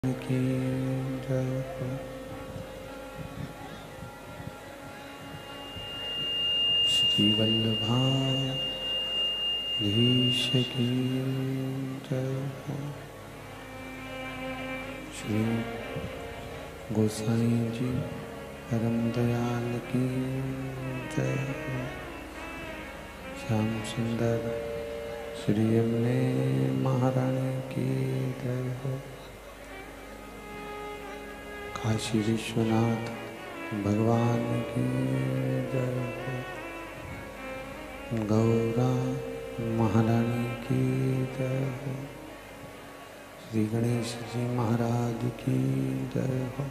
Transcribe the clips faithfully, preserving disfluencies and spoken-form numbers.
की जय हो। श्री वल्लभाधीश की जय हो। श्री गोसाई जी परम दयाल की जय हो। श्याम सुंदर श्री यमुने महारानी की जय हो। काशी विश्वनाथ भगवान की जय हो। गौरा महारानी की जय हो। श्री गणेश जी महाराज की जय हो।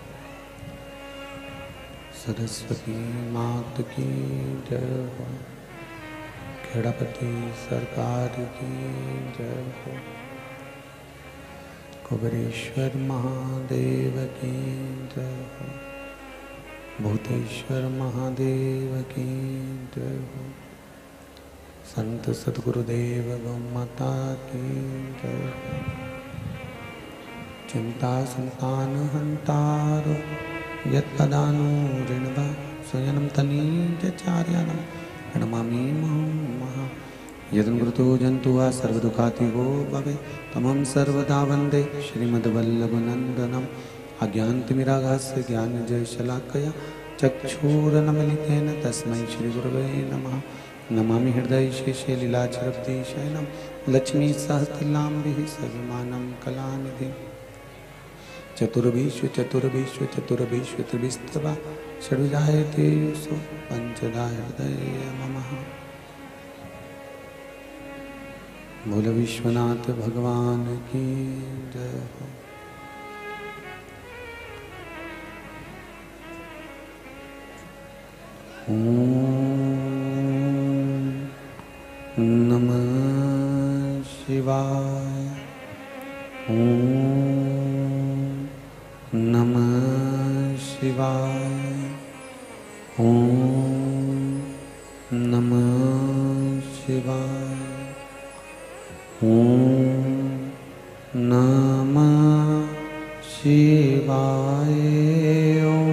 सरस्वती मात की जय हो। खेड़ापति सरकार की जय हो। कुबेरेश्वर महादेव की जय हो। भूतेश्वर महादेव की जय हो। संत सद्गुरुदेव गौमाता की जय हो। चिंता संतान हंतारो यत्पदानुऋणवा स्वयं तनीचार्यानं प्रणमामि महा यदनुमृतो जंतु वा सर्वदुःखातिगो भवे तमं सर्वदा वन्दे श्रीमद्वल्लभनन्दनम् अज्ञानतिमिरागास्य ज्ञानजयशलाकया चक्षुरुन्मीलितेन तस्मै श्रीगुरवे नमः। नमामि हृदयशेषे लीलाचरब्धिशयनं लक्ष्मीसहस्रलाम्भिः सर्वमानं कलानिधिम्। चतुर्विश्व चतुर्विश्व चतुर्विश्व त्रिविस्तवा षड्विधायते सो पंचधा हृदय ममः। बोल विश्वनाथ भगवान की जय हो। ओम नमः शिवाय। ओम नमः शिवाय। ओम नमः शिवाय। ओम नमः शिवाय। ओम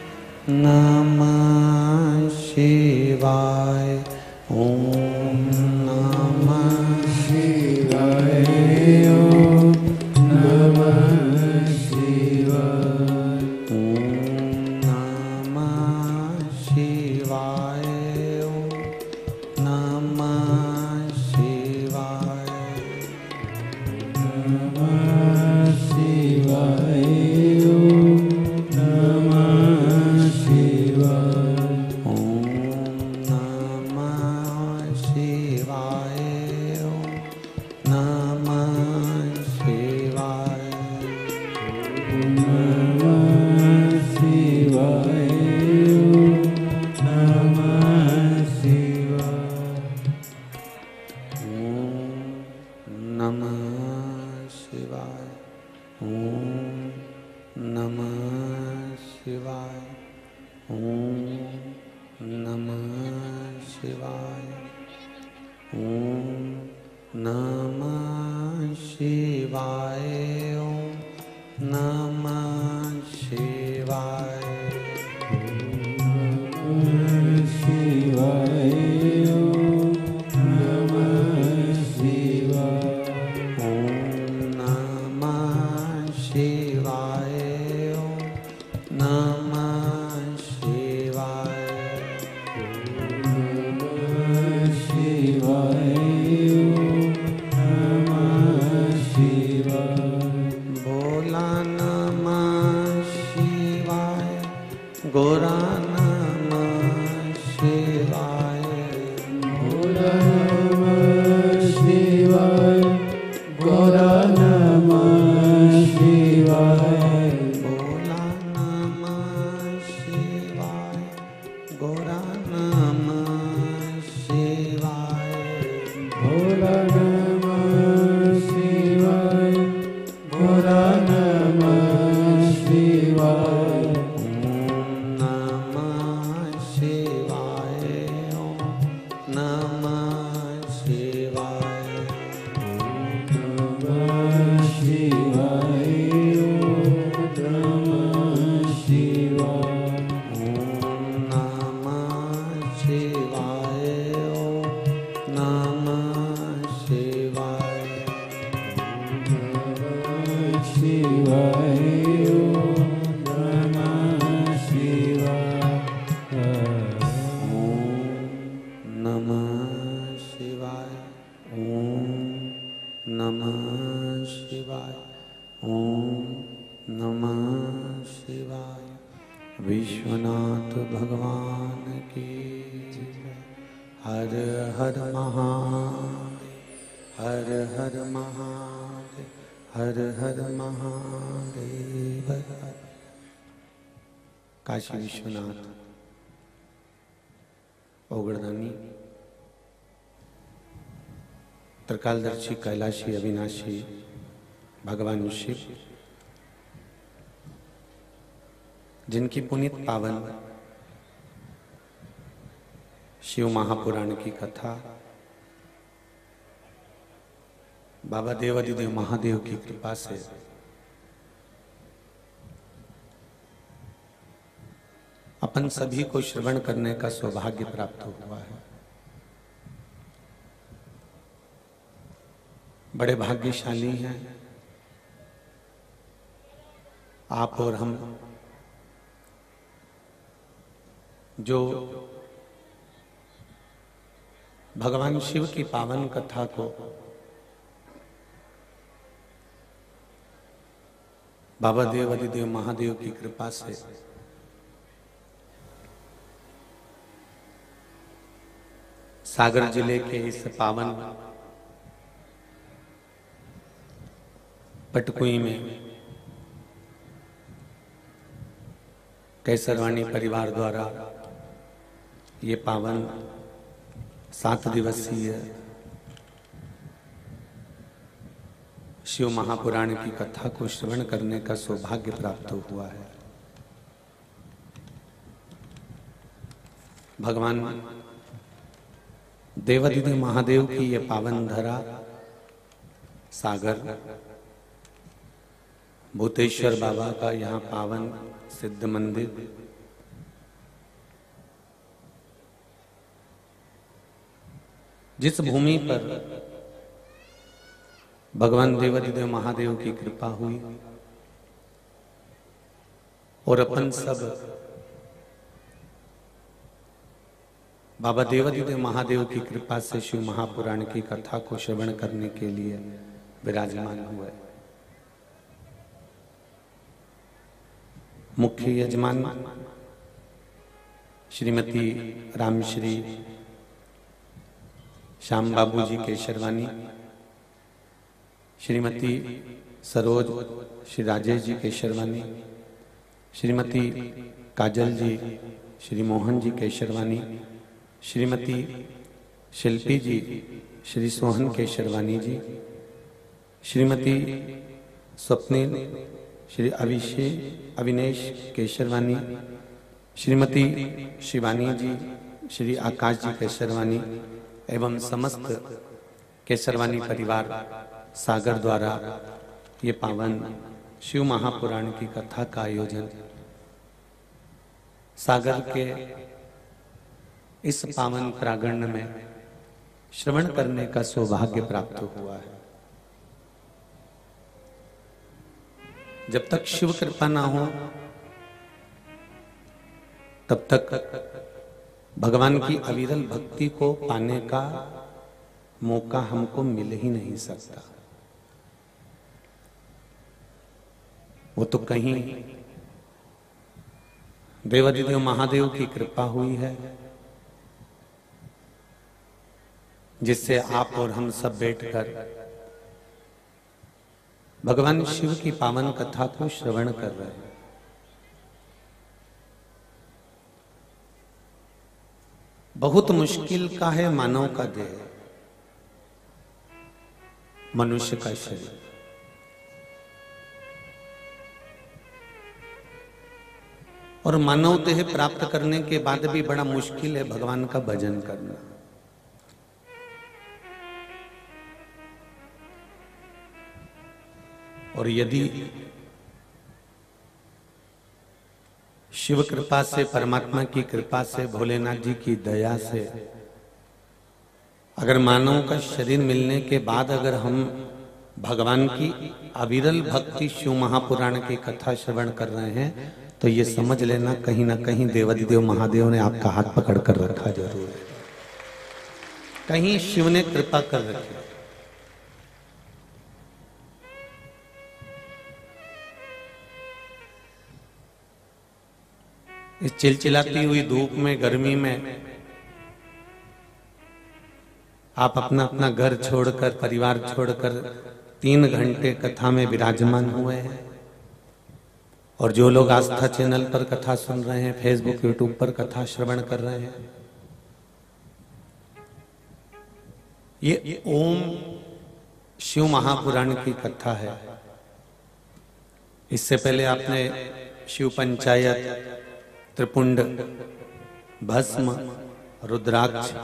नमः शिवाय। ओम नमः शिवाय। ओम नमः शिवाय। ओम नमः शिवाय। ओम नमः शिवाय। नमः शिवाय। ओम नमः शिवाय। ओम नमः शिवाय। ओम नमः शिवाय। नमः शिवाय। नमः शिवाय। ओम नमः शिवाय। ओम नमः शिवाय। ओम नमः शिवाय। ओम नमः शिवाय। ओम नमः शिवाय। नमः शिवाय। ओम नमः शिवाय। ओम नमः शिवाय। ओम नमः शिवाय। नमः शिवाय। ओम नमः शिवाय। भोला नमः शिवाय। गोरा नमः शिवाय। भोला नमः शिवाय। गोरा नमः शिवाय। भोला नमः शिवाय। गोरा नमः शिवाय। भोला नमः शिवाय। गोरा नमः शिवाय। ओम नमः शिवाय। ओम नमः शिवाय। ओम नमः शिवाय। ओम विश्वनाथ भगवान की जय। हर हर महादेव, हर हर महादेव, हर हर महादेव। काशी विश्वनाथ ओगड़दानी त्रिकालदर्शी कैलाशी अविनाशी भगवान शिव, जिनकी पुनीत पावन शिव महापुराण की कथा बाबा देवादिदेव महादेव की कृपा से अपन सभी को श्रवण करने का सौभाग्य प्राप्त हुआ है। बड़े भाग्यशाली हैं आप और हम, जो भगवान शिव की पावन कथा को बाबा देवादिदेव महादेव की कृपा से सागर जिले के इस पावन पटकुई में कैसरवाणी परिवार द्वारा ये पावन सात दिवसीय शिव महापुराण की कथा को श्रवण करने का सौभाग्य प्राप्त हुआ है। भगवान देवादिदेव महादेव की ये पावन धरा सागर भूतेश्वर बाबा का यहाँ पावन सिद्ध मंदिर, जिस भूमि पर भगवान देवादिदेव महादेव की कृपा हुई और अपन सब बाबा देवादिदेव महादेव की कृपा से शिव महापुराण की कथा को श्रवण करने के लिए विराजमान हुए। मुख्य यजमान श्रीमती रामश्री श्याम बाबू जी केशरवानी, श्रीमती सरोज श्री राजेश जी केशरवानी, श्रीमती काजल जी श्री मोहन जी केशरवानी, श्रीमती शिल्पी जी श्री सोहन केशरवानी जी, श्रीमती स्वप्निल श्री अभिषेक अविनेश केशरवानी, श्रीमती शिवानी जी श्री आकाश जी केशरवानी एवं समस्त केशरवानी परिवार सागर द्वारा ये पावन शिव महापुराण की कथा का आयोजन सागर के इस पावन प्रांगण में श्रवण करने का सौभाग्य प्राप्त हुआ है। जब तक शिव कृपा ना हो तब तक भगवान की अविरल भक्ति को पाने का मौका हमको मिल ही नहीं सकता। वो तो कहीं देवादिदेव महादेव की कृपा हुई है, जिससे आप और हम सब बैठकर भगवान शिव की पावन कथा को श्रवण कर रहे हैं। बहुत मुश्किल का है मानव का देह, मनुष्य का शरीर। और मानव देह प्राप्त करने के बाद भी बड़ा मुश्किल है भगवान का भजन करना। और यदि शिव कृपा से, परमात्मा की कृपा से, भोलेनाथ जी की दया से अगर मानव का शरीर मिलने के बाद अगर हम भगवान की अविरल भक्ति शिव महापुराण की कथा श्रवण कर रहे हैं तो ये समझ लेना कहीं ना कहीं देवादिदेव महादेव ने आपका हाथ पकड़ कर रखा जरूर है, कहीं शिव ने कृपा कर रखी। इस चिलचिलाती हुई धूप में, गर्मी में आप अपना अपना घर छोड़कर, परिवार छोड़कर तीन घंटे कथा में विराजमान हुए हैं। और जो लोग आस्था चैनल पर कथा सुन रहे हैं, फेसबुक यूट्यूब पर कथा श्रवण कर रहे हैं, ये ओम शिव महापुराण की कथा है। इससे पहले आपने शिव पंचायत, त्रिपुंड, भस्म, रुद्राक्ष,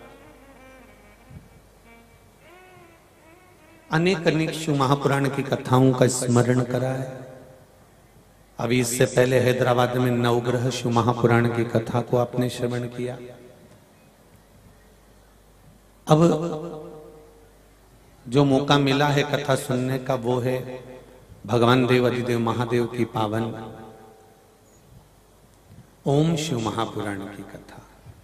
अनेक अनेक शिव महापुराण की कथाओं का स्मरण करा है। अभी इससे पहले हैदराबाद में नवग्रह शिव महापुराण की कथा को आपने श्रवण किया। अब जो मौका मिला है कथा सुनने का वो है भगवान देव अधिदेव महादेव की पावन ओम शिव महापुराण की कथा,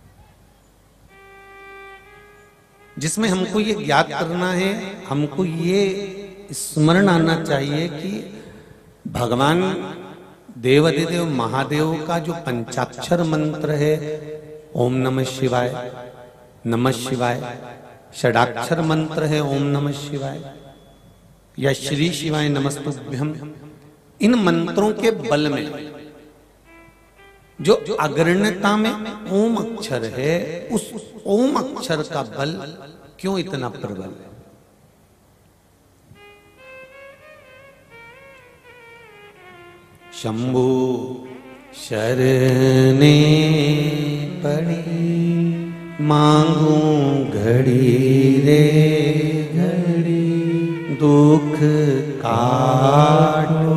जिसमें हमको ये ज्ञात करना है, हमको ये स्मरण आना चाहिए कि भगवान देवादिदेव महादेव का जो पंचाक्षर मंत्र है, ओम नमः शिवाय, नमः शिवाय, षडाक्षर मंत्र है ओम नमः शिवाय या श्री शिवाय नमस्तुभ्यम, इन मंत्रों के बल में जो अग्रणता में ओम अक्षर है, उस ओम अक्षर का बल क्यों इतना प्रबल है? शंभु शरणे पड़ी मांगू घड़ी रे घड़ी, दुख काटो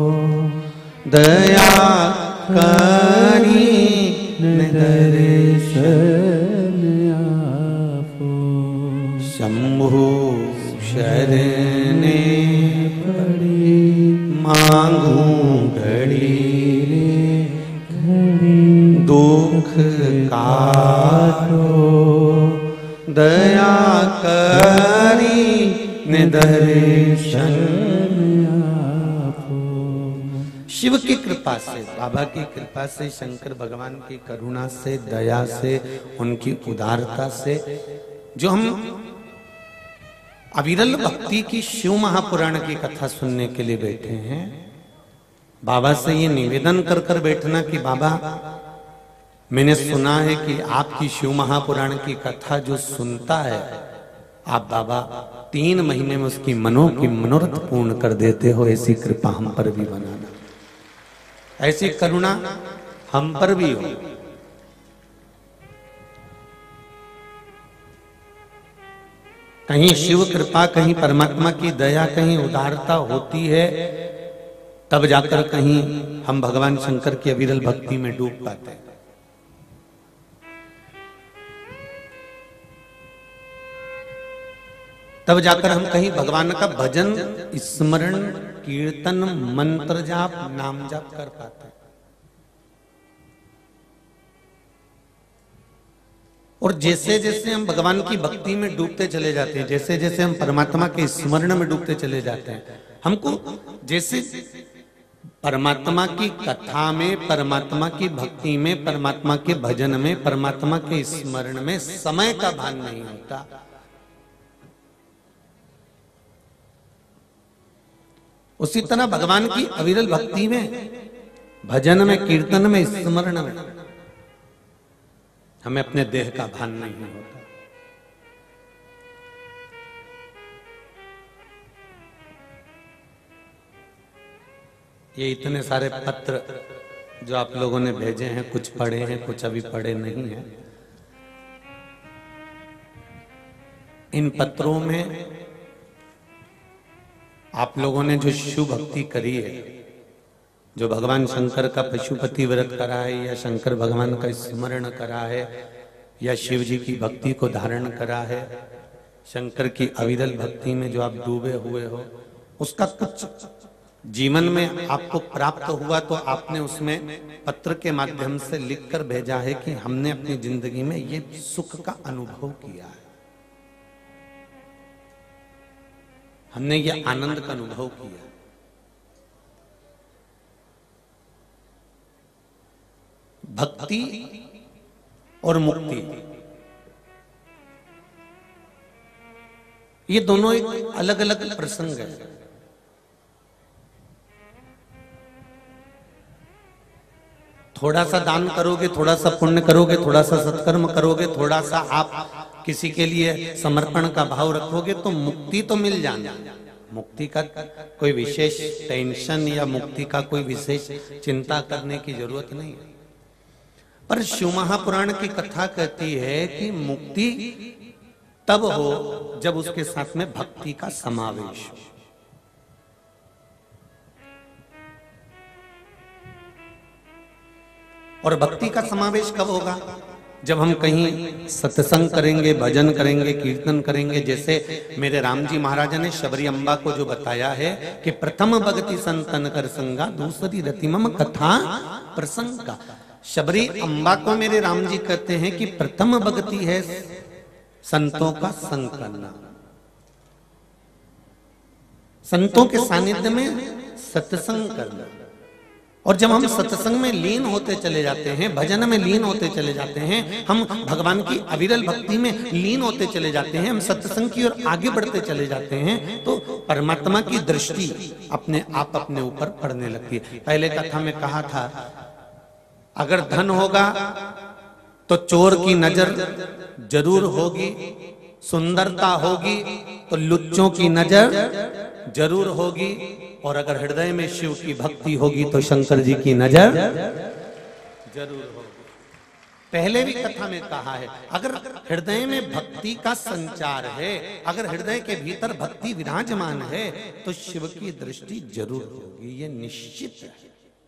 दया करी दर्शन आपो। शंभु शरणे पड़ी मांगू घड़ी रे घड़ी, दुख काटो दया करी दर्शन आपो। शिव की कृपा से, बाबा की कृपा से, शंकर भगवान की करुणा से, दया से, उनकी उदारता से जो हम अविरल भक्ति की शिव महापुराण की कथा सुनने के लिए बैठे हैं, बाबा से ये निवेदन कर कर बैठना कि बाबा मैंने सुना है कि आपकी शिव महापुराण की कथा जो सुनता है, आप बाबा तीन महीने में उसकी मनो की मनोरथ पूर्ण कर देते हो। ऐसी कृपा हम पर भी बनाना, ऐसी करुणा हम पर भी हो। कहीं शिव कृपा, कहीं परमात्मा की दया, कहीं उदारता होती है, तब जाकर कहीं हम भगवान शंकर की अविरल भक्ति में डूब पाते हैं। तब जाकर हम कहीं भगवान का भजन, स्मरण, कीर्तन, मंत्र जाप, नाम जाप कर पाते हैं। और जैसे जैसे हम भगवान की भक्ति में डूबते चले जाते हैं, जैसे जैसे हम परमात्मा के स्मरण में डूबते चले जाते हैं, हमको जैसे परमात्मा की कथा में, परमात्मा की भक्ति में, परमात्मा के भजन में, परमात्मा के स्मरण में समय का भान नहीं होता। उसी तरह भगवान की अविरल भक्ति में, भजन में, कीर्तन में, स्मरण में हमें अपने देह का भान नहीं होता। ये इतने सारे पत्र जो आप लोगों ने भेजे हैं, कुछ पढ़े हैं, कुछ अभी पढ़े नहीं हैं। इन पत्रों में आप लोगों ने जो शिव भक्ति करी है, जो भगवान शंकर का पशुपति व्रत करा है, या शंकर भगवान का स्मरण करा है, या शिव जी की भक्ति को धारण करा है, शंकर की अविरल भक्ति में जो आप डूबे हुए हो, उसका कुछ जीवन में आपको प्राप्त हुआ तो आपने उसमें पत्र के माध्यम से लिखकर भेजा है कि हमने अपनी जिंदगी में ये सुख का अनुभव किया है, हमने ये आनंद का अनुभव किया। भक्ति और मुक्ति ये दोनों एक अलग अलग प्रसंग है। थोड़ा सा दान करोगे, थोड़ा सा पुण्य करोगे, थोड़ा सा सत्कर्म करोगे, थोड़ा सा आप किसी के लिए समर्पण का भाव रखोगे तो मुक्ति तो मिल जाना। मुक्ति का कोई विशेष टेंशन या मुक्ति का कोई विशेष चिंता करने की जरूरत नहीं है। पर शिव महापुराण की कथा कहती है कि मुक्ति तब हो जब उसके साथ में भक्ति का समावेश हो। और भक्ति का समावेश कब होगा? जब हम कहीं सत्संग करेंगे, भजन करेंगे, कीर्तन करेंगे। जैसे मेरे राम जी महाराजा ने शबरी अम्बा को जो बताया है कि प्रथम भक्ति संतन कर संगा, दूसरी रति मम कथा प्रसंग का। शबरी अम्बा को मेरे राम जी कहते हैं कि प्रथम भक्ति है संतों का संग करना, संतों के सानिध्य में सत्संग करना। और जब हम सत्संग में लीन होते चले जाते हैं, भजन में लीन होते चले जाते हैं, हम भगवान की अविरल भक्ति में लीन होते चले जाते हैं, हम सत्संग की ओर आगे बढ़ते चले जाते हैं, तो परमात्मा की दृष्टि अपने आप अपने ऊपर पड़ने लगती है। पहले कथा में कहा था, अगर धन होगा तो चोर की नजर जरूर होगी, सुंदरता होगी तो लुच्चों की नजर जरूर होगी, और अगर हृदय में शिव की भक्ति होगी तो शंकर जी की नजर जरूर होगी। पहले भी कथा में कहा है, अगर हृदय में भक्ति का संचार है, अगर हृदय के भीतर भक्ति विराजमान है तो शिव की दृष्टि जरूर होगी, ये निश्चित है।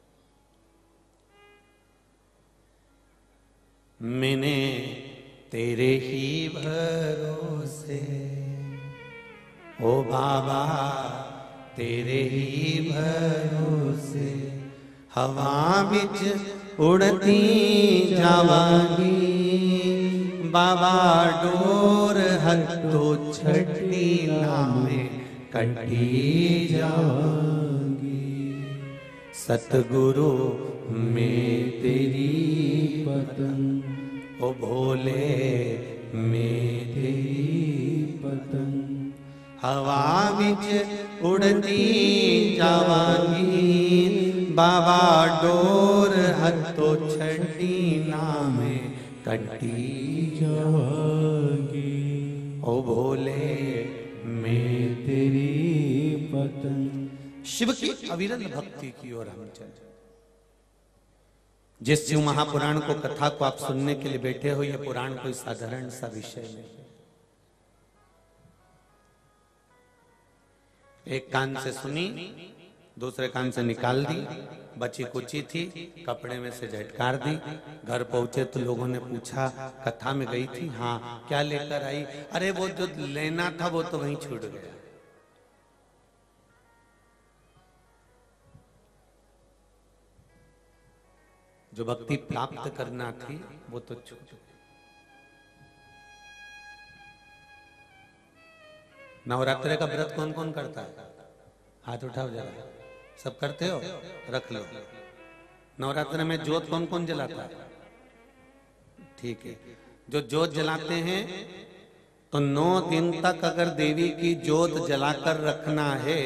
मैंने तेरे ही भरोसे ओ बाबा, तेरे ही भरोसे हवा बिच उड़ती जावांगी, बाबा डोर हथो छठी नामे कटी जावांगी। सतगुरु में तेरी पतंग, ओ भोले में तेरी पतंग, हवा बिच उड़ती जावांगी, बाबा डोर हथो छठी नामे कटी जावांगी। ओ भोले में तेरी पतंग। शिव की अविरल भक्ति की ओर हम चले। जिस शिव महापुराण को, कथा को आप सुनने के लिए बैठे हो, यह पुराण कोई साधारण सा विषय नहीं। एक कान से सुनी, दूसरे कान से निकाल दी, बची कुची थी, कपड़े में से झटकार दी। घर पहुंचे तो लोगों ने पूछा, कथा में गई थी? हाँ। क्या लेकर आई? अरे वो जो लेना था वो तो वहीं छूट गया। जो भक्ति प्राप्त करना थी वो तो छूट गई। नवरात्रि का व्रत कौन कौन करता है? हाथ उठाओ जरा। सब करते हो? रख लो। नवरात्रि में ज्योत कौन कौन जलाता है? ठीक है। जो ज्योत जलाते हैं तो नौ दिन तक अगर देवी की ज्योत जलाकर रखना है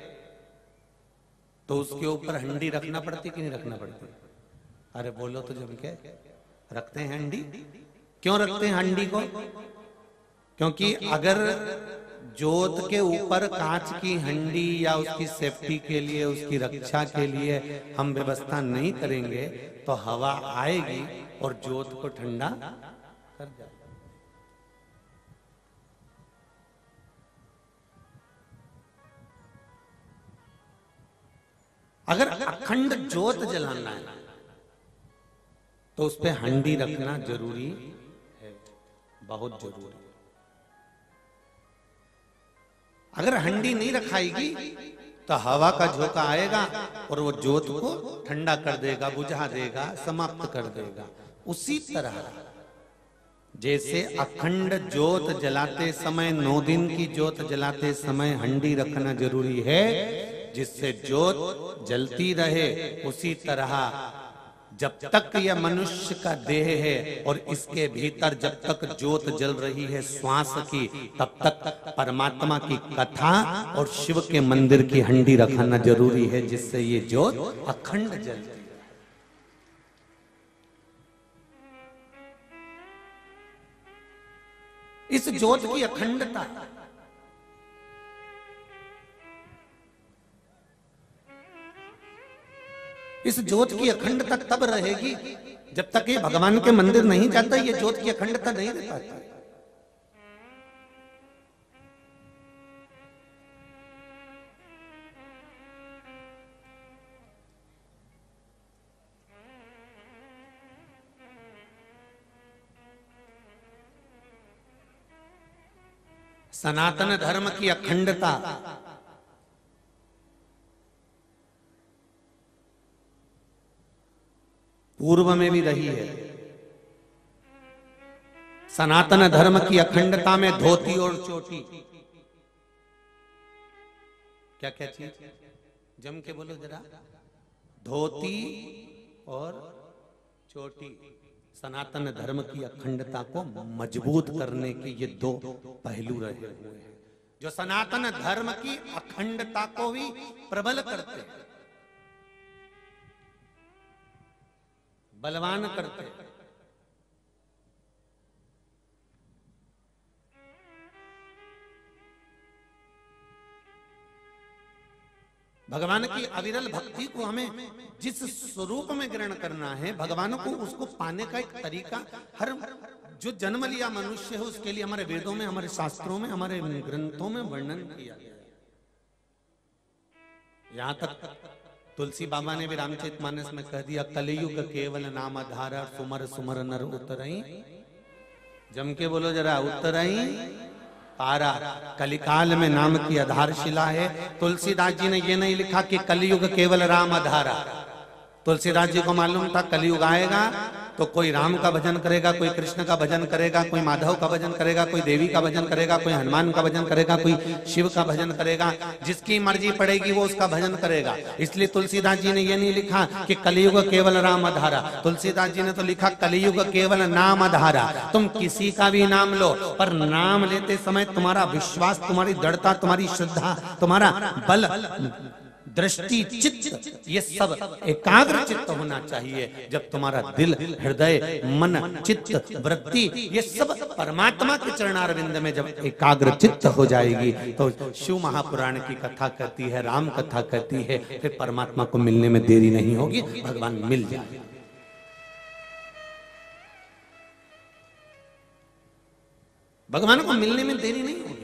तो उसके ऊपर हंडी रखना पड़ती कि नहीं रखना पड़ती? अरे बोलो तो जम के। रखते हैं हंडी। क्यों रखते हैं हंडी को? क्योंकि अगर जोत के ऊपर कांच की हंडी या उसकी सेफ्टी के लिए, उसकी रक्षा के लिए हम व्यवस्था नहीं करेंगे तो हवा आएगी और जोत को ठंडा कर जाएगा। अगर अखंड जोत जलाना है तो उस पे हंडी रखना जरूरी है, बहुत जरूरी। अगर हंडी नहीं रखाएगी तो हवा का झोंका आएगा और वो ज्योत को ठंडा कर देगा, बुझा देगा, समाप्त कर देगा। उसी तरह जैसे अखंड ज्योत जलाते समय, नौ दिन की ज्योत जलाते समय हंडी रखना जरूरी है जिससे ज्योत जलती रहे, उसी तरह जब तक यह मनुष्य का देह है और इसके भीतर जब तक ज्योत जल रही है श्वास की, तब तक परमात्मा की कथा और शिव के मंदिर की हंडी रखना जरूरी है जिससे ये ज्योत अखंड जलती है। इस ज्योत की अखंडता इस ज्योत की अखंडता तब रहेगी जब तक ये भगवान के मंदिर नहीं जाता, ये ज्योत की अखंडता नहीं रह पाती। सनातन धर्म की अखंडता पूर्व में भी रही है। सनातन धर्म की अखंडता में धोती और चोटी, क्या क्या चीज, जम के बोलो जरा, धोती और चोटी सनातन धर्म की अखंडता को मजबूत करने के ये दो पहलू रहे हुए हैं जो सनातन धर्म की अखंडता को भी प्रबल करते हैं, बलवान करते हैं। भगवान की अविरल भक्ति को हमें जिस स्वरूप में ग्रहण करना है, भगवान को उसको पाने का एक तरीका हर जो जन्म लिया मनुष्य है उसके लिए हमारे वेदों में, हमारे शास्त्रों में, हमारे ग्रंथों में वर्णन किया गया है। यहां तक तुलसी बाबा ने भी रामचरितमानस में कह दिया, कलयुग केवल नाम आधारा, सुमर सुमर नर उतरई। जम के बोलो जरा, उतरई पारा। कलिकाल में नाम की आधारशिला है। तुलसीदास जी ने ये नहीं लिखा कि कलयुग केवल राम आधारा। तुलसीदास जी को मालूम था कलयुग आएगा तो कोई राम का भजन करेगा, कोई कृष्ण का भजन करेगा, कोई माधव का भजन करेगा, कोई देवी का भजन करेगा, कोई हनुमान का भजन करेगा, कोई शिव का भजन करेगा। जिसकी मर्जी पड़ेगी वो उसका भजन करेगा। इसलिए तुलसीदास जी ने ये नहीं लिखा कि कलयुग केवल राम आधारा। तुलसीदास जी ने तो लिखा कलयुग केवल नाम आधारा। तुम किसी का भी नाम लो, पर नाम लेते समय तुम्हारा विश्वास, तुम्हारी दृढ़ता, तुम्हारी श्रद्धा, तुम्हारा बल, दृष्टि, चित्त, ये सब एकाग्र चित्त होना चाहिए। जब तुम्हारा दिल, हृदय, मन, चित्त, वृत्ति ये सब परमात्मा के चरणारविंद में जब एकाग्र चित्त हो जाएगी तो शिव महापुराण की कथा कहती है, राम कथा कहती है, फिर परमात्मा को मिलने में देरी नहीं होगी, भगवान मिल जाएंगे। भगवान को मिलने में देरी नहीं होगी।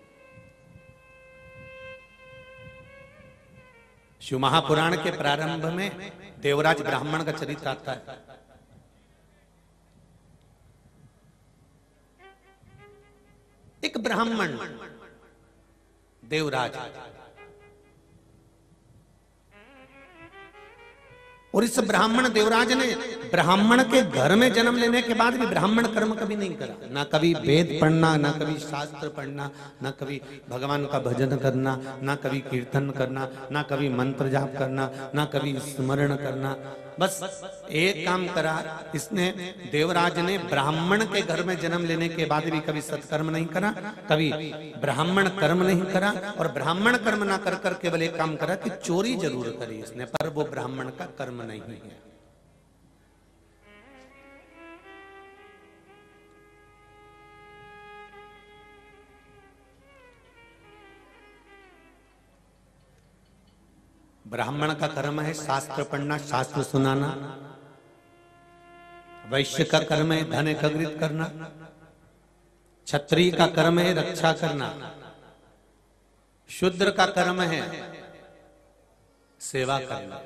शिव महापुराण के प्रारंभ में देवराज ब्राह्मण का चरित्र आता है। एक ब्राह्मण देवराज, और इस ब्राह्मण देवराज ने ब्राह्मण के घर में जन्म लेने के बाद भी ब्राह्मण कर्म कभी नहीं करा। ना कभी वेद पढ़ना, ना कभी शास्त्र पढ़ना, ना कभी भगवान का भजन करना, ना कभी कीर्तन करना, ना कभी मंत्र जाप करना, ना कभी स्मरण करना। बस एक काम करा इसने, देवराज ने ब्राह्मण के घर में जन्म लेने के बाद भी कभी सत्कर्म नहीं करा, कभी ब्राह्मण कर्म नहीं करा, और ब्राह्मण कर्म ना कर कर केवल एक काम करा कि चोरी जरूर करी इसने, पर वो ब्राह्मण का कर्म नहीं है। ब्राह्मण का कर्म है शास्त्र पढ़ना, शास्त्र सुनाना। वैश्य का कर्म है धन एकत्रित करना। क्षत्रिय का कर्म है रक्षा करना। शूद्र का कर्म है सेवा करना।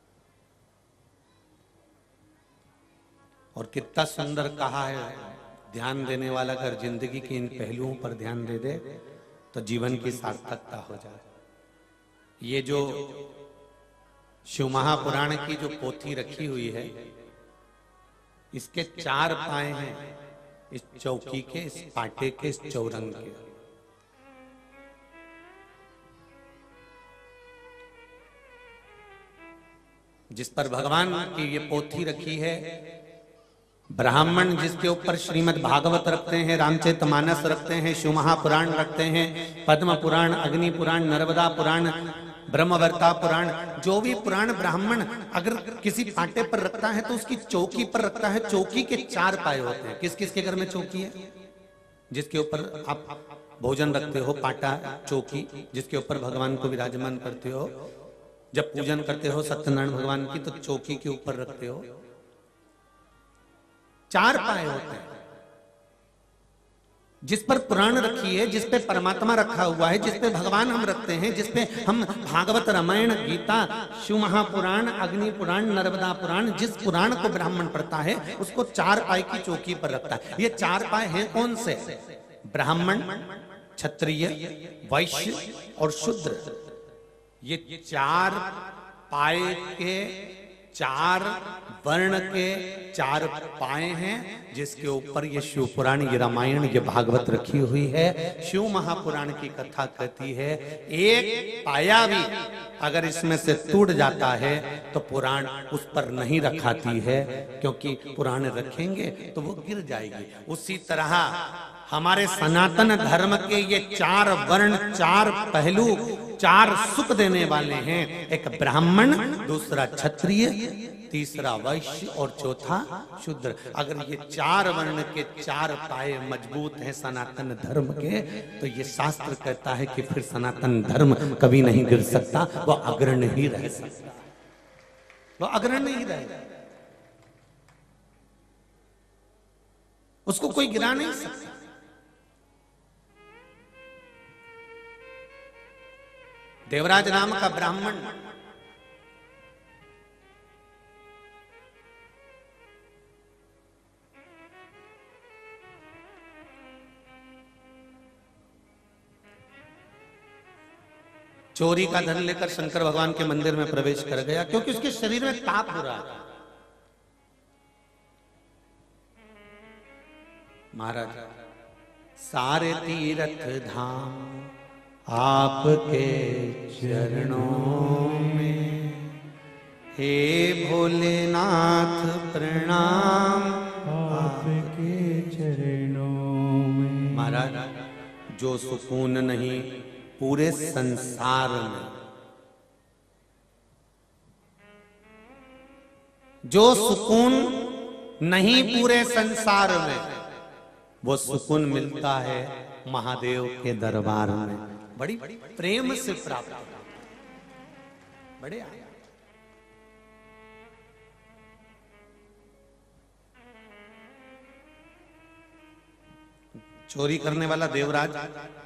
और कितना सुंदर कहा है ध्यान देने वाला अगर जिंदगी के इन पहलुओं पर ध्यान दे दे तो जीवन की सार्थकता हो जाए। ये जो शिव महापुराण की जो पोथी रखी हुई है, इसके चार पाए हैं, इस चौकी के, इस पाटे के, इस चौरंग के। जिस पर भगवान की ये पोथी रखी है, ब्राह्मण जिसके ऊपर श्रीमद् भागवत रखते हैं, रामचरितमानस रखते हैं, शिव महापुराण रखते हैं, पद्म पुराण, अग्नि पुराण, नर्मदा पुराण, ब्रह्मवर्ता पुराण, जो भी पुराण ब्राह्मण अगर किसी पाटे पर रखता है तो उसकी चौकी पर रखता है। चौकी के चार पाए होते हैं। किस किस के घर में चौकी है? जिसके ऊपर आप भोजन रखते हो, पाटा चौकी, जिसके ऊपर भगवान को विराजमान करते हो, जब पूजन करते हो सत्यनारायण भगवान की तो चौकी के ऊपर रखते हो। चार पाए होते हैं जिस पर पुराण रखी है, जिस पे परमात्मा रखा हुआ है, जिस पे भगवान हम रखते हैं, जिस पे हम भागवत, रामायण, गीता, शिव महापुराण, अग्नि पुराण, नर्मदा पुराण, जिस पुराण को ब्राह्मण पढ़ता है उसको चार पाए की चौकी पर रखता है। ये चार पाए हैं कौन से? ब्राह्मण, क्षत्रिय, वैश्य और शूद्र। ये चार पाए के, चार वर्ण के चार पाए हैं जिसके ऊपर ये शिव पुराण, ये रामायण, ये भागवत रखी हुई है। शिव महापुराण की कथा कहती है एक पाया भी अगर इसमें से टूट जाता है तो पुराण उस पर नहीं रखाती है, क्योंकि पुराण रखेंगे तो वो गिर जाएगी। उसी तरह हमारे सनातन धर्म के ये चार वर्ण, चार पहलू, चार सुख देने वाले हैं। एक ब्राह्मण, दूसरा क्षत्रिय, तीसरा वैश्य और चौथा शूद्र। अगर ये चार वर्ण के चार पाए मजबूत हैं सनातन धर्म के, तो ये शास्त्र कहता है कि फिर सनातन धर्म कभी नहीं गिर सकता, वो अग्रणी ही रह सकता, वो अग्रणी ही रहेगा, उसको कोई गिरा नहीं सकता। देवराज नाम का ब्राह्मण चोरी का धन लेकर शंकर भगवान के मंदिर में प्रवेश कर गया, क्योंकि उसके शरीर में ताप हो रहा था। महाराज, सारे तीर्थ धाम आपके चरणों में, हे भोलेनाथ प्रणाम आपके चरणों में। महाराज, जो सुकून नहीं पूरे संसार में, जो सुकून नहीं पूरे संसार में, वो सुकून मिलता है महादेव के दरबार में। बड़ी प्रेम से प्राप्त, बड़े आया। चोरी करने वाला देवराज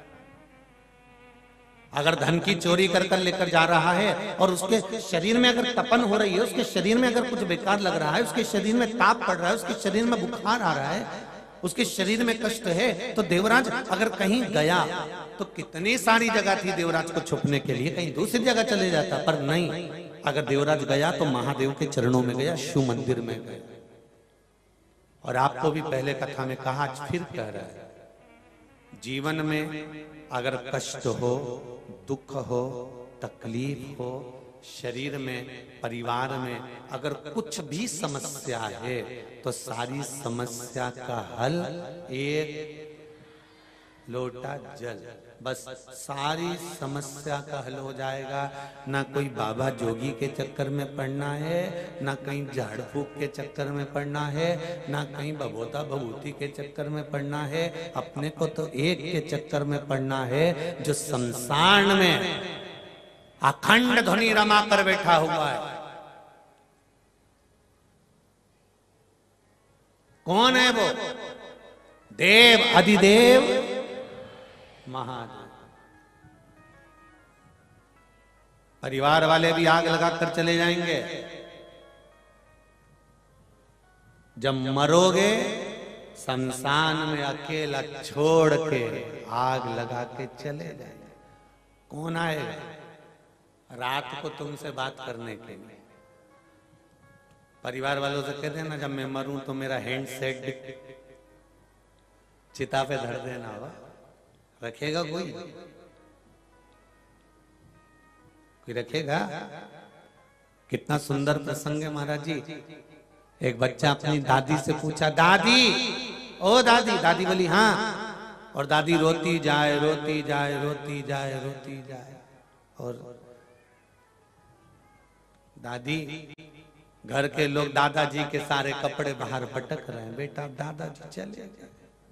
अगर धन की चोरी कर कर लेकर जा रहा है और उसके शरीर में अगर तपन हो रही है, उसके शरीर में अगर कुछ बेकार लग रहा है, उसके शरीर में ताप पड़ रहा है, उसके शरीर में बुखार आ रहा है, उसके शरीर में कष्ट है, तो देवराज अगर कहीं गया तो कितनी सारी जगह थी देवराज को छुपने के लिए, कहीं दूसरी जगह चले जाता, पर नहीं, अगर देवराज गया तो महादेव के चरणों में गया, शिव मंदिर में गया। और आपको भी पहले कथा में कहा, आज फिर कह रहा है, जीवन में अगर कष्ट हो, दुख हो, तकलीफ हो, शरीर में, परिवार में अगर कुछ भी समस्या है, तो सारी समस्या का हल एक लोटा जल, बस सारी समस्या का हल हो जाएगा। ना कोई बाबा जोगी के चक्कर में पड़ना है, ना कहीं झाड़ फूक के चक्कर में पड़ना है, ना कहीं बभोता भभूति के चक्कर में पड़ना है। अपने को तो एक के चक्कर में पड़ना है जो संसार में अखंड ध्वनि रमा कर बैठा हुआ है। कौन है वो? देव अधिदेव महादेव। परिवार वाले भी आग लगाकर चले जाएंगे, जब मरोगे शमशान में अकेला छोड़ के आग लगा के चले जाए। कौन आएगा रात को तुमसे बात करने के लिए? परिवार वालों से कह देना जब मैं मरूं तो मेरा हैंड सेट चिता पे धर देना। हुआ रखेगा कोई? कोई रखेगा? कितना सुंदर प्रसंग है महाराज जी। एक बच्चा अपनी दादी से पूछा, दादी ओ दादी। दादी बोली हाँ। और दादी रोती जाए रोती जाए रोती जाए रोती जाए। और दादी, घर के लोग दादाजी के सारे कपड़े बाहर पटक रहे हैं। बेटा दादाजी चले गए।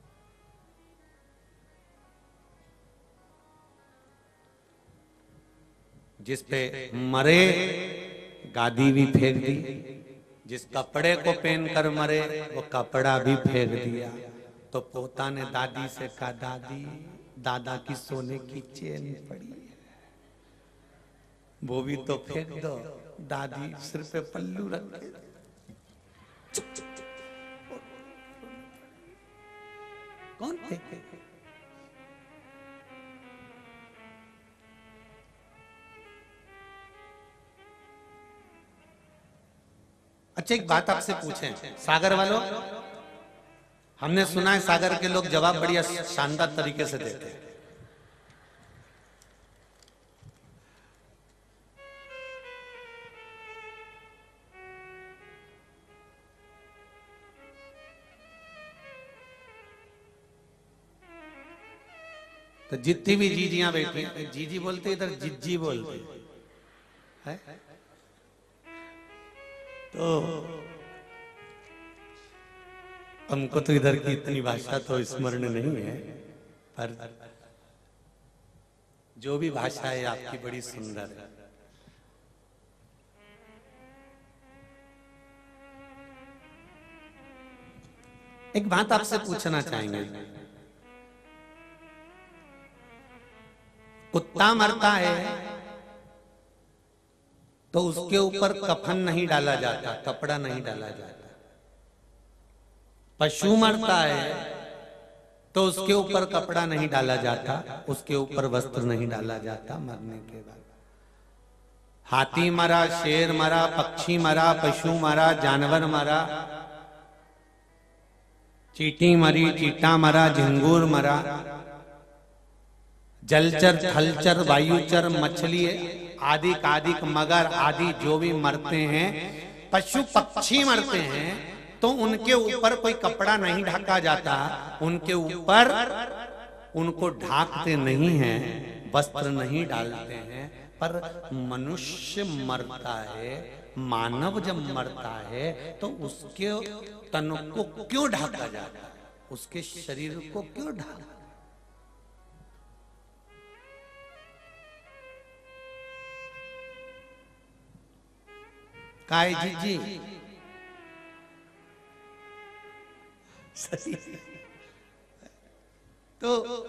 जिस पे मरे गादी भी फेंक दी, जिस कपड़े को पहन कर मरे वो कपड़ा भी फेंक दिया। तो पोता ने दादी से कहा, दादी दादा की सोने की चेन पड़ी है, वो भी तो फेंक दो। दादी सिर पे पल्लू रख के कौन फेंके? अच्छा एक बात आपसे पूछें सागर वालों, हमने सुना है सागर के लोग जवाब बढ़िया शानदार तरीके से देते हैं। तो जितनी भी जीजियां बैठी हैं, जीजी बोलते इधर जिज्जी बोलते है। तो हमको तो इधर की इतनी भाषा तो स्मरण नहीं है, पर जो भी भाषा है आपकी बड़ी सुंदर है। एक बात आपसे पूछना चाहेंगे, कुत्ता मरता है तो उसके ऊपर कफन नहीं डाला जाता, कपड़ा नहीं डाला जाता। पशु मरता है तो उसके ऊपर कपड़ा नहीं डाला जाता, उसके ऊपर वस्त्र नहीं डाला जाता मरने के बाद। हाथी मरा, शेर मरा, पक्षी मरा, पशु मरा, जानवर मरा, चींटी मरी, चींटा मरा, झिंगूर मरा, जलचर, थलचर, वायुचर, मछली आदि कादिक, मगर आदि जो भी मरते हैं, पशु पक्षी मरते हैं तो उनके ऊपर कोई कपड़ा नहीं ढका जाता, उनके ऊपर उनको ढाकते नहीं हैं, वस्त्र नहीं डालते हैं। पर मनुष्य मरता है, मानव जब मरता है तो उसके तन को क्यों ढका जाता है? उसके शरीर को क्यों ढका? काय जी जी सही। तो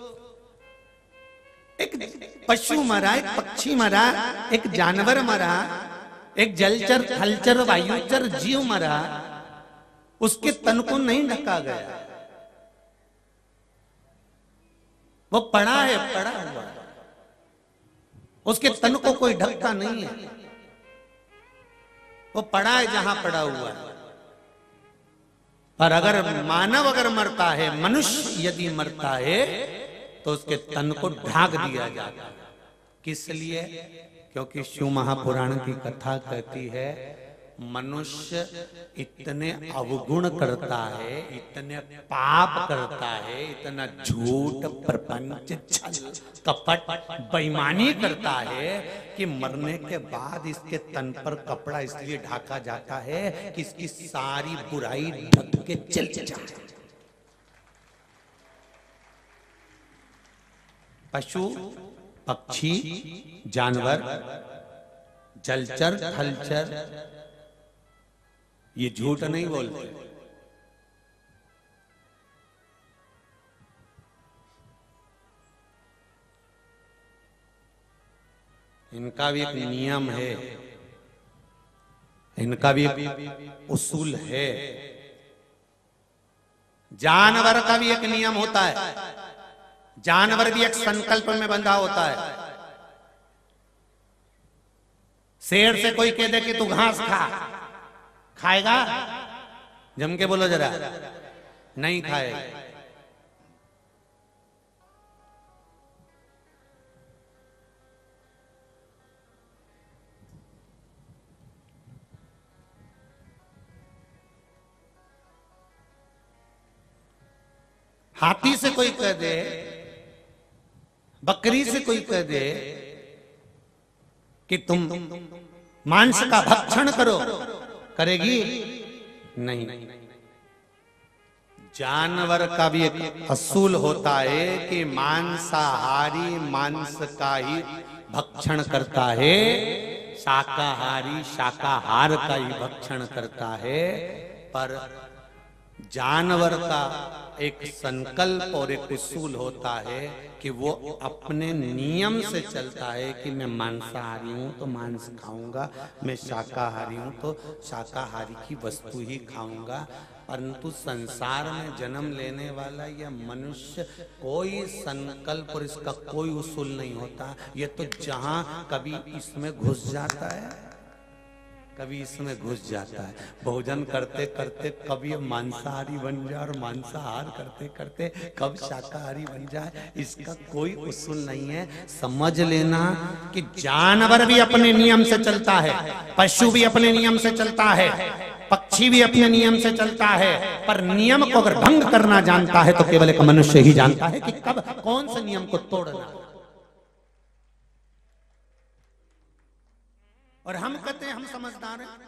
एक पशु मरा, एक पक्षी मरा, एक जानवर मरा, एक जलचर, थलचर, वायुचर जीव मरा, उसके तन को नहीं ढका गया, वो पड़ा है, पड़ा हुआ, उसके तन को कोई ढकता नहीं है, वो पड़ा है जहां पड़ा हुआ है। पर अगर मानव अगर मरता है, मनुष्य यदि मरता है तो उसके तन को ढाक दिया जाता है। किस लिए? क्योंकि शिव महापुराण की कथा कहती है मनुष्य इतने अवगुण करता है, इतने पाप करता है, इतना झूठ, प्रपंच, छल, कपट, बेईमानी करता है कि मरने के बाद इसके तन पर कपड़ा इसलिए ढाका जाता है कि इसकी सारी बुराई ढक के चल जाए। पशु, पक्षी, जानवर, जलचर, थलचर ये झूठ नहीं बोलते। इनका भी एक नियम है, इनका भी एक उसूल है। जानवर का भी एक नियम होता है, जानवर भी एक संकल्प में बंधा होता है। शेर से कोई कह दे कि तू घास खा, खाएगा? जम के बोलो जरा, नहीं खाएगा। हाथी से कोई कह दे, बकरी से कोई कह दे कि तुम मांस का भक्षण करो, करेगी? नहीं। जानवर का भी एक असूल होता है कि मांसाहारी मांस का ही भक्षण करता है, शाकाहारी शाकाहार का ही भक्षण करता है। पर जानवर का एक संकल्प और एक उसूल होता है कि वो अपने नियम से चलता है कि मैं मांसाहारी हूं तो मांस खाऊंगा, मैं शाकाहारी हूं तो शाकाहारी की वस्तु ही खाऊंगा। परंतु संसार में जन्म लेने वाला यह मनुष्य कोई संकल्प और इसका कोई उसूल नहीं होता। ये तो जहां कभी इसमें घुस जाता है, कभी इसमें घुस जाता है। भोजन करते करते कभी मांसाहारी बन जाए और मांसाहार करते करते कब शाकाहारी बन जाए, इसका कोई उसूल नहीं है। समझ लेना कि जानवर भी अपने नियम से चलता है, पशु भी अपने नियम से चलता है, पक्षी भी अपने नियम से चलता है। पर नियम को अगर भंग करना जानता है तो केवल एक मनुष्य ही जानता है कि कब कौन से नियम को तोड़ना। और हम कहते हैं हम समझदार हैं,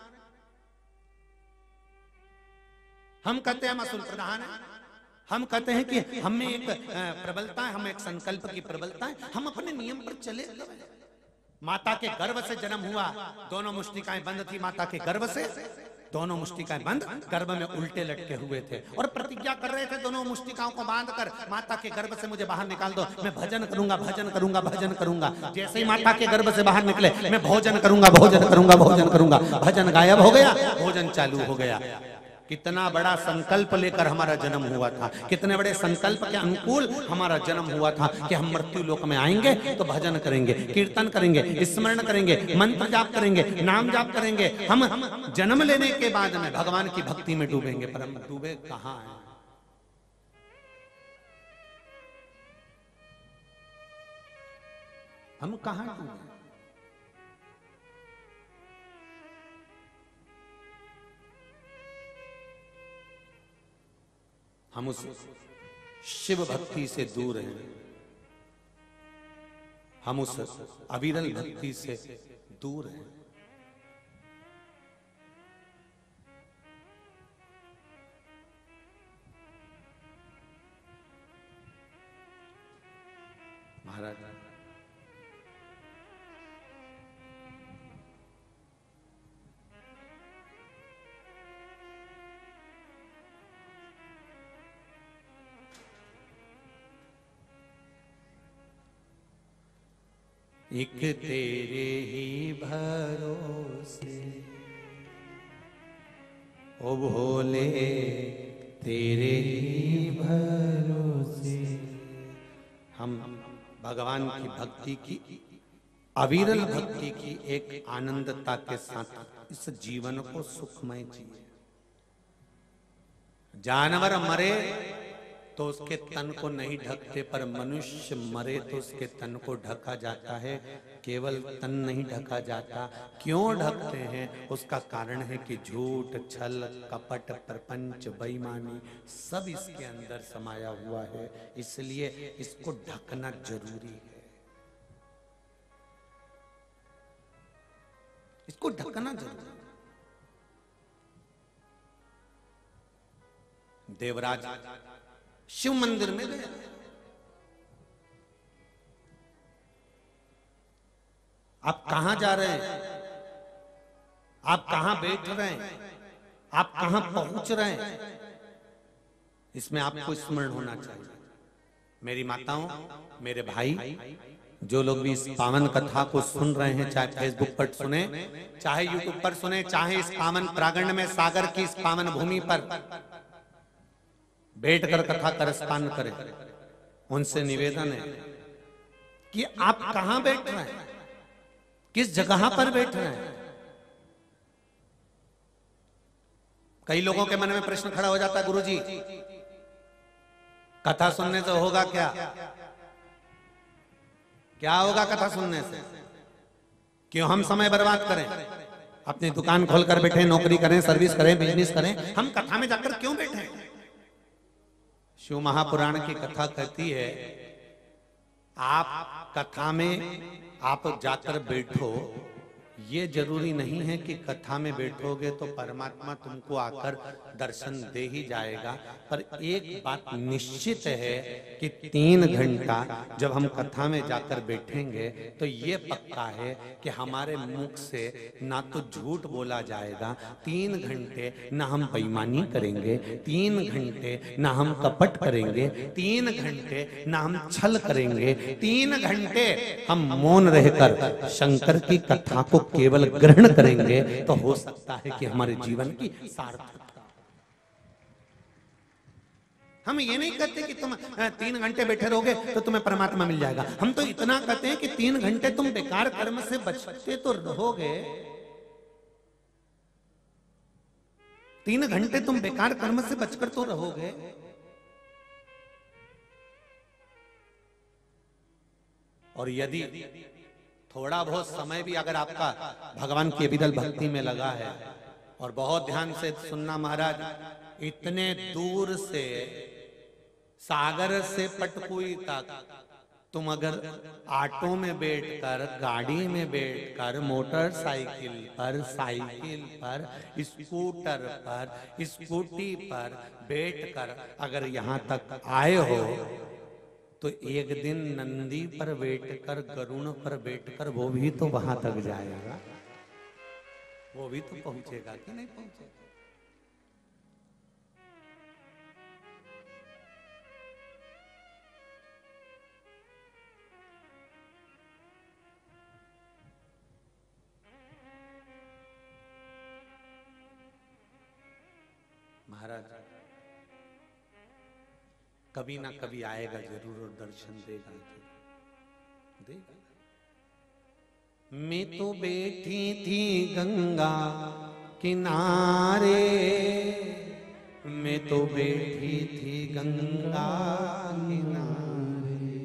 हम कहते हैं हम असूल प्रधान हैं, हम कहते हैं कि हमें एक प्रबलता है, हमें एक संकल्प की प्रबलता है, हम अपने नियम पर चले। माता के गर्भ से जन्म हुआ, दोनों मुष्टिकाएं बंद थी माता के गर्भ से, दोनों मुष्टिकाएं बंद, गर्भ में उल्टे लटके हुए थे और प्रतिज्ञा कर रहे थे दोनों मुष्टिकाओं को बांधकर, माता के गर्भ से मुझे बाहर निकाल दो, मैं भजन करूंगा भजन करूंगा भजन करूंगा। जैसे ही माता के गर्भ से बाहर निकले, मैं भोजन करूंगा भोजन करूंगा भोजन करूंगा, भजन गायब हो गया, भोजन चालू हो गया। कितना बड़ा संकल्प लेकर हमारा जन्म हुआ था, कितने बड़े संकल्प के अनुकूल हमारा जन्म हुआ था कि हम मृत्यु लोक में आएंगे तो भजन करेंगे, कीर्तन करेंगे, स्मरण करेंगे, मंत्र जाप करेंगे, नाम जाप करेंगे। हम जन्म लेने के बाद में भगवान की भक्ति में डूबेंगे, पर हम डूबे कहां हैं? हम कहां डूबे? हम उस शिव भक्ति से दूर हैं, हम उस अविरल भक्ति से दूर हैं। महाराज एक तेरे ही भरोसे ओ भोले, तेरे ही भरोसे। हम भगवान की भक्ति की, अविरल भक्ति की एक आनंदता के साथ इस जीवन को सुखमय जिए। जानवर मरे तो उसके तन को नहीं ढकते, पर मनुष्य मरे तो उसके तन को ढका जाता है। केवल तन नहीं ढका जाता, क्यों ढकते हैं? उसका कारण है कि झूठ, छल, कपट, प्रपंच, बेईमानी सब इसके अंदर समाया हुआ है, इसलिए इसको ढकना जरूरी है, इसको ढकना जरूरी है। देवराज शिव मंदिर में गए, आप कहां जा रहे हैं, आप कहां बैठ रहे हैं, आप कहां पहुंच रहे हैं, इसमें आपको स्मरण होना चाहिए। मेरी माताओं, मेरे भाई, जो लोग भी इस पावन कथा को सुन रहे हैं, चाहे फेसबुक पर सुने, चाहे यूट्यूब पर सुने, चाहे इस पावन प्रांगण में सागर की इस पावन भूमि पर बैठकर कथा करस्पान करें। उनसे निवेदन है कि आप कहां बैठ रहे हैं, किस जगह पर बैठ रहे हैं। कई लोगों के मन में प्रश्न खड़ा हो जाता है, गुरुजी कथा सुनने से होगा क्या? क्या होगा कथा सुनने से? क्यों हम समय बर्बाद करें? अपनी दुकान खोलकर बैठे, नौकरी करें, सर्विस करें, बिजनेस करें, हम कथा में जाकर क्यों बैठे? शिव महापुराण की कथा कहती है आप कथा में आप जाकर बैठो, ये जरूरी नहीं है कि कथा में बैठोगे तो परमात्मा तुमको आकर दर्शन दे ही जाएगा। पर एक बात निश्चित है कि तीन घंटा जब हम कथा में जाकर बैठेंगे तो ये पक्का है कि हमारे मुख से ना तो झूठ बोला जाएगा, तीन घंटे ना हम बेईमानी करेंगे, तीन घंटे ना हम कपट करेंगे, तीन घंटे ना हम छल करेंगे, तीन घंटे हम मौन रहकर शंकर की कथा को केवल ग्रहण करेंगे। तो हो सकता है कि हमारे जीवन की सार्थकता। हम ये नहीं कहते कि तुम तीन घंटे बैठे रहोगे तो तुम्हें परमात्मा मिल जाएगा। हम तो इतना कहते हैं कि तीन घंटे तुम बेकार कर्म से बचते तो रहोगे, तीन घंटे तुम बेकार कर्म से बचकर तो रहोगे। और यदि थोड़ा बहुत समय भी अगर आपका भगवान की अविरल भक्ति में लगा है और बहुत ध्यान से सुनना महाराज, इतने दूर से सागर से पटकुई तक तुम अगर ऑटो में बैठकर, गाड़ी में बैठकर, मोटरसाइकिल पर, साइकिल पर, स्कूटर पर, स्कूटी पर बैठकर अगर यहाँ तक आए हो तो एक दिन नंदी पर बैठकर, गरुण पर बैठकर वो भी तो वहां तक जाएगा, वो भी तो पहुंचेगा कि नहीं पहुंचेगा? महाराज कभी ना कभी आएगा जरूर और दर्शन देगा देगा। मैं तो बैठी थी गंगा किनारे, मैं तो बैठी थी गंगा किनारे,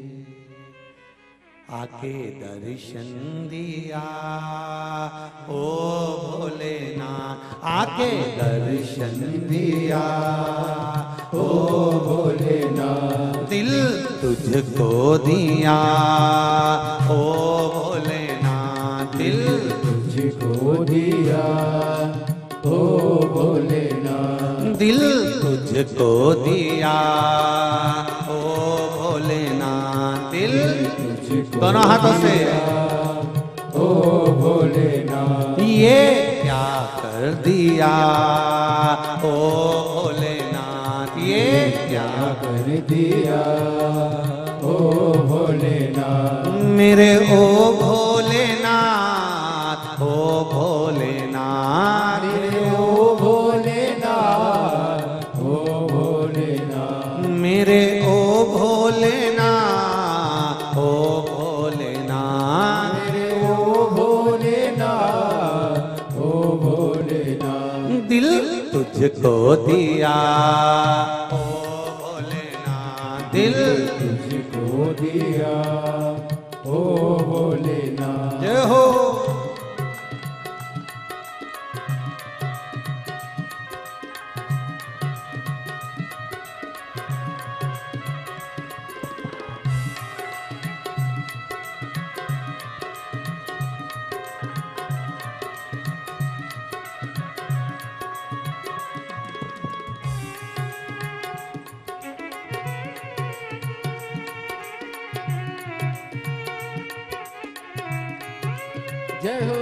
आके दर्शन दिया ओ भोलेनाथ, आके दर्शन दिया ओ भोलेनाथ, दिल तुझको दिया ओ भोलेनाथ, दिल तुझको दिया ओ भोलेनाथ, दिल तुझको दिया ओ भोलेनाथ, दिल तुझको दोनों हाथों से ओ भोलेनाथ, ये क्या कर दिया ओ भोलेनाथ, ये क्या कर दिया ओ भोलेनाथ, मेरे ओ भोलेनाथ, ओ भोलेनाथ, मेरे ओ भोलेनाथ, ओ भोलेनाथ, मेरे ओ भोलेनाथ, ओ भोलेनाथ, मेरे ओ भोलेनाथ, ओ भोलेनाथ, दिल तुझको दिया ओ भोलेनाथ, दिल तुझको दिया ओ भोलेनाथ। जय हो। जय हो।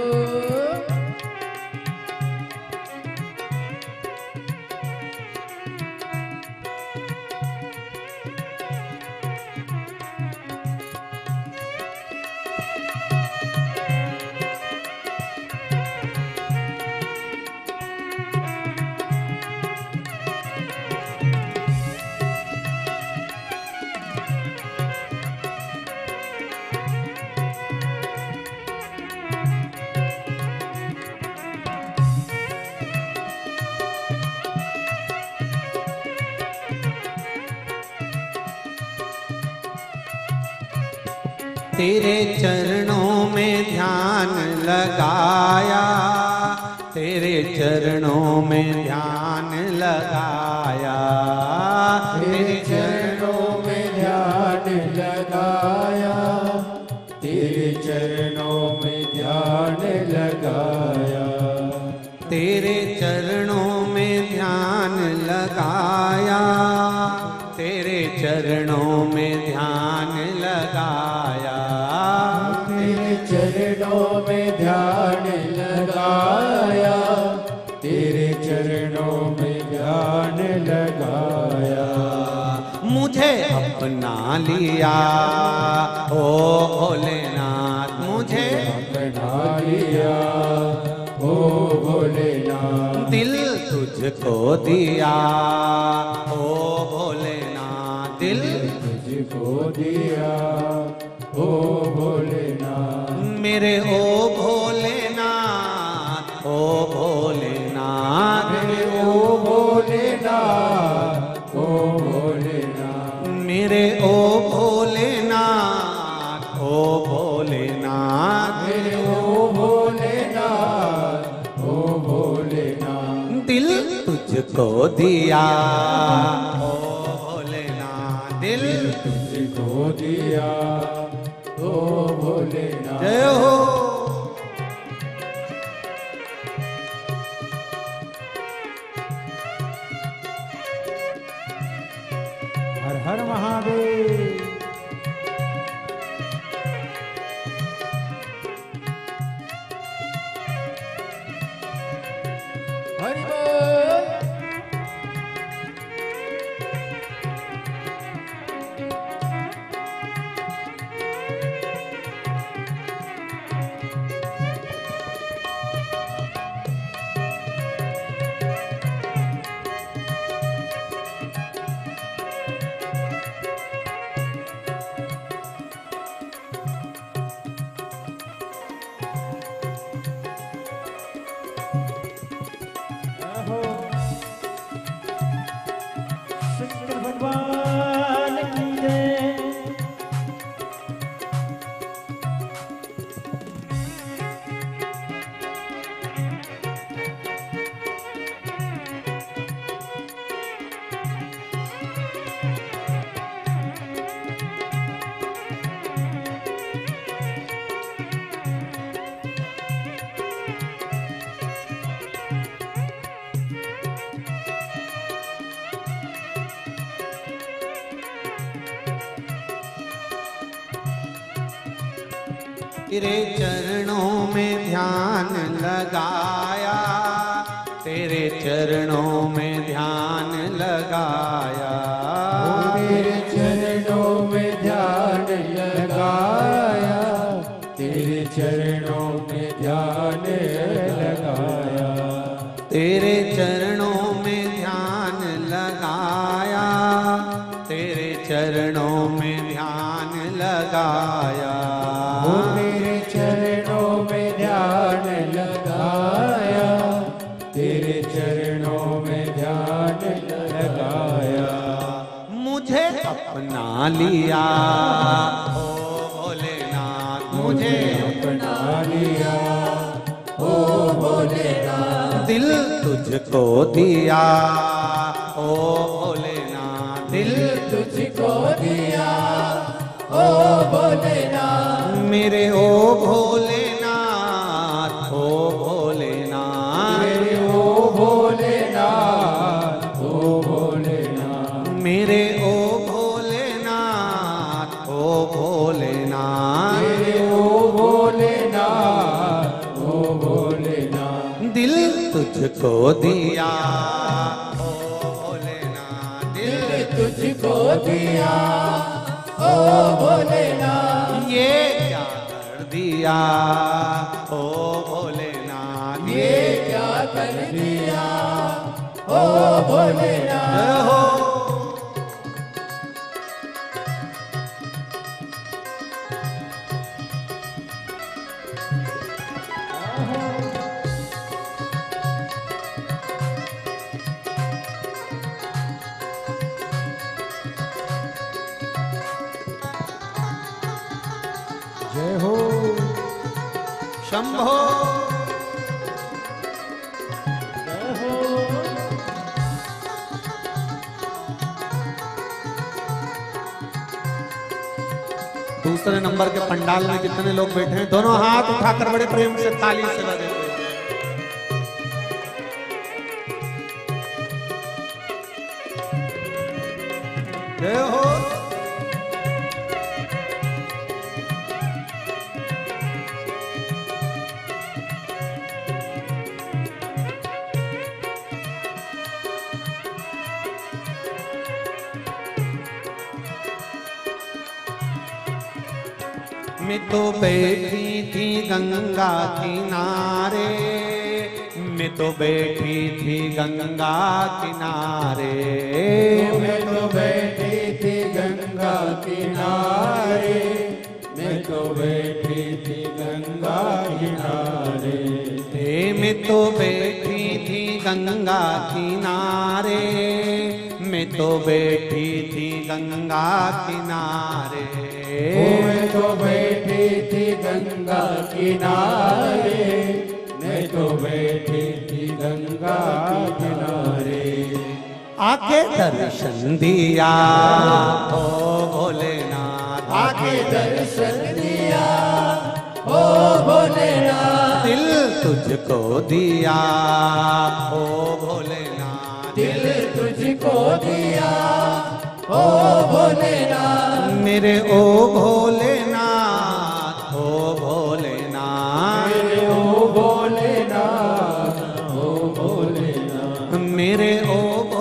तेरे चरणों में ध्यान लगाया, तेरे चरणों में ध्यान लगाया, तेरे चरणों में ध्यान लगाया, तेरे चरणों में ध्यान लगाया, तेरे चरणों में ध्यान लगाया, तेरे चरणों में ध्यान लगाया, तेरे चरणों में ध्यान लगाया, तेरे चरणों में ध्यान लगाया। मुझे अपना लिया ओ भोलेनाथ, मुझे अपना लिया ओ भोलेनाथ, दिल तुझको दिया ओ भोलेनाथ, दिल तुझको दिया ओ भोलेनाथ, मेरे ओ भोलेनाथ, ओ भोलेनाथ, मेरे ओ भोलेनाथ, ओ भोलेनाथ, मेरे ओ भोलेनाथ, ओ भोलेनाथ, मेरे ओ भोलेनाथ, ओ भोलेनाथ, दिल तुझको दिया ओ भोलेनाथ, दिल तुझको दिया ओ भोलेनाथ। जय हो। हर हर महादेव। हरि बोल। शंकर भगवान की जय। तेरे चरणों में ध्यान लगाया, तेरे चरणों में ध्यान लगाया, तेरे चरणों में ध्यान लगाया, तेरे चरणों में ध्यान लगाया, तेरे चरणों में ध्यान लगाया, तेरे चरणों में ध्यान लगाया, तेरे चरणों में ध्यान लगाया, तेरे चरणों में ध्यान लगाया। मुझे अपना लिया ओ भोलेनाथ, मुझे अपना लिया ओ भोलेनाथ, दिल तुझको दिया ओ भोलेनाथ, दिल तुझको दिया ओ भोलेनाथ, मेरे ओ भोलेनाथ, ओ भोलेनाथ, मेरे ओ भोलेनाथ, ओ भोलेनाथ, मेरे ओ भोलेनाथ, ओ भोलेनाथ, मेरे ओ भोलेनाथ, ओ भोलेनाथ, दिल तुझको दिया ओ भोलेनाथ, दिल तुझको दिया ओ भोलेनाथ, ये क्या कर दिया ओ भोलेनाथ, ये क्या कर दिया ओ भोलेनाथ। जय हो। शंभो। दूसरे नंबर के पंडाल में कितने लोग बैठे हैं, दोनों हाथ उठाकर बड़े प्रेम से ताली से बजाते हैं। जय हो। मैं तो बैठी थी गंगा किनारे, मैं तो बैठी थी गंगा किनारे, मैं तो बैठी थी गंगा किनारे, मैं तो बैठी थी गंगा किनारे, मैं तो बैठी थी गंगा किनारे, मैं तो बैठी थी गंगा किनारे, मैं तो बैठी थी गंगा किनारे, मैं तो बैठी थी गंगा किनारे। आके दर्शन दिया ओ भोलेनाथ, आके दर्शन दिया ओ भोलेनाथ, दिल तुझको दिया ओ भोलेनाथ, दिल तुझको दिया ओ भोलेनाथ, मेरे ओ भोलेनाथ, ओ भोलेनाथ, मेरे ओ भोलेनाथ, ओ भोलेनाथ, मेरे ओ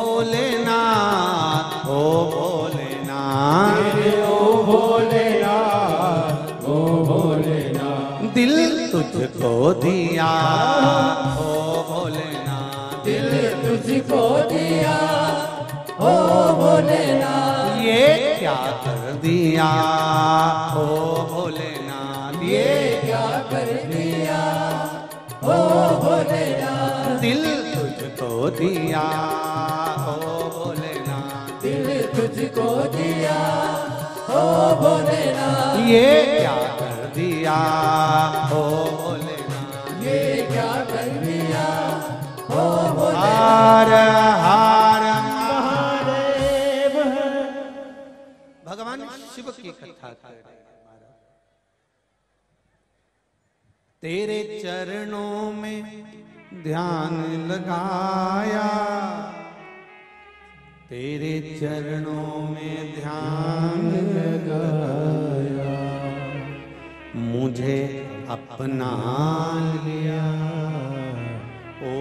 भोलेनाथ, ओ भोलेनाथ, मेरे ओ भोलेनाथ, ओ भोलेनाथ, दिल तुझको दिया ओ भोलेनाथ, दिल तुझको दिया ओ भोलेनाथ, ये क्या कर दिया ओ भोलेनाथ, ये क्या कर दिया ओ भोलेनाथ, दिल तुझको दिया ओ भोलेनाथ, दिल तुझको दिया ओ भोलेनाथ, ये क्या कर दिया ओ भोलेनाथ, ये क्या कर दिया ओ भोलेनाथ। हार हार महादेव भगवान शिव की कथा कर रहे हैं। तेरे चरणों में ध्यान लगाया, तेरे चरणों में ध्यान लगाया, मुझे अपना लिया ओ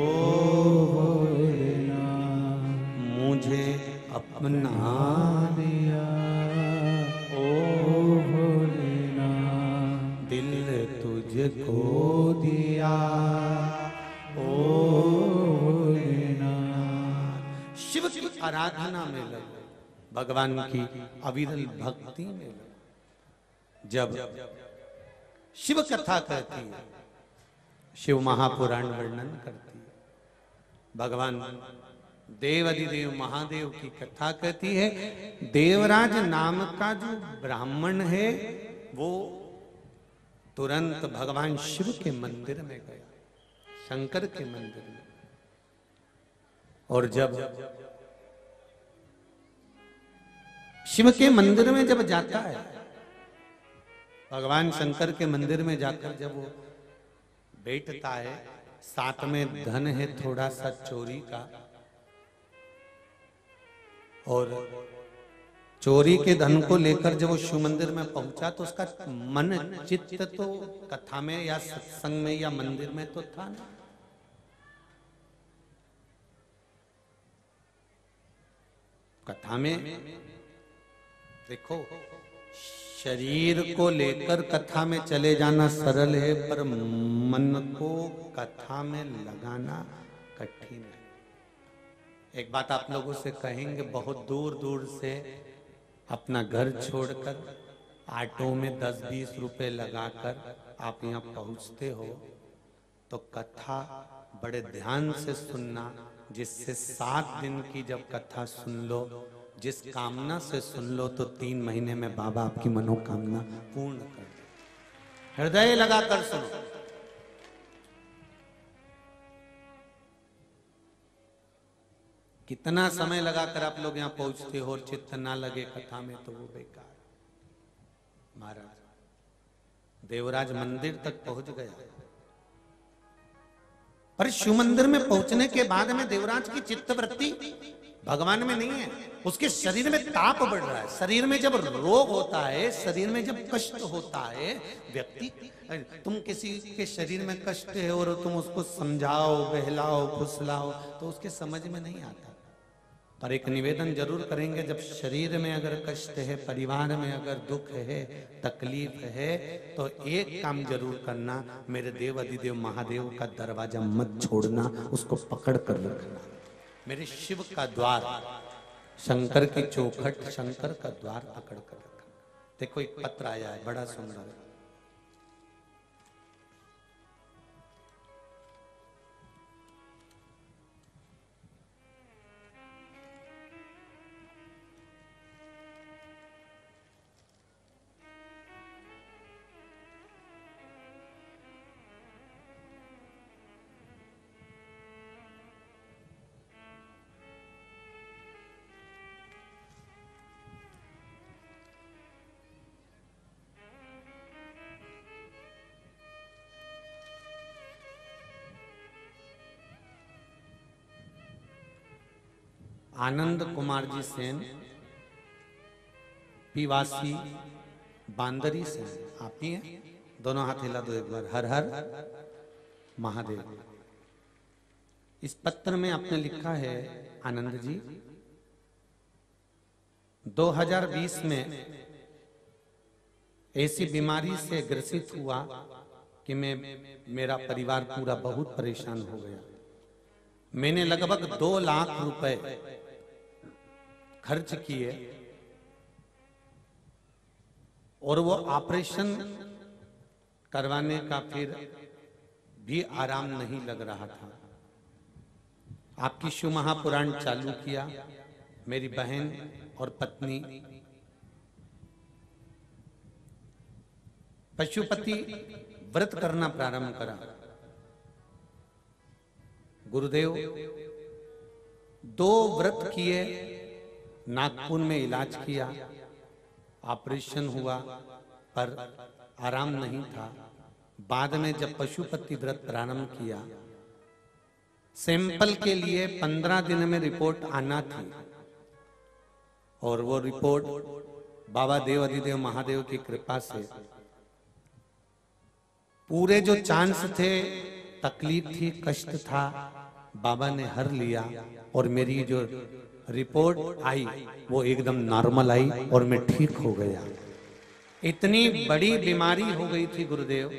भोलेनाथ, मुझे अपना लिया ओ भोलेनाथ, दिल तुझको दिया ओ भोलेनाथ। शिव की आराधना में लगे, भगवान की अविरल भक्ति में लगे। जब शिव कथा कहती है, शिव महापुराण वर्णन करती है, भगवान देवाधिदेव महादेव की कथा कहती है, देवराज नाम का जो ब्राह्मण है वो तुरंत भगवान शिव के मंदिर में गया, शंकर के मंदिर में, और जब शिव के मंदिर में जब जाता है, भगवान शंकर के मंदिर में जाकर जब वो बैठता है, साथ में धन है थोड़ा सा चोरी का, और चोरी के धन को लेकर जब वो शिव मंदिर में पहुंचा तो उसका मन चित्त तो कथा में या सत्संग में या मंदिर में तो था ना। कथा में देखो, शरीर को लेकर कथा में चले जाना सरल है, पर मन को कथा में लगाना कठिन है। एक बात आप लोगों से कहेंगे, बहुत दूर दूर से अपना घर छोड़कर ऑटो में दस बीस रुपए लगाकर आप यहाँ पहुँचते हो, तो कथा बड़े ध्यान से सुनना, जिससे सात दिन की जब कथा सुन लो, जिस कामना से सुन लो, तो तीन महीने में बाबा आपकी मनोकामना पूर्ण कर दे। हृदय लगाकर सुनो। कितना समय लगाकर आप लोग यहाँ पहुंचते हो और चित्त ना लगे कथा में तो वो बेकार। महाराज देवराज मंदिर तक पहुंच गया, पर शिव मंदिर में पहुंचने के बाद में देवराज की चित्तवृत्ति भगवान में नहीं है, उसके शरीर में ताप बढ़ रहा है। शरीर में जब रोग होता है, शरीर में जब कष्ट होता है, व्यक्ति, तुम किसी के शरीर में कष्ट है और तुम उसको समझाओ, बहलाओ, फुसलाओ तो उसके समझ में नहीं आता। पर एक निवेदन जरूर करेंगे, जब शरीर में अगर कष्ट है, परिवार में अगर दुख है, तकलीफ है, तो एक काम जरूर करना, मेरे देव अधिदेव महादेव का दरवाजा मत छोड़ना, उसको पकड़ कर रखना। मेरे शिव का द्वार, शंकर की चौखट, शंकर का द्वार पकड़ कर रखना। देखो एक पत्र आया है बड़ा सुंदर, आनंद कुमार जी सेन, पीवासी बांदरी सेन, आप ही हैं? दोनों हाथ हिला दो एक बार। हर हर महादेव। इस पत्र में आपने लिखा है, आनंद जी, दो हज़ार बीस में ऐसी बीमारी से ग्रसित हुआ कि मैं, मेरा परिवार पूरा बहुत परेशान हो गया। मैंने लगभग दो लाख रुपए खर्च किए और वो ऑपरेशन करवाने का फिर भी आराम नहीं लग रहा था। आपकी शिव महापुराण चालू किया, मेरी बहन और पत्नी पशुपति व्रत करना प्रारंभ करा। गुरुदेव दो व्रत किए, नागपुर में इलाज किया, ऑपरेशन हुआ, पर आराम नहीं था। बाद में जब पशुपति व्रत प्रारंभ किया, सैंपल के लिए पंद्रह दिन में रिपोर्ट आना थी और वो रिपोर्ट बाबा देव अधिदेव महादेव की कृपा से पूरे जो चांस थे, तकलीफ थी, कष्ट था, बाबा ने हर लिया और मेरी जो रिपोर्ट आई वो एकदम नॉर्मल आई और मैं ठीक हो गया। इतनी बड़ी बीमारी हो गई थी गुरुदेव,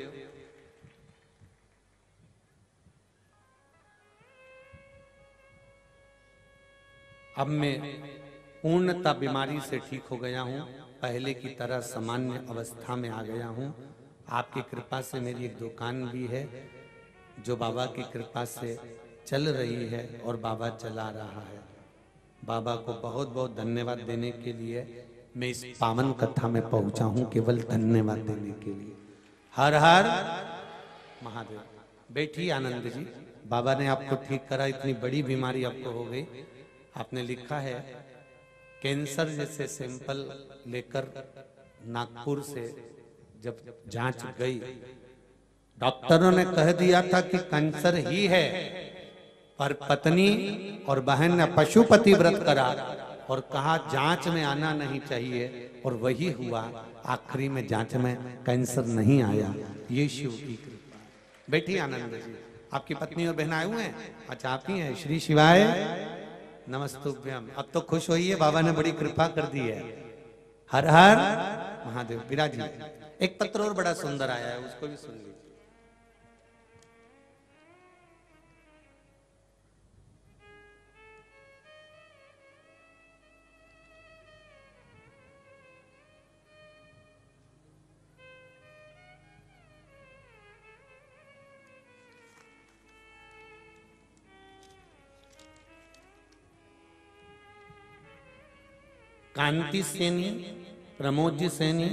अब मैं पूर्णतः बीमारी से ठीक हो गया हूं, पहले की तरह सामान्य अवस्था में आ गया हूं। आपकी कृपा से मेरी एक दुकान भी है जो बाबा की कृपा से चल रही है और बाबा चला रहा है। बाबा को बहुत बहुत धन्यवाद देने के लिए मैं इस पावन कथा में पहुंचा हूं, केवल धन्यवाद देने के लिए। हर हर महादेव। बैठी आनंद जी, बाबा ने आपको ठीक करा, इतनी बड़ी बीमारी आपको हो गई। आपने लिखा है कैंसर जैसे सैंपल लेकर नागपुर से जब जांच गई, डॉक्टरों ने कह दिया था कि कैंसर ही है, पर पत्नी और बहन ने पशुपति व्रत करा और कहा जांच में आना नहीं चाहिए, और वही हुआ। आखिरी में जांच में कैंसर नहीं आया। ये शिव की कृपा। बैठी आनंद जी, आपकी पत्नी और बहन आए हुए हैं? अच्छा आप ही हैं। श्री शिवाय नमस्तुभ्यम। अब तो खुश होइए, बाबा ने बड़ी कृपा कर दी है। हर हर महादेव। विराजी। एक पत्र और बड़ा सुंदर आया है, उसको भी सुन लीजिए। कांति सैनी, प्रमोद जी सैनी,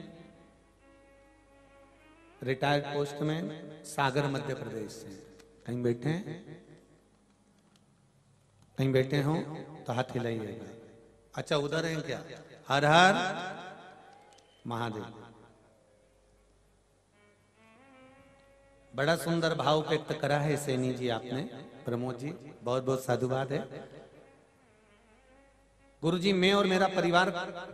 रिटायर्ड पोस्टमैन, सागर मध्य प्रदेश से। कहीं बैठे हैं? कहीं बैठे हो तो हाथ हिलाइएगा। अच्छा उधर हैं क्या? हर हर महादेव। बड़ा सुंदर भाव व्यक्त करा है सैनी जी आपने, प्रमोद जी, बहुत बहुत साधुवाद है। गुरु जी, मैं और मेरा परिवार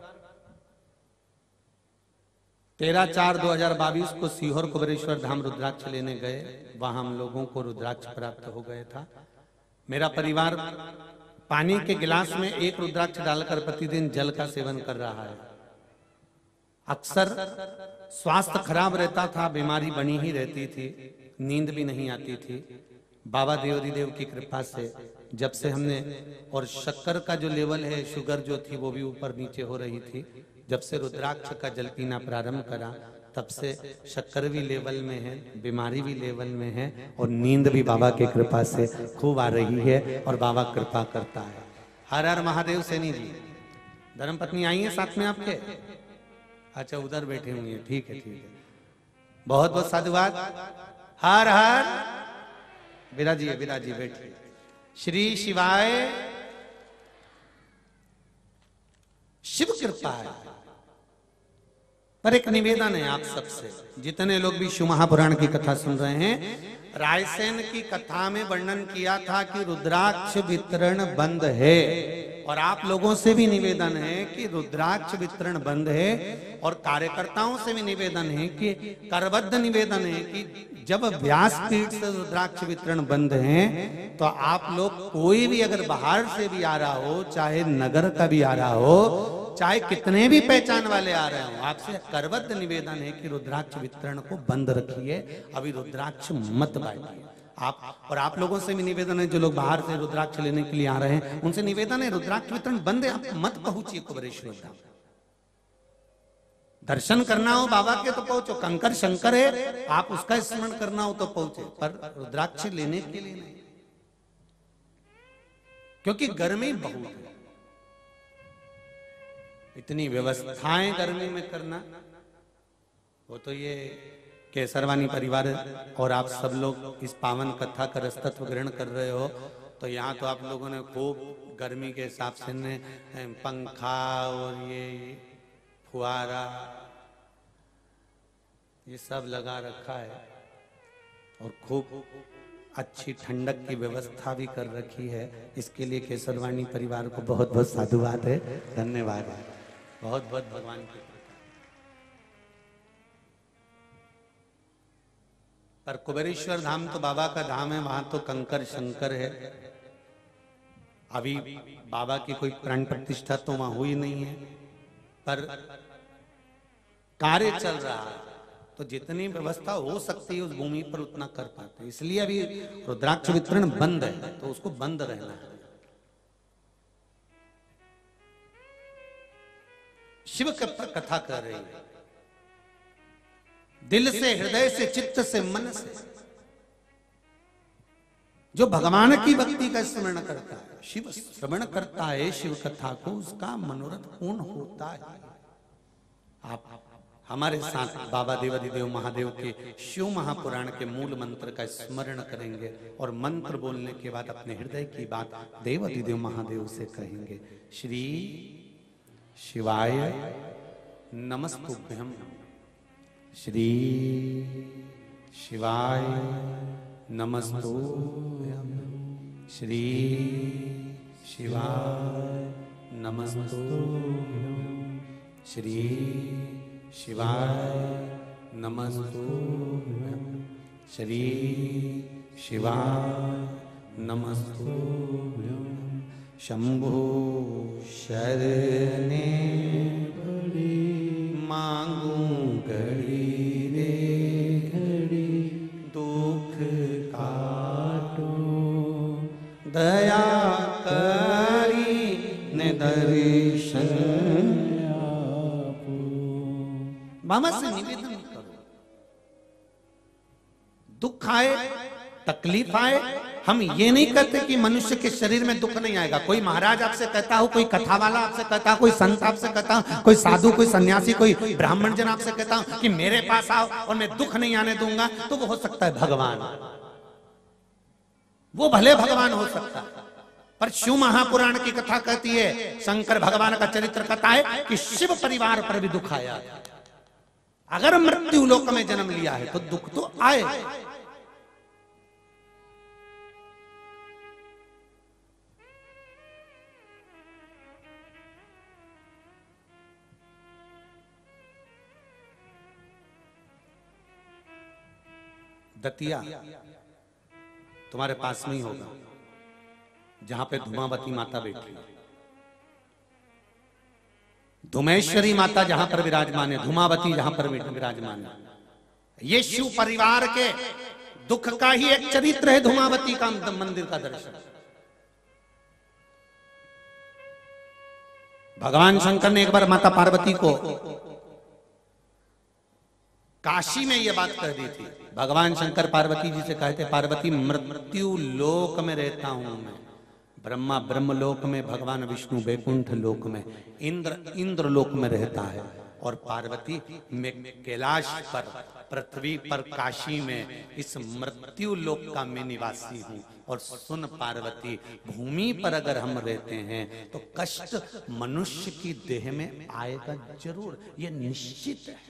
तेरह चार दो हजार बाईस को सीहोर कुबेरेश्वर धाम रुद्राक्ष लेने गए। वहां हम लोगों को रुद्राक्ष प्राप्त हो गया था। मेरा परिवार पानी के गिलास में एक रुद्राक्ष डालकर प्रतिदिन जल का सेवन कर रहा है। अक्सर स्वास्थ्य खराब रहता था, बीमारी बनी ही रहती थी, नींद भी नहीं आती थी। बाबा देवरी देव की कृपा से जब से हमने, और शक्कर का जो लेवल है, शुगर जो थी वो भी ऊपर नीचे हो रही थी। जब से रुद्राक्ष का जल पीना प्रारंभ करा तब से शक्कर भी लेवल में है, बीमारी भी लेवल में है, और नींद भी बाबा के कृपा से खूब आ रही है, और बाबा कृपा करता है। हर हर महादेव। सैनी जी, धर्मपत्नी आई है साथ में आपके? अच्छा उधर बैठे हुए हैं, ठीक है ठीक है, बहुत बहुत साधुवाद। हर हर। विराजिए विराजिए, बैठिए। श्री शिवाय। शिव कृपा है। पर एक निवेदन है आप सबसे, जितने लोग भी शिव महापुराण की कथा सुन रहे हैं, रायसेन की कथा में वर्णन किया था कि रुद्राक्ष वितरण बंद है, और आप लोगों से भी निवेदन है कि रुद्राक्ष वितरण बंद है, और कार्यकर्ताओं से भी निवेदन है कि करबद्ध निवेदन है कि जब व्यासपीठ से रुद्राक्ष वितरण बंद है तो आप लोग कोई भी अगर बाहर से भी आ रहा हो, चाहे नगर का भी आ रहा हो, चाहे कितने भी पहचान वाले आ रहे हो, आपसे करबद्ध निवेदन है कि रुद्राक्ष वितरण को बंद रखिए, अभी रुद्राक्ष मत बांटिए आप। और आप लोगों से भी निवेदन है, जो लोग बाहर से रुद्राक्ष लेने के लिए आ रहे हैं, उनसे निवेदन है रुद्राक्ष वितरण बंद है, आप मत पहुंचिए कुबेरेश्वर धाम। दर्शन करना हो बाबा के तो पहुंचो, कंकर शंकर है, आप उसका स्मरण करना हो तो पहुंचे, पर रुद्राक्ष लेने के लिए नहीं, क्योंकि गर्मी बहुत है। इतनी व्यवस्थाएं गर्मी में करना, वो तो ये केसरवानी परिवार और आप सब लोग इस पावन कथा का रसतत्व ग्रहण कर रहे हो, तो यहाँ तो आप लोगों ने खूब गर्मी के हिसाब से ने पंखा और ये फुहारा ये सब लगा रखा है, और खूब अच्छी ठंडक की व्यवस्था भी कर रखी है। इसके लिए केसरवानी परिवार को बहुत बहुत साधुवाद है, धन्यवाद है, बहुत बहुत भगवान की। पर कुबेरेश्वर धाम तो बाबा का धाम है, वहां तो कंकर शंकर है। अभी बाबा की कोई प्राण प्रतिष्ठा तो वहां हुई नहीं है, पर कार्य चल रहा है, तो जितनी व्यवस्था हो सकती है उस भूमि पर उतना कर पाते हैं। इसलिए अभी रुद्राक्ष वितरण बंद है, तो उसको बंद रहना है। शिव कथा कर रही है, दिल से, हृदय से, चित्त से, मन से, जो भगवान की भक्ति का स्मरण करता है, शिव श्रवण करता है शिव कथा को, उसका मनोरथ पूर्ण होता है। आप हमारे साथ बाबा देवाधिदेव महादेव के शिव महापुराण के मूल मंत्र का स्मरण करेंगे, और मंत्र बोलने के बाद अपने हृदय की बात देवाधिदेव महादेव से कहेंगे। श्री शिवाय नमस्तुभ्यं। श्री शिवाय नमस्तुभ्यं। श्री शिवाय नमस्तुभ्यं। श्री शिवाय नमस्तुभ्यं। श्री शिवाय नमस्तुभ्यं। शंभो शरणे पड़ी, मांगू घड़ी रे घड़ी, दुख काटो दया करी ने दर्शन। बाबा से निवेदन करो, दुख आए, तकलीफ आए, हम ये नहीं कहते कि मनुष्य के शरीर में दुख नहीं आएगा। कोई महाराज आपसे कहता हो, कोई कथा वाला आपसे कहता हो, कोई संत आपसे कहता हो, कोई साधु, कोई सन्यासी, कोई ब्राह्मण जन आपसे कहता हो कि मेरे पास आओ और मैं दुख नहीं आने दूंगा, तो वो हो सकता है भगवान, वो भले भगवान हो सकता है, पर शिव महापुराण की कथा कहती है, शंकर भगवान का चरित्र कथा है कि शिव परिवार पर भी दुख आया। अगर मृत्यु लोक में जन्म लिया है तो दुख तो आए। दतिया तुम्हारे पास में ही होगा, जहां पे धुमावती माता बैठी है। धुमेश्वरी माता जहां पर विराजमान है, धुमावती जहां पर विराजमान है। ये शिव परिवार के दुख का ही एक चरित्र है, धुमावती का मंदिर का दर्शन। भगवान शंकर ने एक बार माता पार्वती को काशी में यह बात कह दी थी। भगवान शंकर पार्वती जी से कहते, पार्वती मृत्यु लोक में रहता हूं मैं, ब्रह्मा ब्रह्म लोक में, भगवान विष्णु वैकुंठ लोक में, इंद्र इंद्र लोक में रहता है, और पार्वती मैं कैलाश पर, पृथ्वी पर, काशी में इस मृत्यु लोक का मैं निवासी हूं। और सुन पार्वती, भूमि पर अगर हम रहते हैं तो कष्ट मनुष्य की देह में आएगा जरूर, यह निश्चित है।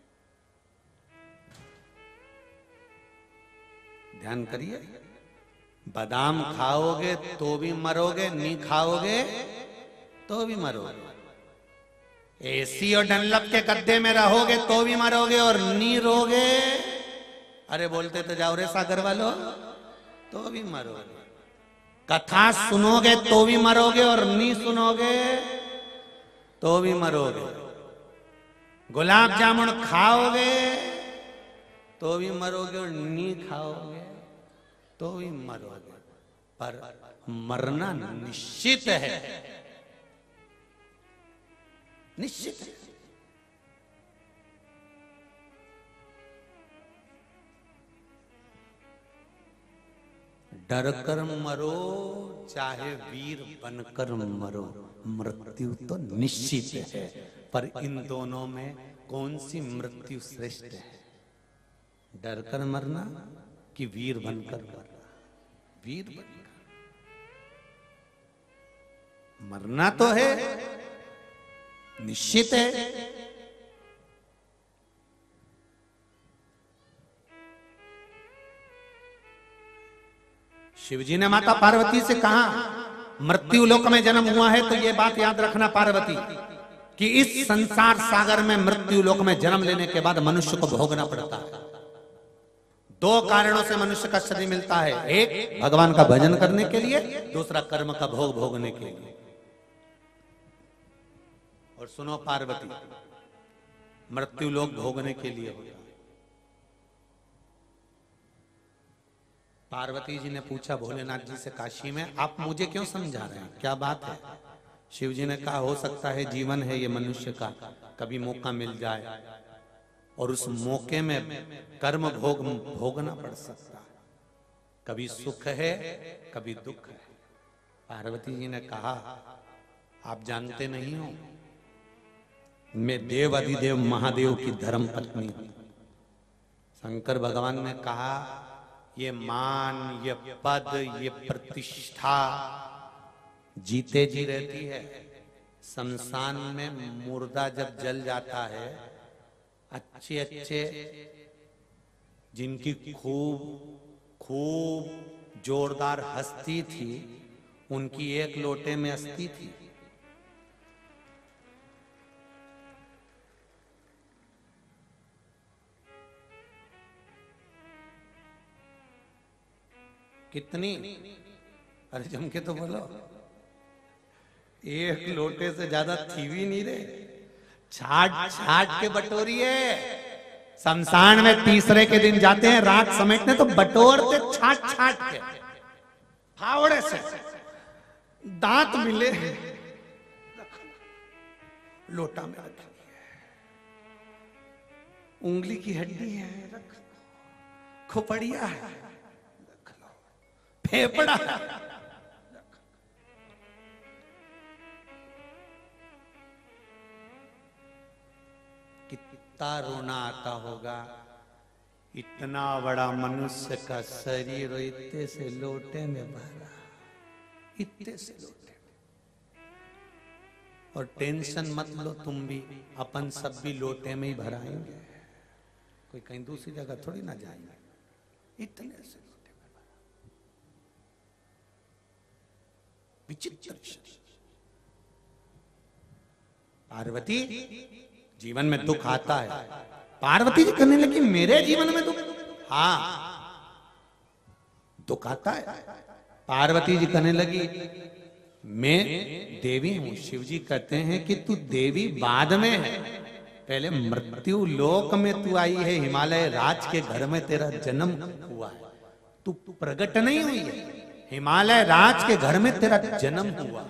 ध्यान करिए, बादाम खाओगे तो भी मरोगे, नहीं खाओगे तो भी मरोगे। एसी और डनलप के गद्दे में रहोगे तो भी मरोगे, और नहीं रोगे, अरे बोलते तो जाओ रे सागर वालों, तो भी मरोगे। कथा सुनोगे तो भी मरोगे, और नहीं सुनोगे तो भी मरोगे। गुलाब जामुन खाओगे तो भी मरोगे, और नहीं खाओगे तो भी मरोगे। पर मरना निश्चित है, निश्चित है। डर कर मरो चाहे वीर बनकर मरो, मृत्यु तो निश्चित है। पर इन दोनों में कौन सी मृत्यु श्रेष्ठ है? डर कर मरना कि वीर बनकर मरना? वीर बनकर मरना तो है, निश्चित है। शिवजी ने माता पार्वती से कहा, मृत्यु लोक में जन्म हुआ है तो यह बात याद रखना पार्वती, कि इस संसार सागर में मृत्यु लोक में जन्म लेने के बाद मनुष्य को भोगना पड़ता है। दो कारणों से मनुष्य का शरीर मिलता है, एक भगवान का भजन करने के लिए, दूसरा कर्म का भोग भोगने के लिए। और सुनो पार्वती, मृत्यु लोक भोगने के लिए होता है। पार्वती जी ने पूछा भोलेनाथ जी से काशी में, आप मुझे क्यों समझा रहे हैं, क्या बात है? शिव जी ने कहा, हो सकता है जीवन है ये मनुष्य का, कभी मौका मिल जाए और उस मौके में कर्म भोग भोगना पड़ सकता है। कभी सुख है कभी दुख है। पार्वती जी ने कहा, आप जानते नहीं हो, मैं देव अधिदेव महादेव की धर्म पत्नी हूं। शंकर भगवान ने कहा, ये मान, ये पद, ये प्रतिष्ठा जीते जी रहती है। शमशान में मुर्दा जब जल जाता है, अच्छे अच्छे जिनकी खूब खूब जोरदार हस्ती थी, उनकी एक लोटे में अस्थि थी। कितनी? अरे जम के तो बोलो, एक लोटे से ज्यादा थी भी नहीं रे, छाट छाट के बटोरी है। शमशान में तीसरे के दिन जाते हैं राख समेटने, तो बटोरते छाट छाट के, फावड़े से। दांत मिले, लोटा में रख, उंगली की हड्डी है, रख, खोपड़िया है, फेफड़ा है, कितना रोना आता होगा। इतना बड़ा मनुष्य का शरीर इतने से लोटे में भरा, इतने से लोटे। और टेंशन मत लो तुम भी, अपन सब भी लोटे में ही भराएंगे, कोई कहीं दूसरी जगह थोड़ी ना जाएंगे, इतने से लोटे में भरा। विचित्र पार्वती, जीवन में दुख आता है। पार्वती जी कहने लगी मेरे जीवन में दुख? हाँ दुख आता है। पार्वती जी कहने लगी मैं देवी हूं। शिव जी कहते हैं कि तू देवी बाद में है, पहले मृत्यु लोक में तू आई है, हिमालय राज के घर में तेरा जन्म हुआ है, तू प्रकट नहीं हुई है, हिमालय राज के घर में तेरा जन्म हुआ।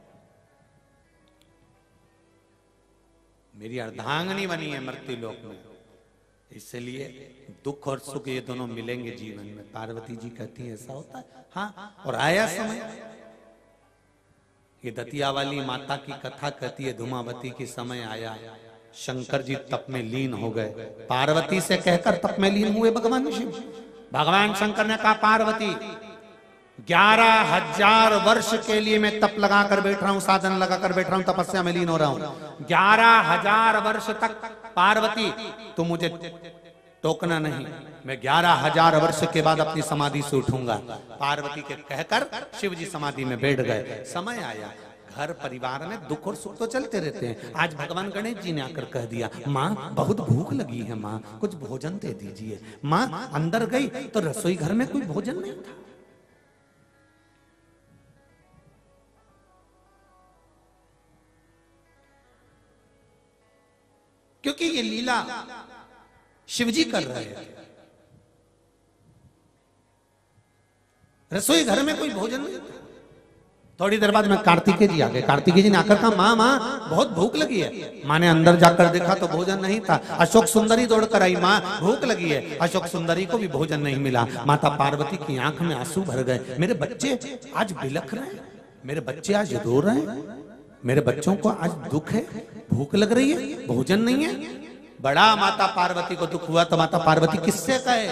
मेरी अर्धांगिनी बनी है मृत्यु लोक में, इसलिए दुख और सुख ये दोनों मिलेंगे जीवन में। पार्वती जी कहती है ऐसा होता है। हाँ, और आया समय, ये दतिया वाली माता की कथा कहती है, धूमावती की समय आया, शंकर जी तप में लीन हो गए। पार्वती से कहकर तप में लीन हुए भगवान शिव। भगवान शंकर ने कहा पार्वती ग्यारह हजार वर्ष के लिए मैं तप लगा कर बैठ रहा हूं, साधन लगा कर बैठ रहा हूं, तपस्या में लीन हो रहा हूं। ग्यारह हजार वर्ष तक पार्वती तू मुझे टोकना नहीं, मैं ग्यारह हजार वर्ष के बाद अपनी समाधि से उठूंगा। पार्वती के कहकर शिव जी समाधि में बैठ गए। समय आया, घर परिवार में दुख और सुख तो चलते रहते हैं। आज भगवान गणेश जी ने आकर कह दिया माँ बहुत भूख लगी है, माँ कुछ भोजन दे दीजिए। माँ अंदर गई तो रसोई घर में कोई भोजन नहीं था। क्योंकि ये लीला शिवजी कर रहे हैं। रसोई घर में कोई भोजन नहीं। थोड़ी देर बाद में कार्तिकेय जी आ गए। कार्तिकेय जी ने आकर कहा माँ माँ बहुत भूख लगी है। माँ ने अंदर जाकर देखा तो भोजन नहीं था। अशोक सुंदरी दौड़ कर आई, माँ भूख लगी है। अशोक सुंदरी को भी भोजन नहीं मिला। माता पार्वती की आंख में आंसू भर गए। मेरे बच्चे आज बिलख रहे हैं, मेरे बच्चे आज रो रहे हैं, मेरे बच्चों को आज दुख है, भूख लग रही है, भोजन नहीं है। बड़ा माता पार्वती को दुख हुआ तो माता पार्वती किससे कहे?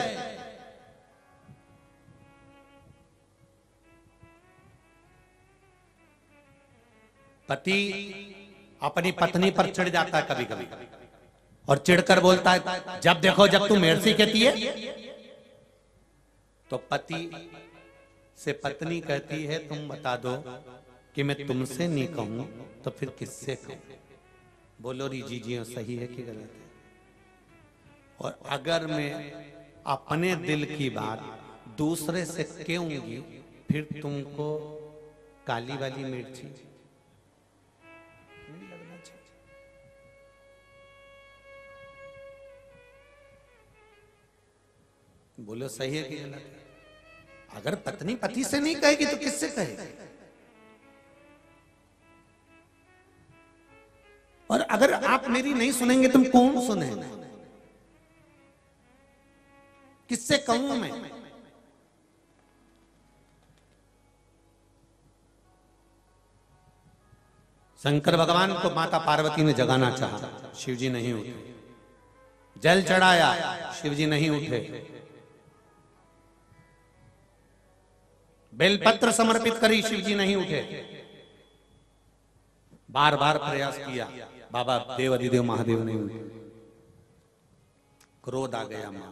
पति अपनी पत्नी पर चिढ़ जाता है कभी कभी, और चिढ़कर बोलता है जब देखो जब तू मेरे से कहती है। तो पति से पत्नी कहती है तुम बता दो कि मैं तुमसे नहीं कहूं तो फिर किससे कहूं? बोलो री जी जी सही है कि गलत है? और अगर मैं अपने दिल की बात दूसरे से कहूंगी फिर तुमको काली वाली मिर्ची नहीं लगना चाहिए। बोलो सही है कि गलत है? अगर पत्नी पति से नहीं कहेगी तो किससे कहेगी? और अगर आप मेरी नहीं सुनेंगे तुम कौन सुनेगा? किससे कहूं मैं? शंकर भगवान को माता पार्वती ने जगाना चाहा, शिवजी नहीं उठे। जल चढ़ाया, शिवजी नहीं उठे। बेलपत्र समर्पित करी, शिवजी नहीं उठे। बार बार प्रयास किया, बाबा देव अधिदेव महादेव नहीं उठे। क्रोध आ गया मां।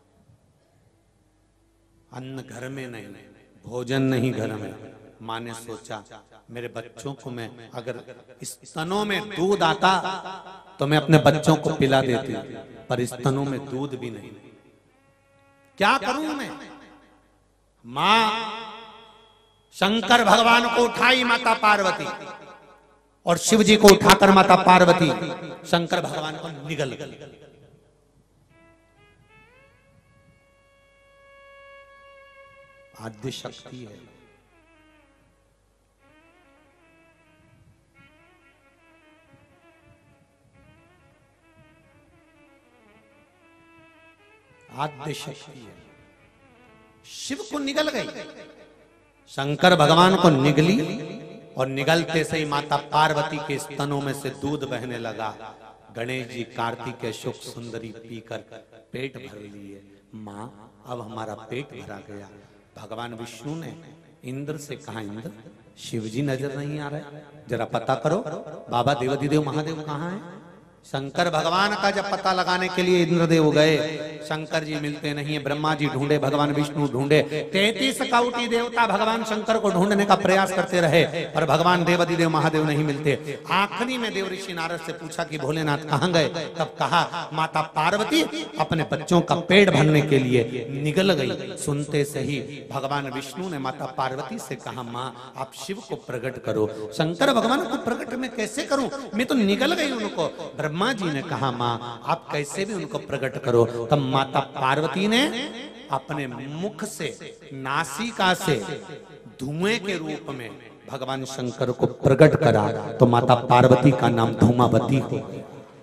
अन्न घर में नहीं, भोजन नहीं घर में। मां ने सोचा मेरे बच्चों को मैं अगर इस स्तनों में दूध आता तो मैं अपने बच्चों को पिला देती, पर इस स्तनों में दूध भी नहीं। क्या करूं मैं? मां शंकर भगवान को उठाई माता पार्वती, और शिव जी को उठाकर माता पार्वती शंकर भगवान को निगल गई। आद्य शक्ति है। आद्य शक्ति है। शिव को निगल गई, शंकर भगवान को निगली, और निगलते से ही माता पार्वती के स्तनों में से दूध बहने लगा। गणेश जी कार्तिकेय अशोक सुंदरी पीकर पेट भर लिए। मां अब हमारा पेट भरा गया। भगवान विष्णु ने इंद्र से कहा इंद्र शिव जी नजर नहीं आ रहे, जरा पता करो बाबा देवाधिदेव महादेव कहाँ हैं। शंकर भगवान का जब पता लगाने के लिए इंद्रदेव गए, शंकर जी मिलते नहीं है। ब्रह्मा जी ढूंढे, भगवान विष्णु ढूंढे, तैतीस कौटी देवता भगवान शंकर को ढूंढने का प्रयास करते रहे, पर भगवान देवाधिदेव महादेव नहीं मिलते। आखिरी में देव ऋषि नारद से पूछा कि भोलेनाथ कहाँ गए, तब कहा माता पार्वती अपने बच्चों का पेट भरने के लिए निकल गई। सुनते से ही भगवान विष्णु ने माता पार्वती से कहा, माँ आप शिव को प्रकट करो। शंकर भगवान को प्रकट मैं कैसे करूं, मैं तो निकल गई उनको। ब्रह्मा जी ने कहा, माँ आप कैसे भी उनको प्रकट करो। तब माता पार्वती ने अपने मुख से, नासिका से धुएं के रूप में भगवान शंकर को प्रकट करा, तो माता पार्वती का नाम धूमावती हो गया।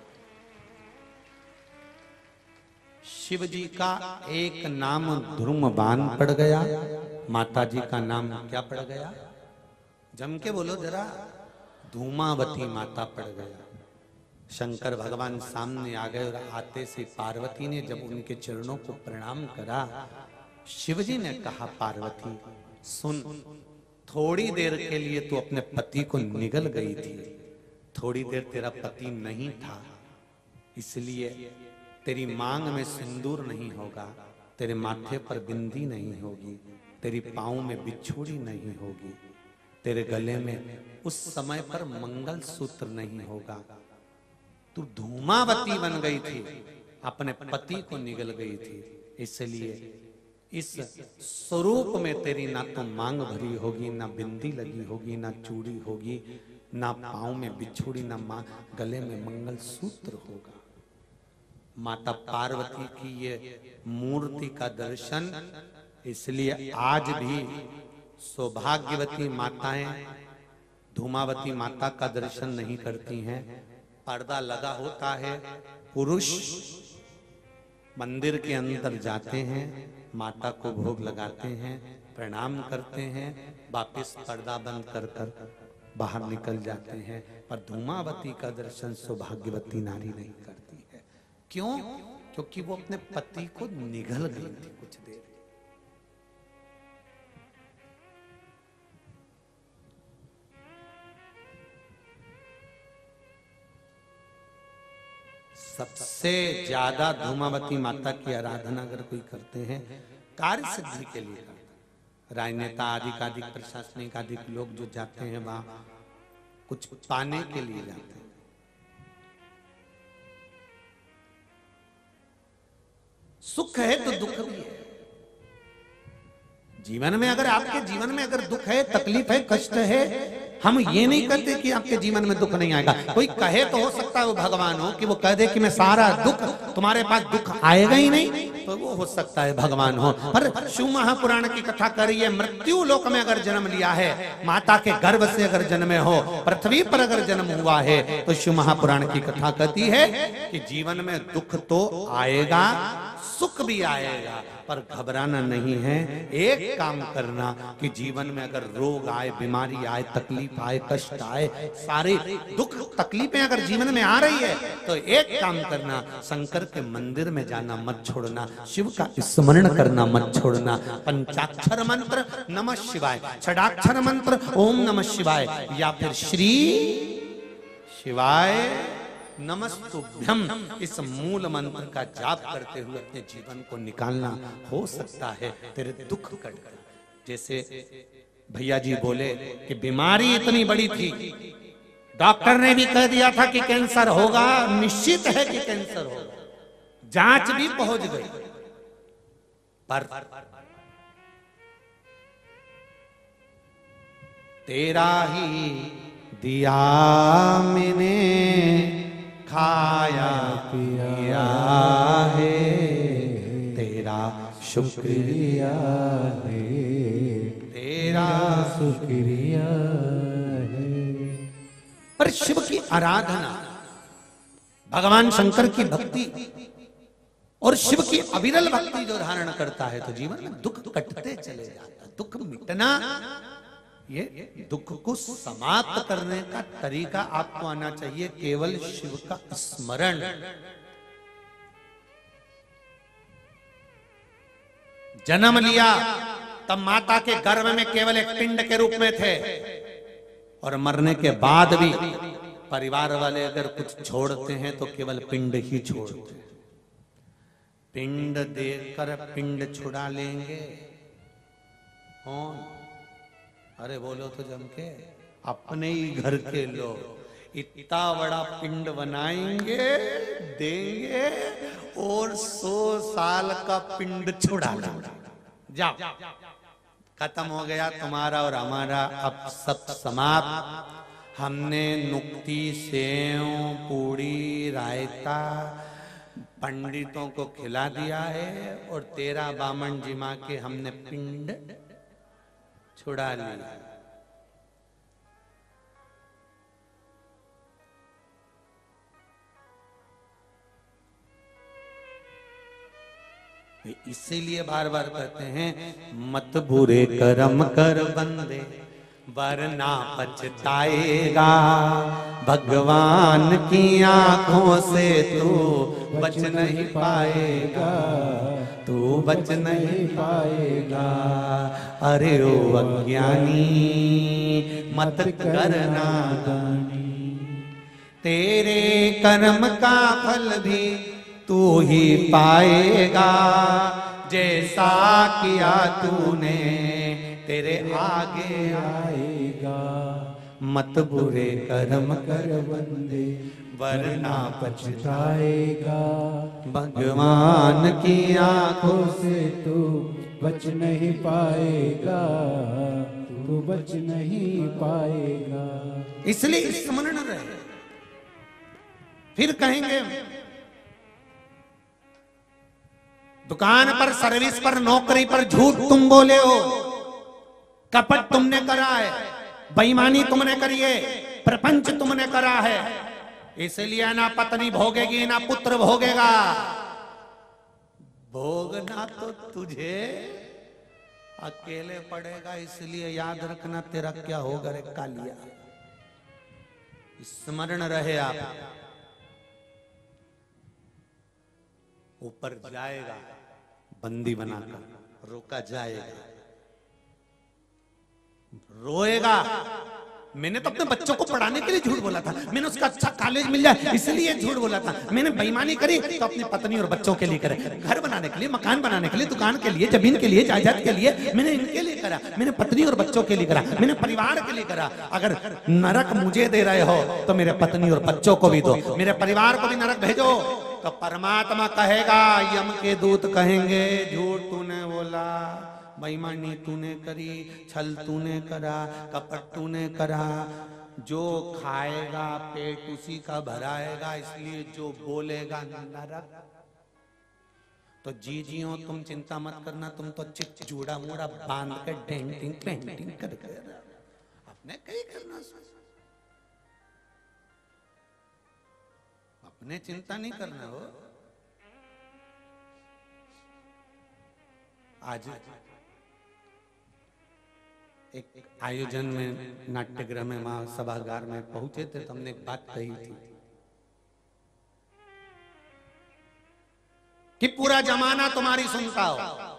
शिव जी का एक नाम धूमवान पड़ गया, माता जी का नाम क्या पड़ गया, जम के बोलो जरा, धूमावती माता पड़ गया। शंकर भगवान सामने आ गए और आते से पार्वती ने जब उनके चरणों को प्रणाम करा, शिवजी ने कहा, पार्वती सुन, थोड़ी देर के लिए तू अपने पति को निगल गई थी, थोड़ी देर तेरा पति नहीं था, इसलिए तेरी मांग में सिंदूर नहीं होगा, तेरे माथे पर बिंदी नहीं होगी, तेरी पाँव में बिछुड़ी नहीं होगी, तेरे गले में उस समय पर मंगल सूत्र नहीं होगा। तू धूमावती बन गई थी, अपने पति को निगल गई थी, इसलिए इस स्वरूप में तेरी ना तो मांग भरी होगी, ना बिंदी लगी होगी, ना चूड़ी होगी, ना पाँव में बिछुड़ी, ना मां गले में मंगल सूत्र होगा। माता पार्वती की ये मूर्ति का दर्शन, इसलिए आज भी सौभाग्यवती माताएं धूमावती माता का दर्शन नहीं करती हैं। पर्दा लगा होता है, पुरुष मंदिर के अंदर जाते हैं, माता को भोग लगाते हैं, प्रणाम करते हैं, वापस पर्दा बंद कर कर बाहर निकल जाते हैं, पर धूमावती का दर्शन सौभाग्यवती नारी नहीं करती है। क्यों? क्योंकि वो अपने पति को निगल गई थी कुछ देर। सबसे ज्यादा धूमावती माता की आराधना अगर कोई करते हैं, कार्य सिद्धि के लिए करते हैं। राजनेता आदि आदि प्रशासनिक आदि लोग जो जाते हैं वहां कुछ पाने के लिए जाते हैं। सुख है तो दुख भी है जीवन में। अगर आपके जीवन में अगर दुख है, तकलीफ है, कष्ट है, हम ये नहीं कहते कि आपके जीवन में दुख नहीं आएगा। कोई कहे तो हो सकता है वो भगवान हो कि वो कह दे कि मैं सारा दुख, तुम्हारे पास दुख आएगा ही नहीं, तो वो हो सकता है भगवान हो। पर शिव महापुराण की कथा करिए, मृत्यु लोक में अगर जन्म लिया है, माता के गर्भ से अगर जन्मे हो, पृथ्वी पर अगर जन्म हुआ है, तो शिव महापुराण की कथा कहती है कि जीवन में दुख तो आएगा, सुख भी आएगा, पर घबराना नहीं है। एक काम करना कि जीवन में अगर रोग आए, बीमारी आए, तकलीफ आए, कष्ट आए, सारे दुख तकलीफें अगर जीवन में आ रही है, तो एक काम करना, शंकर के मंदिर में जाना मत छोड़ना, शिव का स्मरण करना मत छोड़ना। पंचाक्षर मंत्र नमः शिवाय, षडाक्षर मंत्र ओम नमः शिवाय, या फिर श्री शिवाय नमस्तुभ्यम, इस मूल मंत्र का जाप करते हुए अपने जीवन को निकालना। हो सकता है तेरे दुख कट गए। जैसे भैया जी बोले कि बीमारी इतनी बड़ी थी, डॉक्टर ने भी कह दिया था कि कैंसर होगा, निश्चित है कि कैंसर होगा, जांच भी पहुंच गई, पर तेरा ही दिया मैंने खाया पिया है, तेरा शुक्रिया है, तेरा शुक्रिया है। पर शिव की आराधना, भगवान शंकर की भक्ति और शिव की अविरल भक्ति जो धारण करता है, तो जीवन में दुख कटते चले जाता। दुख मिटना, ये दुख को समाप्त करने का तरीका आपको आना चाहिए, केवल शिव का स्मरण। जन्म लिया तब माता के गर्भ में केवल एक पिंड के रूप में थे, और मरने के बाद भी परिवार वाले अगर कुछ छोड़ते हैं तो केवल पिंड ही छोड़ते हैं। पिंड देकर पिंड छुड़ा लेंगे कौन? अरे बोलो तो जम के, अपने ही घर के लोग इतना बड़ा पिंड बनाएंगे, देंगे और सौ साल का पिंड छुड़ा लेंगे। जाओ, खत्म हो गया तुम्हारा और हमारा, अब सब समाप्त। हमने नुक्ति, सेव, पूड़ी, रायता पंडितों को खिला दिया है और तेरा बामन जिमा के हमने पिंड छुड़ा लिया। इसीलिए बार बार कहते हैं मत बुरे कर्म कर बंदे वरना पछताएगा, भगवान की आंखों से तू बच नहीं पाएगा, तू बच नहीं पाएगा। अरे ओ अज्ञानी मत करना दानी, तेरे कर्म का फल भी तू ही पाएगा, जैसा किया तूने तेरे आगे आएगा। मत बुरे कर्म कर बंदे वरना पछताएगा, भगवान की आंखों से तू बच नहीं पाएगा, तू बच नहीं पाएगा। इसलिए स्मरण रहे। फिर कहेंगे दुकान पर, सर्विस पर, नौकरी पर झूठ तुम बोले हो, कपट तुमने करा है, बेईमानी तुमने करी है, प्रपंच तुमने करा है, इसलिए ना पत्नी भोगेगी ना पुत्र भोगेगा। भोगना तो तुझे अकेले पड़ेगा, इसलिए याद रखना तेरा क्या होगा रे कालिया। स्मरण रहे आप। ऊपर जाएगा बंदी बनाकर, रोका जाएगा, रोएगा। मैंने तो अपने बच्चों को पढ़ाने के लिए झूठ बोला था, मैंने उसका अच्छा कॉलेज मिल जाए इसलिए झूठ बोला था, मैंने बेईमानी करी तो अपनी पत्नी और बच्चों के लिए करे, घर बनाने के लिए, मकान बनाने के लिए, दुकान के लिए, जमीन के लिए, जायदाद के लिए, मैंने इनके लिए करा, मैंने पत्नी और बच्चों के लिए करा, मैंने परिवार के लिए करा। अगर नरक मुझे दे रहे हो तो मेरे पत्नी और बच्चों को भी दो, मेरे परिवार को भी नरक भेजो। तो परमात्मा कहेगा, यम के दूत कहेंगे झूठ तूने बोला, बेईमानी तूने करी, छल तूने करा, कपट तूने करा। जो खाएगा पेट उसी का भराएगा, इसलिए जो बोलेगा नरक। तो जी जी हो, तुम चिंता मत करना, तुम तो चिट जूड़ा मूड़ा बांध के डेंटिंग पेंटिंग करके अपने कहीं करना, अपने चिंता नहीं करना हो। आज एक आयोजन में नाट्यगृह में वहां सभागार में पहुंचे थे, तो हमने एक बात कही थी कि पूरा जमाना तुम्हारी सुनता हो,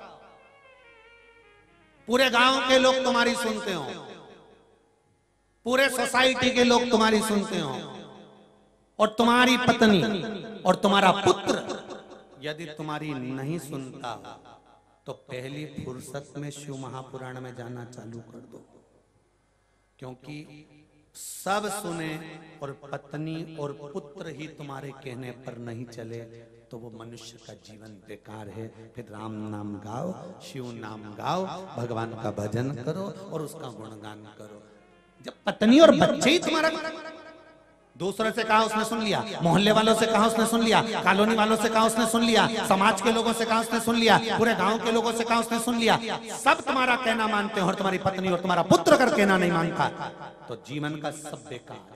पूरे गांव के लोग तुम्हारी सुनते हो, पूरे सोसाइटी के लोग तुम्हारी सुनते हो, और तुम्हारी पत्नी और तुम्हारा पुत्र यदि तुम्हारी नहीं सुनता तो पहली फुर्सत में शिव महापुराण में जाना चालू कर दो, क्योंकि सब सुने और पत्नी और पुत्र ही तुम्हारे कहने पर नहीं चले तो वो मनुष्य का जीवन बेकार है। फिर राम नाम गाओ, शिव नाम गाओ, भगवान का भजन करो और उसका गुणगान करो। जब पत्नी और बच्चे ही तुम्हारा, दूसरे से कहा उसने सुन लिया, मोहल्ले वालों से कहा उसने सुन लिया, कॉलोनी वालों से कहा उसने सुन लिया, समाज के लोगों से कहा उसने सुन लिया, पूरे गांव के लोगों से कहा उसने सुन लिया, सब तुम्हारा कहना मानते हो और तुम्हारी पत्नी और तुम्हारा पुत्र अगर कहना नहीं मानता तो जीवन का सब बेकार।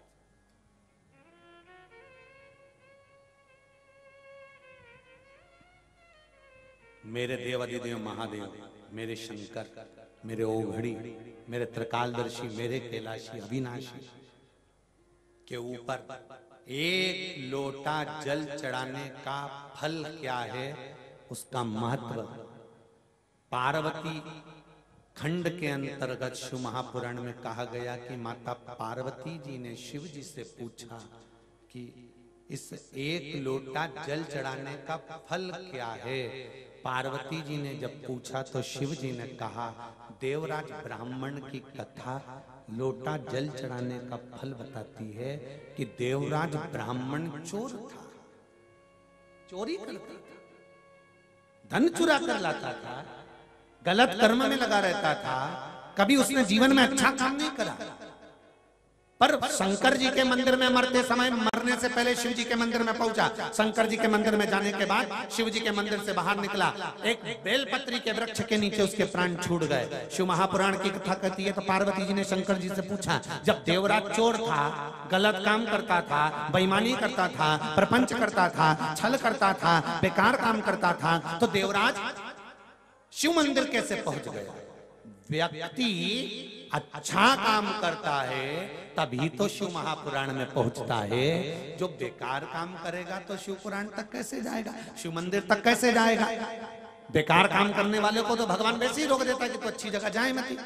मेरे देवादिदेव महादेव, मेरे शंकर, मेरे ओघड़ी, मेरे त्रिकालदर्शी, मेरे कैलाशी अविनाशी के ऊपर एक लोटा जल चढ़ाने का फल क्या है, उसका महत्व पार्वती खंड के अंतर्गत शिव महापुराण में कहा गया कि माता पार्वती जी ने शिव जी से पूछा कि इस एक लोटा जल चढ़ाने का फल क्या है। पार्वती जी ने जब पूछा तो शिव जी ने कहा, देवराज ब्राह्मण की कथा लोटा जल चढ़ाने का फल बताती है कि देवराज ब्राह्मण चोर था, चोरी करता था, धन चुरा कर लाता था, गलत कर्म में लगा रहता था, कभी उसने जीवन में अच्छा काम नहीं करा। पर शंकर जी के मंदिर में मरते समय, मरने से पहले शिव जी के मंदिर में पहुंचा। शंकर जी के मंदिर में जाने के बाद शिव जी के मंदिर से बाहर निकला, एक बेलपत्री के वृक्ष के नीचे उसके प्राण छूट गए। शिव महापुराण की कथा कहती है तो पार्वती जी ने शंकर जी से पूछा, जब देवराज चोर था, गलत काम करता था, बेईमानी करता था, प्रपंच करता था, छल करता था, बेकार काम करता था, तो देवराज शिव मंदिर कैसे पहुंच गया? व्यक्ति अच्छा काम करता है तभी तो शिव महापुराण में पहुंचता है। जो बेकार काम करेगा तो शिव पुराण तक कैसे जाएगा, शिव मंदिर तक कैसे जाएगा? बेकार काम करने वाले को तो भगवान वैसे ही रोक देता है कि तू अच्छी जगह जाए मत।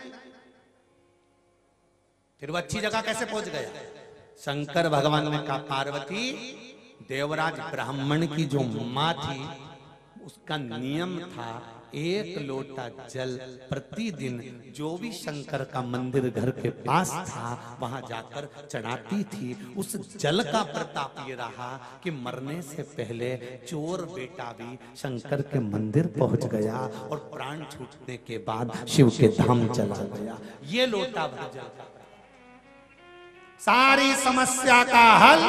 फिर वो अच्छी जगह कैसे पहुंच गया? शंकर भगवान ने कहा, पार्वती, देवराज ब्राह्मण की जो मां थी उसका नियम था एक लोटा जल प्रतिदिन जो भी शंकर का मंदिर घर के पास था वहां जाकर चढ़ाती थी। उस जल का प्रताप ये रहा कि मरने से पहले चोर बेटा भी शंकर के मंदिर पहुंच गया और प्राण छूटने के बाद शिव के धाम चला गया। ये लोटा भर जल का सारी समस्या का हल।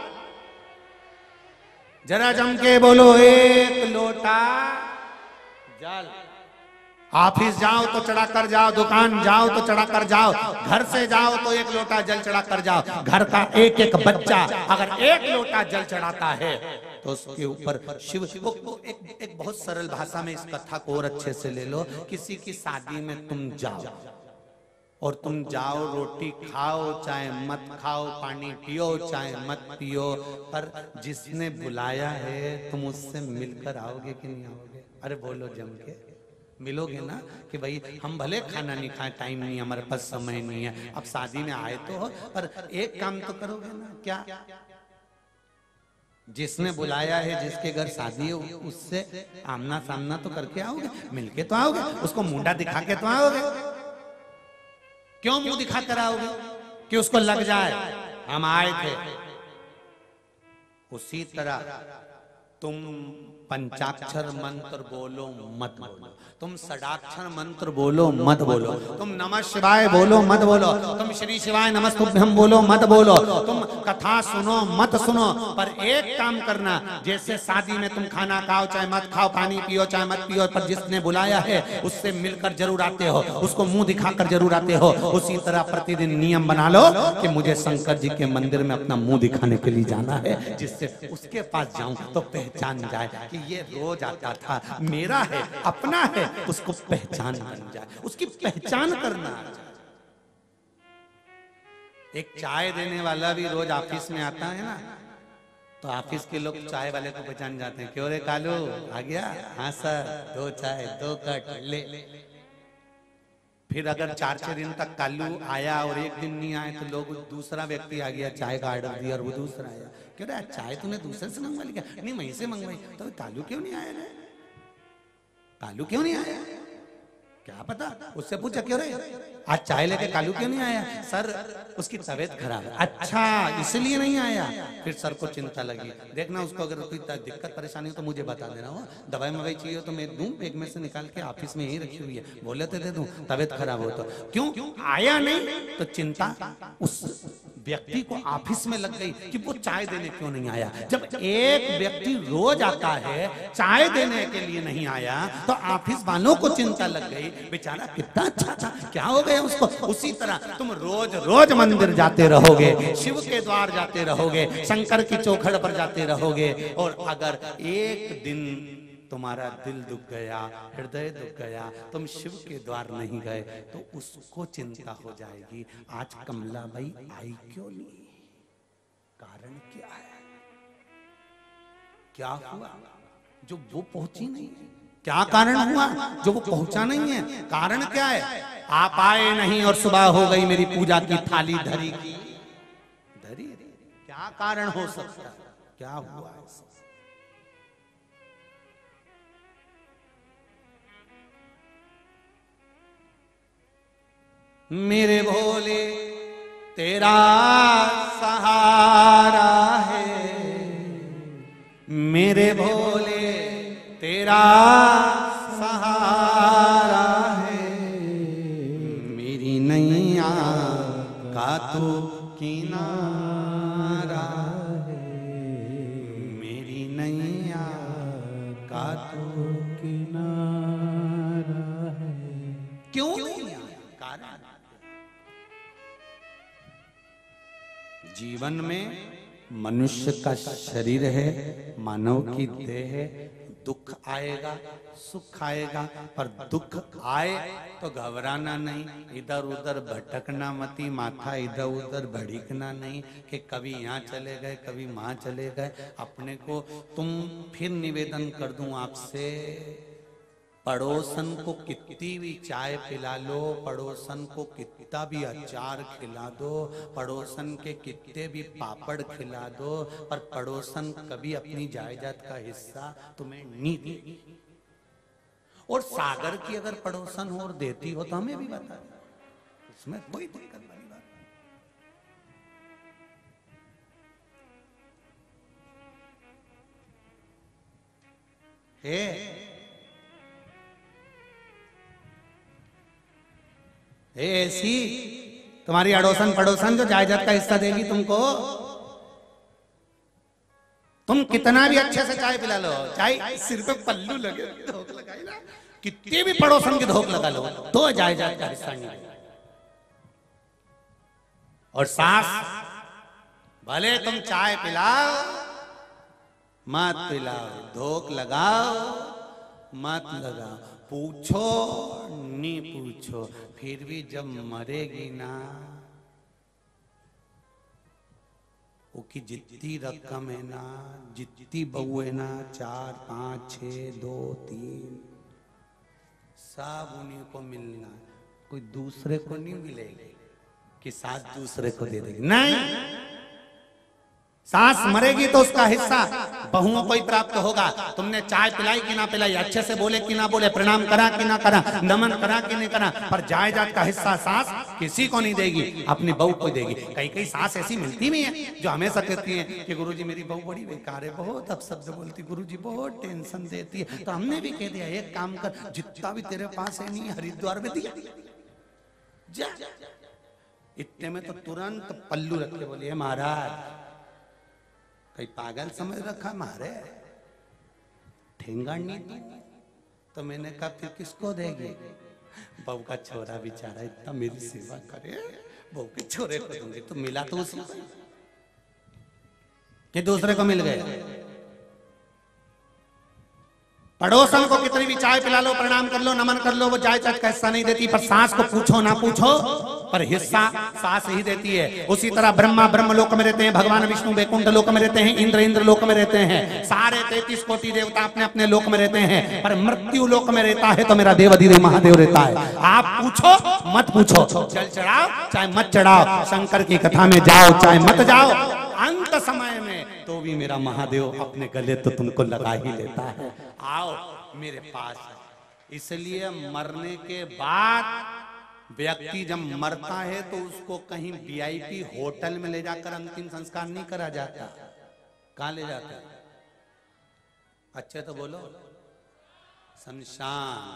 जरा जम के बोलो, एक लोटा जल। ऑफिस जाओ तो चढ़ा कर जाओ, दुकान जाओ तो चढ़ा कर जाओ, घर से जाओ तो एक लोटा जल चढ़ा कर जाओ। घर का एक एक बच्चा अगर एक लोटा जल चढ़ाता है तो उसके ऊपर शिव वो एक, एक बहुत सरल भाषा में इस कथा को और अच्छे से ले लो। किसी की शादी में तुम जाओ और तुम जाओ, रोटी खाओ चाहे मत खाओ, पानी पियो चाहे मत पियो, पर जिसने बुलाया है तुम उससे मिलकर आओगे कि नहीं आओगे? अरे बोलो जम के, मिलोगे ना कि भाई हम भले खाना नहीं खाए, टाइम नहीं, हमारे पास समय नहीं है, अब शादी में आए तो हो, पर एक काम तो करोगे ना। क्या? जिसने बुलाया है, जिसके घर शादी है, उससे आमना सामना तो करके आओगे, मिलके तो आओगे, उसको मुंडा दिखा के तो आओगे। क्यों मुंह दिखा कर आओगे? कि उसको लग जाए हम आए थे। उसी तरह तुम पंचाक्षर मंत्र बोलो मत बोलो, तुम षडाक्षर मंत्र बोलो मत बोलो, तुम नमः शिवाय बोलो मत बोलो, तुम श्री शिवाय नमस्तुभ्यम बोलो मत बोलो, तुम कथा सुनो मत सुनो, पर एक काम करना, जैसे शादी में तुम खाना खाओ चाहे मत खाओ, पानी पियो चाहे मत पियो, पर जिसने बुलाया है उससे मिलकर जरूर आते हो, उसको मुंह दिखाकर जरूर आते हो। उसी तरह प्रतिदिन नियम बना लो कि मुझे शंकर जी के मंदिर में अपना मुंह दिखाने के लिए जाना है, जिससे उसके पास जाऊं तो पहचान जाए कि ये रोज आता था, मेरा है, अपना है, उसको पहचान बन जाए, उसकी पहचान करना। एक चाय देने वाला भी रोज ऑफिस में आता है ना, तो ऑफिस के लोग चाय वाले को पहचान जाते हैं। क्यों रे कालू आ गया? हाँ सर, दो चाय दो कट ले। फिर अगर चार छह दिन तक कालू आया और एक दिन नहीं आया तो लोग, दूसरा व्यक्ति आ गया, चाय का ऑर्डर दिया और वो दूसरा आया, क्यों रे चाय तूने दूसरे से मंगवा ली क्या? नहीं वहीं से मंगवाई। तो कालू क्यों नहीं आया रे? कालू क्यों नहीं आया? क्या पता, उससे पूछा क्यों रे आज चाय लेके कालू क्यों नहीं आया? सर उसकी तबीयत खराब है। अच्छा इसलिए नहीं आया। फिर सर को चिंता लगी, देखना उसको अगर कोई दिक्कत परेशानी हो तो मुझे बता देना, हो दवाई मवाई चाहिए तो मैं दूं, बैग में से निकाल के ऑफिस में ही रखी हुई है, बोले तो दे दूं, तबीयत खराब हो तो। क्यों आया नहीं? तो चिंता उस व्यक्ति को ऑफिस में लग गई कि वो चाय देने क्यों नहीं आया। जब एक व्यक्ति रोज आता है, चाय देने के लिए नहीं आया, तो ऑफिस वालों को चिंता लग गई, बेचारा कितना अच्छा था, क्या हो गया उसको। उसी तरह तुम रोज रोज मंदिर जाते रहोगे, शिव के द्वार जाते रहोगे, शंकर की चौखट पर जाते रहोगे, और अगर एक दिन तुम्हारा दिल दुख गया, हृदय दुख गया, तुम शिव के द्वार नहीं गए, तो उसको चिंता हो जाएगी, आज कमला भाई आई क्यों नहीं, कारण क्या है, क्या हुआ जो वो पहुंची नहीं। क्या कारण हुआ जो वो पहुंचा नहीं है? कारण क्या है? आप आए नहीं और सुबह हो गई, मेरी पूजा की थाली धरी की धरी। क्या कारण हो सकता है? क्या हुआ? मेरे भोले तेरा सहारा है, मेरे भोले तेरा सहारा है, मेरी नैया का तो किनारा है, मेरी नैया का तो किनारा है। क्यों नहीं आया? कारण जीवन में मनुष्य का शरीर है, मानव की देह है, दुख आएगा सुख आएगा, पर दुख आए तो घबराना नहीं, इधर उधर भटकना मती, माथा इधर उधर भड़कना नहीं कि कभी यहाँ चले गए कभी वहां चले गए। अपने को तुम फिर निवेदन कर दूं आपसे, पड़ोसन को कितनी भी चाय पिला लो, पड़ोसन को कितना भी अचार खिला दो, पड़ोसन के कितने भी पापड़ खिला दो, पर पड़ोसन कभी अपनी जायदाद का हिस्सा तुम्हें नहीं देगी। और सागर की अगर पड़ोसन हो और देती हो तो हमें भी बता, इसमें कोई दिक्कत वाली बात है। ऐसी तुम्हारी अड़ोसन पड़ोसन जो जायदाद का हिस्सा देगी तुमको, तुम कितना भी अच्छे से चाय पिला लो, चाय सिर पे पल्लू लगे धोख लगाई ना, कितने भी पड़ोसन की धोख लगा लो तो जायदाद का हिस्सा नहीं देगा। और सास भले तुम चाय पिलाओ मत पिलाओ, धोख लगाओ मत लगाओ, पूछो नहीं पूछो, फिर भी जब मरेगी ना, उसकी जितनी रकम है ना, जितनी बहू है ना, चार पांच छः दो तीन, सब उन्हीं को मिलना, कोई दूसरे को नहीं मिलेगी कि सास दूसरे को दे देगी, नहीं। सास मरेगी तो उसका हिस्सा बहुओं को ही प्राप्त होगा। तुमने चाय पिलाई कि ना पिलाई, अच्छे से बोले कि ना बोले, प्रणाम करा कि ना करा, नमन करा कि नहीं करा, पर जायदाद का हिस्सा सास किसी को नहीं देगी, अपनी बहू को देगी। कई कई सास ऐसी मिलती भी है जो हमेशा कहती है कि गुरुजी मेरी बहू बड़ी बेकार है, बहुत अपशब्द बोलती, गुरुजी बहुत टेंशन देती है। तो हमने भी कह दिया एक काम कर, जितना भी तेरे पास है नहीं हरिद्वार में दिया जा। इतने में तो तुरंत पल्लू रख के बोलिए महाराज कई पागल समझ रखा मारे, ठेंगा नहीं दी। तो मैंने कहा फिर किसको देगी? बहू का छोरा बेचारा इतना मेरी सेवा करे, बहू के छोरे को दूंगी। तो मिला तो उसी कि दूसरे को मिल गए। पड़ोसन को कितनी भी चाय पिला लो, प्रणाम कर लो, नमन कर लो, वो जायदाद का हिस्सा नहीं देती, पर सास को पूछो ना पूछो पर हिस्सा सास ही देती है। उसी तरह ब्रह्मा ब्रह्म लोक में रहते हैं, भगवान विष्णु वैकुंठ लोक में रहते हैं, इंद्र इंद्र लोक में रहते हैं, सारे तैतीस कोटि देवता अपने अपने लोक में रहते हैं, पर मृत्यु लोक में रहता है तो मेरा देवाधिदेव महादेव रहता है। आप पूछो मत पूछो, जल चढ़ाओ चाहे मत चढ़ाओ, शंकर की कथा में जाओ चाहे मत जाओ, अंत समय में तो भी मेरा महादेव अपने गले तो तुमको लगा ही लेता है। आओ मेरे पास। इसलिए मरने के बाद व्यक्ति जब मरता है तो उसको कहीं वीआईपी होटल में ले जाकर अंतिम संस्कार नहीं करा जाता। कहां ले जाता? अच्छे तो बोलो, शमशान।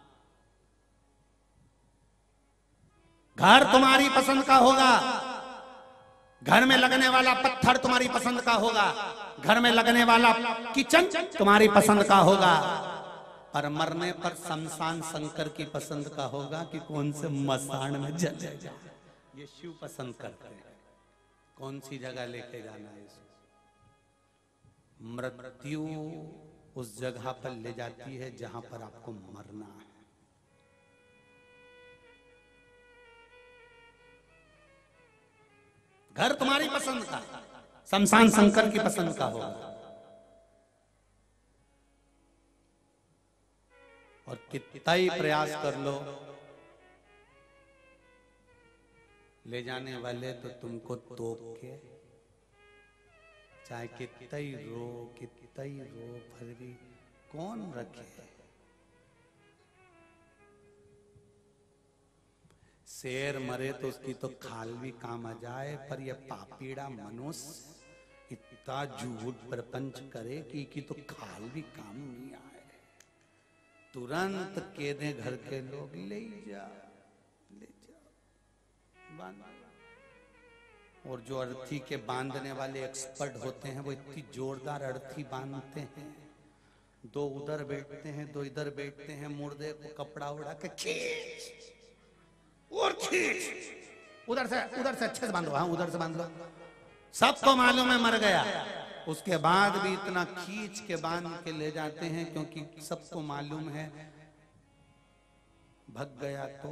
घर तुम्हारी पसंद का होगा, घर में लगने वाला पत्थर तुम्हारी पसंद का होगा, घर में लगने वाला किचन तुम्हारी पसंद का होगा, पर मरने पर शमशान शंकर की पसंद का होगा कि कौन से मसान में जलेगा। ये शिव पसंद करते हैं कौन सी जगह लेके जाना है इसको। मृत्यु उस जगह पर ले जाती है जहां पर आपको मरना है। घर तुम्हारी पसंद का, शमशान शंकर की पसंद का होगा। और कितना ही प्रयास कर लो, ले जाने वाले तो तुमको तोप के, चाहे कितना ही रो कितना ही रो, फिर भी कौन रखे। शेर मरे तो उसकी तो खाल भी काम आ जाए, पर यह पापीड़ा मनुष्य इतना झूठ प्रपंच करे कि की तो खाल भी काम नहीं आए। तुरंत कह दे घर के लोग, ले जा ले जा बांध। और जो अर्थी के बांधने वाले एक्सपर्ट होते हैं वो इतनी जोरदार अर्थी बांधते हैं, दो उधर बैठते हैं दो इधर बैठते हैं, मुर्दे को कपड़ा उड़ा के खींच और खींच, उधर से उधर से अच्छे से बांधो, हाँ उधर से बांध लो, सबको मालूम है मर गया। उसके बाद भी इतना खींच के बांध के ले जाते हैं, क्योंकि सबको मालूम है भग गया तो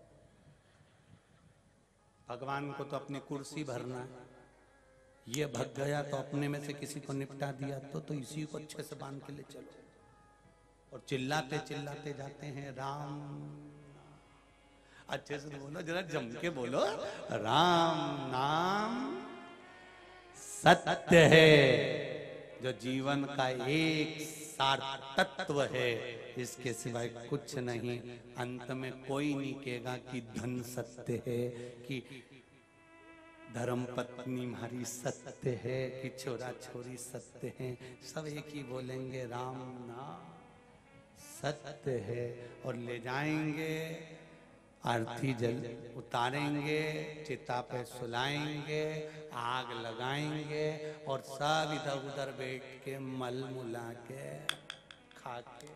भगवान को तो अपनी कुर्सी भरना है, ये भग गया तो अपने में से किसी को निपटा दिया तो तो इसी को अच्छे से बांध के ले चलो। और चिल्लाते चिल्लाते जाते हैं राम, अच्छे से बोलो, जरा जम के बोलो, राम नाम सत्य है, जो जीवन का एक सार तत्व है, इसके सिवाय कुछ नहीं। अंत में कोई नहीं कहेगा कि धन सत्य है, कि धर्म पत्नी हमारी सत्य है, कि छोरा छोरी सत्य है, सब एक ही बोलेंगे राम नाम सत्य है। और ले जाएंगे, आरती जल उतारेंगे, चिता पे सुलाएंगे, आग लगाएंगे, और सब इधर उधर बैठ के मल मुला के खा के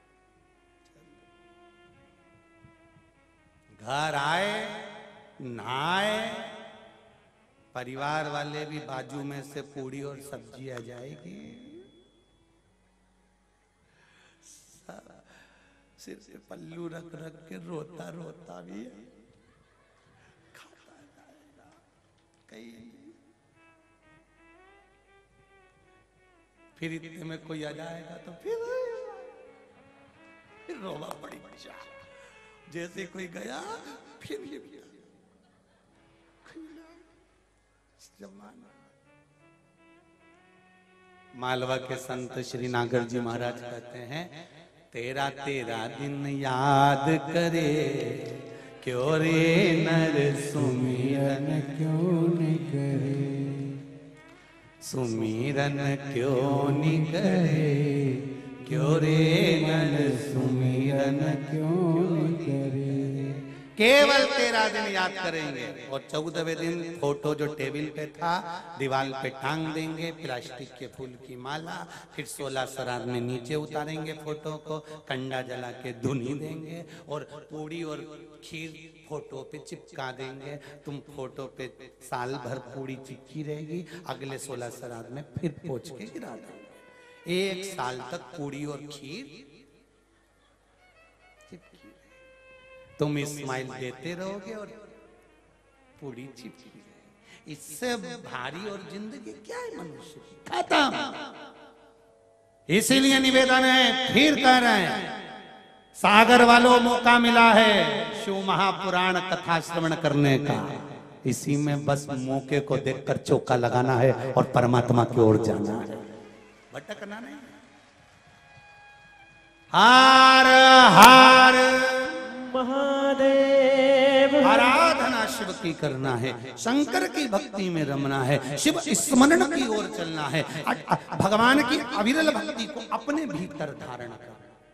घर आए, नहाए, परिवार वाले भी बाजू में से पूड़ी और सब्जी आ जाएगी, सिर से पल्लू रख रख के रोता रोता भी है, खाता जाएगा कहीं। फिर इतने में कोई आ जाएगा तो फिर फिर रोवा पड़ी बच्चा, जैसे कोई गया फिर ये भी जमाना। मालवा के संत श्री नागर जी महाराज कहते हैं, तेरा तेरा दिन याद करे, क्यों रे नर सुमिरन क्यों नहीं करे, सुमिरन क्यों नहीं करे, क्यों रे नर सुमिरन क्यों नहीं करे। केवल तेरह दिन याद करेंगे, और चौदहवें दिन फोटो जो टेबल पे था दीवार पे टांग देंगे, प्लास्टिक के फूल की माला, फिर सोलह श्राद्ध में नीचे उतारेंगे फोटो को, कंडा जला के धुनी देंगे, और पूड़ी और खीर फोटो पे चिपका देंगे। तुम फोटो पे साल भर पूड़ी चिपकी रहेगी, अगले सोलह श्राद्ध में फिर पोंछ के गिरा देंगे। एक साल तक पूड़ी और खीर तुम स्माइल देते रहोगे और पूरी चिपकी रहेगी। इससे भारी और जिंदगी क्या है मनुष्य की, खत्म। इसीलिए निवेदन है, फिर कह रहे हैं, सागर वालों मौका मिला है शिव महापुराण कथा श्रवण करने का, इसी में बस मौके को देखकर चौका लगाना है और परमात्मा की ओर जाना है, भटकना नहीं। हार हार महादेव, आराधना शिव की करना है, शंकर की भक्ति में रमना है, शिव स्मरण की ओर चलना है, भगवान की अविरल भक्ति को अपने भीतर धारण करना।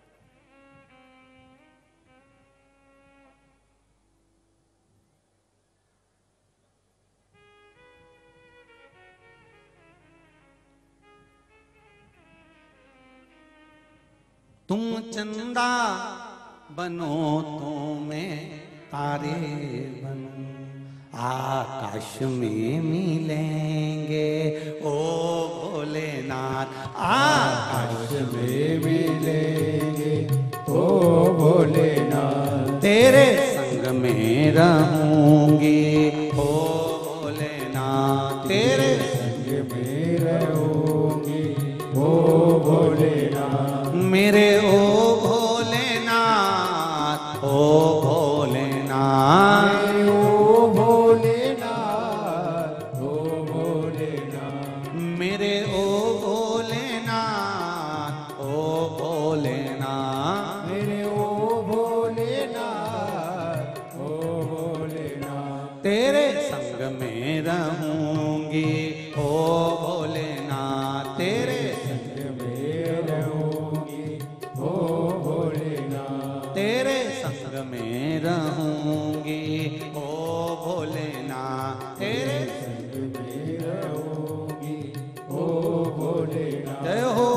तुम चंदा बनो तो मैं तारे बनूं, आकाश में मिलेंगे ओ भोलेनाथ, आकाश में मिलेंगे ओ भोलेनाथ, तेरे संग में रहूंगी ओ भोलेनाथ, तेरे संग में रहूंगी ओ भोलेनाथ, मेरे ओ भोलेनाथ, ओ भोलेनाथ, ओ भोलेनाथ, मेरे ओ भोलेनाथ, ओ भोलेनाथ, मेरे ओ भोलेनाथ, ओ भोलेनाथ, तेरे संग में रहूंगी ओ भोलेनाथ, तेरे संग में रहूंगी ओ भोलेनाथ, तेरे संग में रहूंगी ओ भोलेनाथ, तेरे संग में रहूंगी ओ भोलेनाथ। जय हो।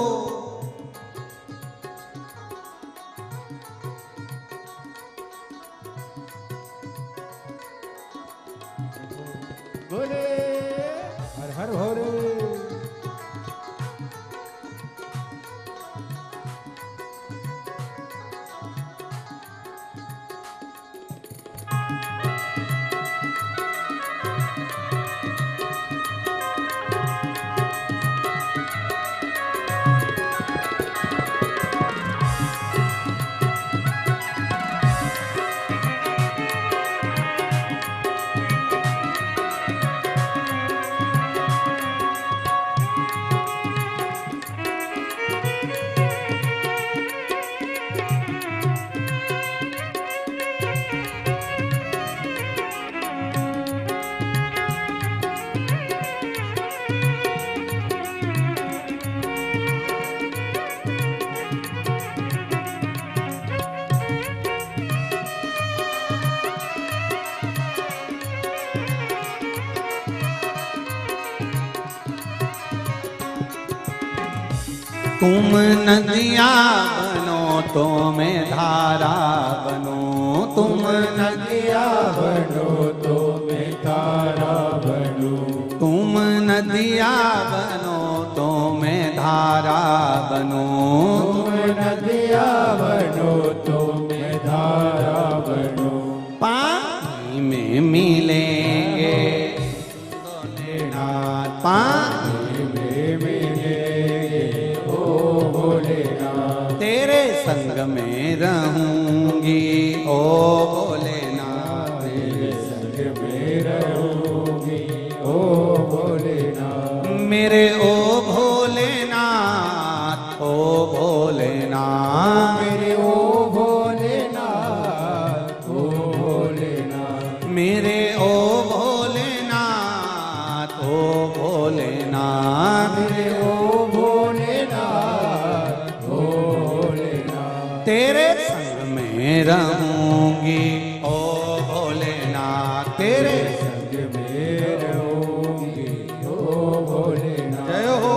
बोले हर हर भोले। तुम नदियाँ बनो तो मैं धारा बनो, तुम नदियाँ बनो तो मैं तारा बनूं, तुम नदियाँ बनो तो मैं धारा बनो, तुम नदियाँ बनो तो मैं धारा बनूं, पानी में मिलेंगे भोलेनाथ, पानी में मिलेंगे ओ भोलेनाथ, तेरे संग में रहूंगी ओ भोलेनाथ, तेरे संग में रहूंगी ओ भोलेनाथ, मेरे ओ भोलेनाथ, ओ भोलेनाथ, मेरे ओ भोलेनाथ, ओ भोलेनाथ, मेरे ओ भोलेनाथ, ओ भोलेनाथ, मेरे ओ भोलेनाथ, ओ भोलेनाथ, तेरे संग में रहूंगी ओ भोलेनाथ, तेरे संग में रहूंगी ओ भोलेनाथ। जय हो।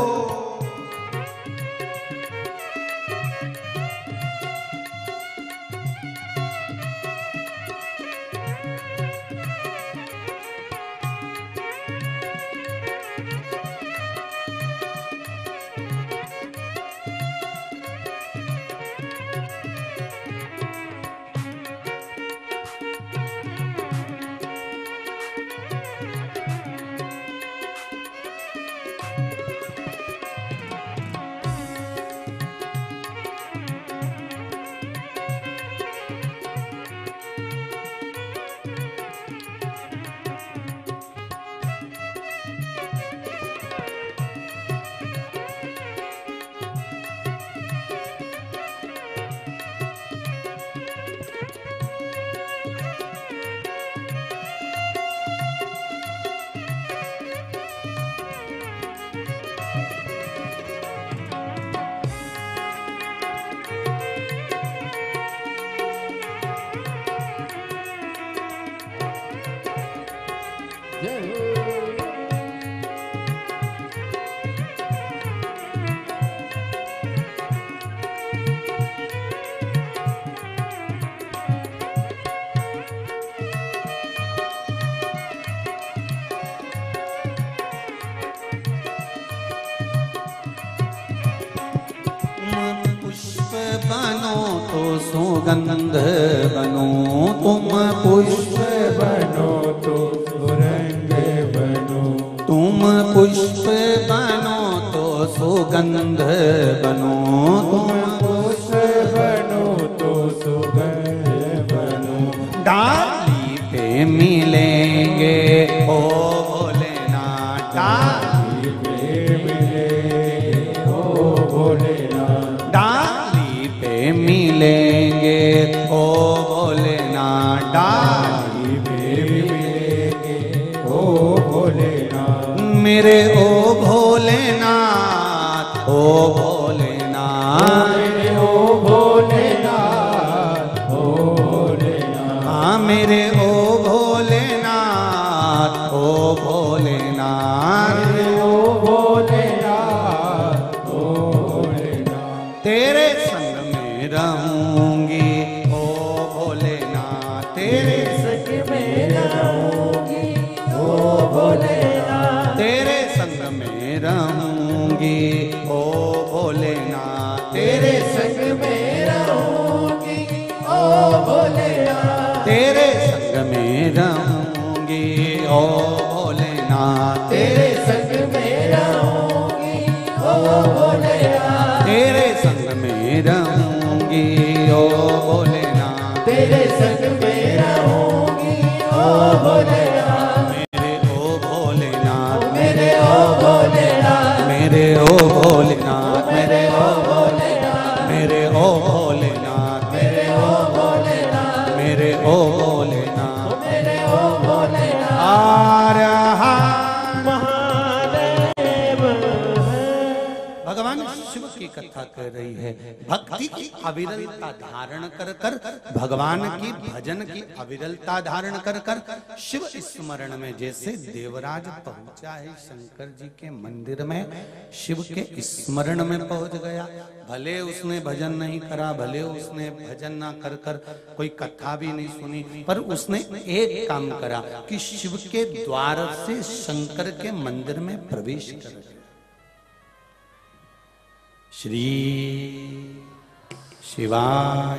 पुष्प बनो तो सुगंध बनो, तुम पुष्प बनो तो सुरंग बनो, तुम पुष्प बनो तो सुगंध बनो, तुम पुष्प बनो तो सुगंध बनो, डाली पे पे मिलेंगे ओ भोलेनाथ, डाली पे मिलेंगे ओ भोलेनाथ, डाली पे मिलेंगे ओ भोलेनाथ, डाली पे मिलेंगे ओ भोलेनाथ, मेरे ओ भोलेनाथ, ओ भोलेनाथ, मेरे ओ भोलेनाथ, ओ भोलेनाथ, हाँ मेरे ओ भोलेनाथ, ओ भोलेनाथ, मेरे ओ भोलेनाथ, ओ भोलेनाथ, तेरे संग में रहूंगी ओ भोलेनाथ, तेरे संग में रहूंगी ओ भोलेनाथ, तेरे संग में रहूंगी ओ भोलेनाथ, तेरे संग में रहूंगी ओ भोलेनाथ, तेरे संग में रहूंगी ओ भोलेनाथ, तेरे संग में रहूंगी ओ भोलेनाथ, तेरे संग में रहूंगी ओ भोलेनाथ, तेरे संग में रहूंगी ओ भोलेनाथ, मेरे ओ भोलेनाथ, मेरे ओ भोलेनाथ, मेरे ओ भोलेनाथ, मेरे ओ भोलेनाथ, मेरे ओ भोलेनाथ, मेरे ओ भोलेनाथ, मेरे ओ भोलेनाथ, मेरे ओ भोलेनाथ, हर हर महादेव। भगवान शिव की कथा कर रही है, भक्ति की अविरलता धारण कर कर, भगवान की भजन की अविरलता धारण कर कर, शिव स्मरण में जैसे देवराज पहुंचा है शंकर जी के मंदिर में, शिव के स्मरण में पहुंच गया। भले उसने भजन नहीं करा, भले उसने भजन ना कर कर कोई कथा भी नहीं सुनी, पर उसने एक काम करा कि शिव के द्वार से शंकर के मंदिर में प्रवेश कर गया। श्री शिवाय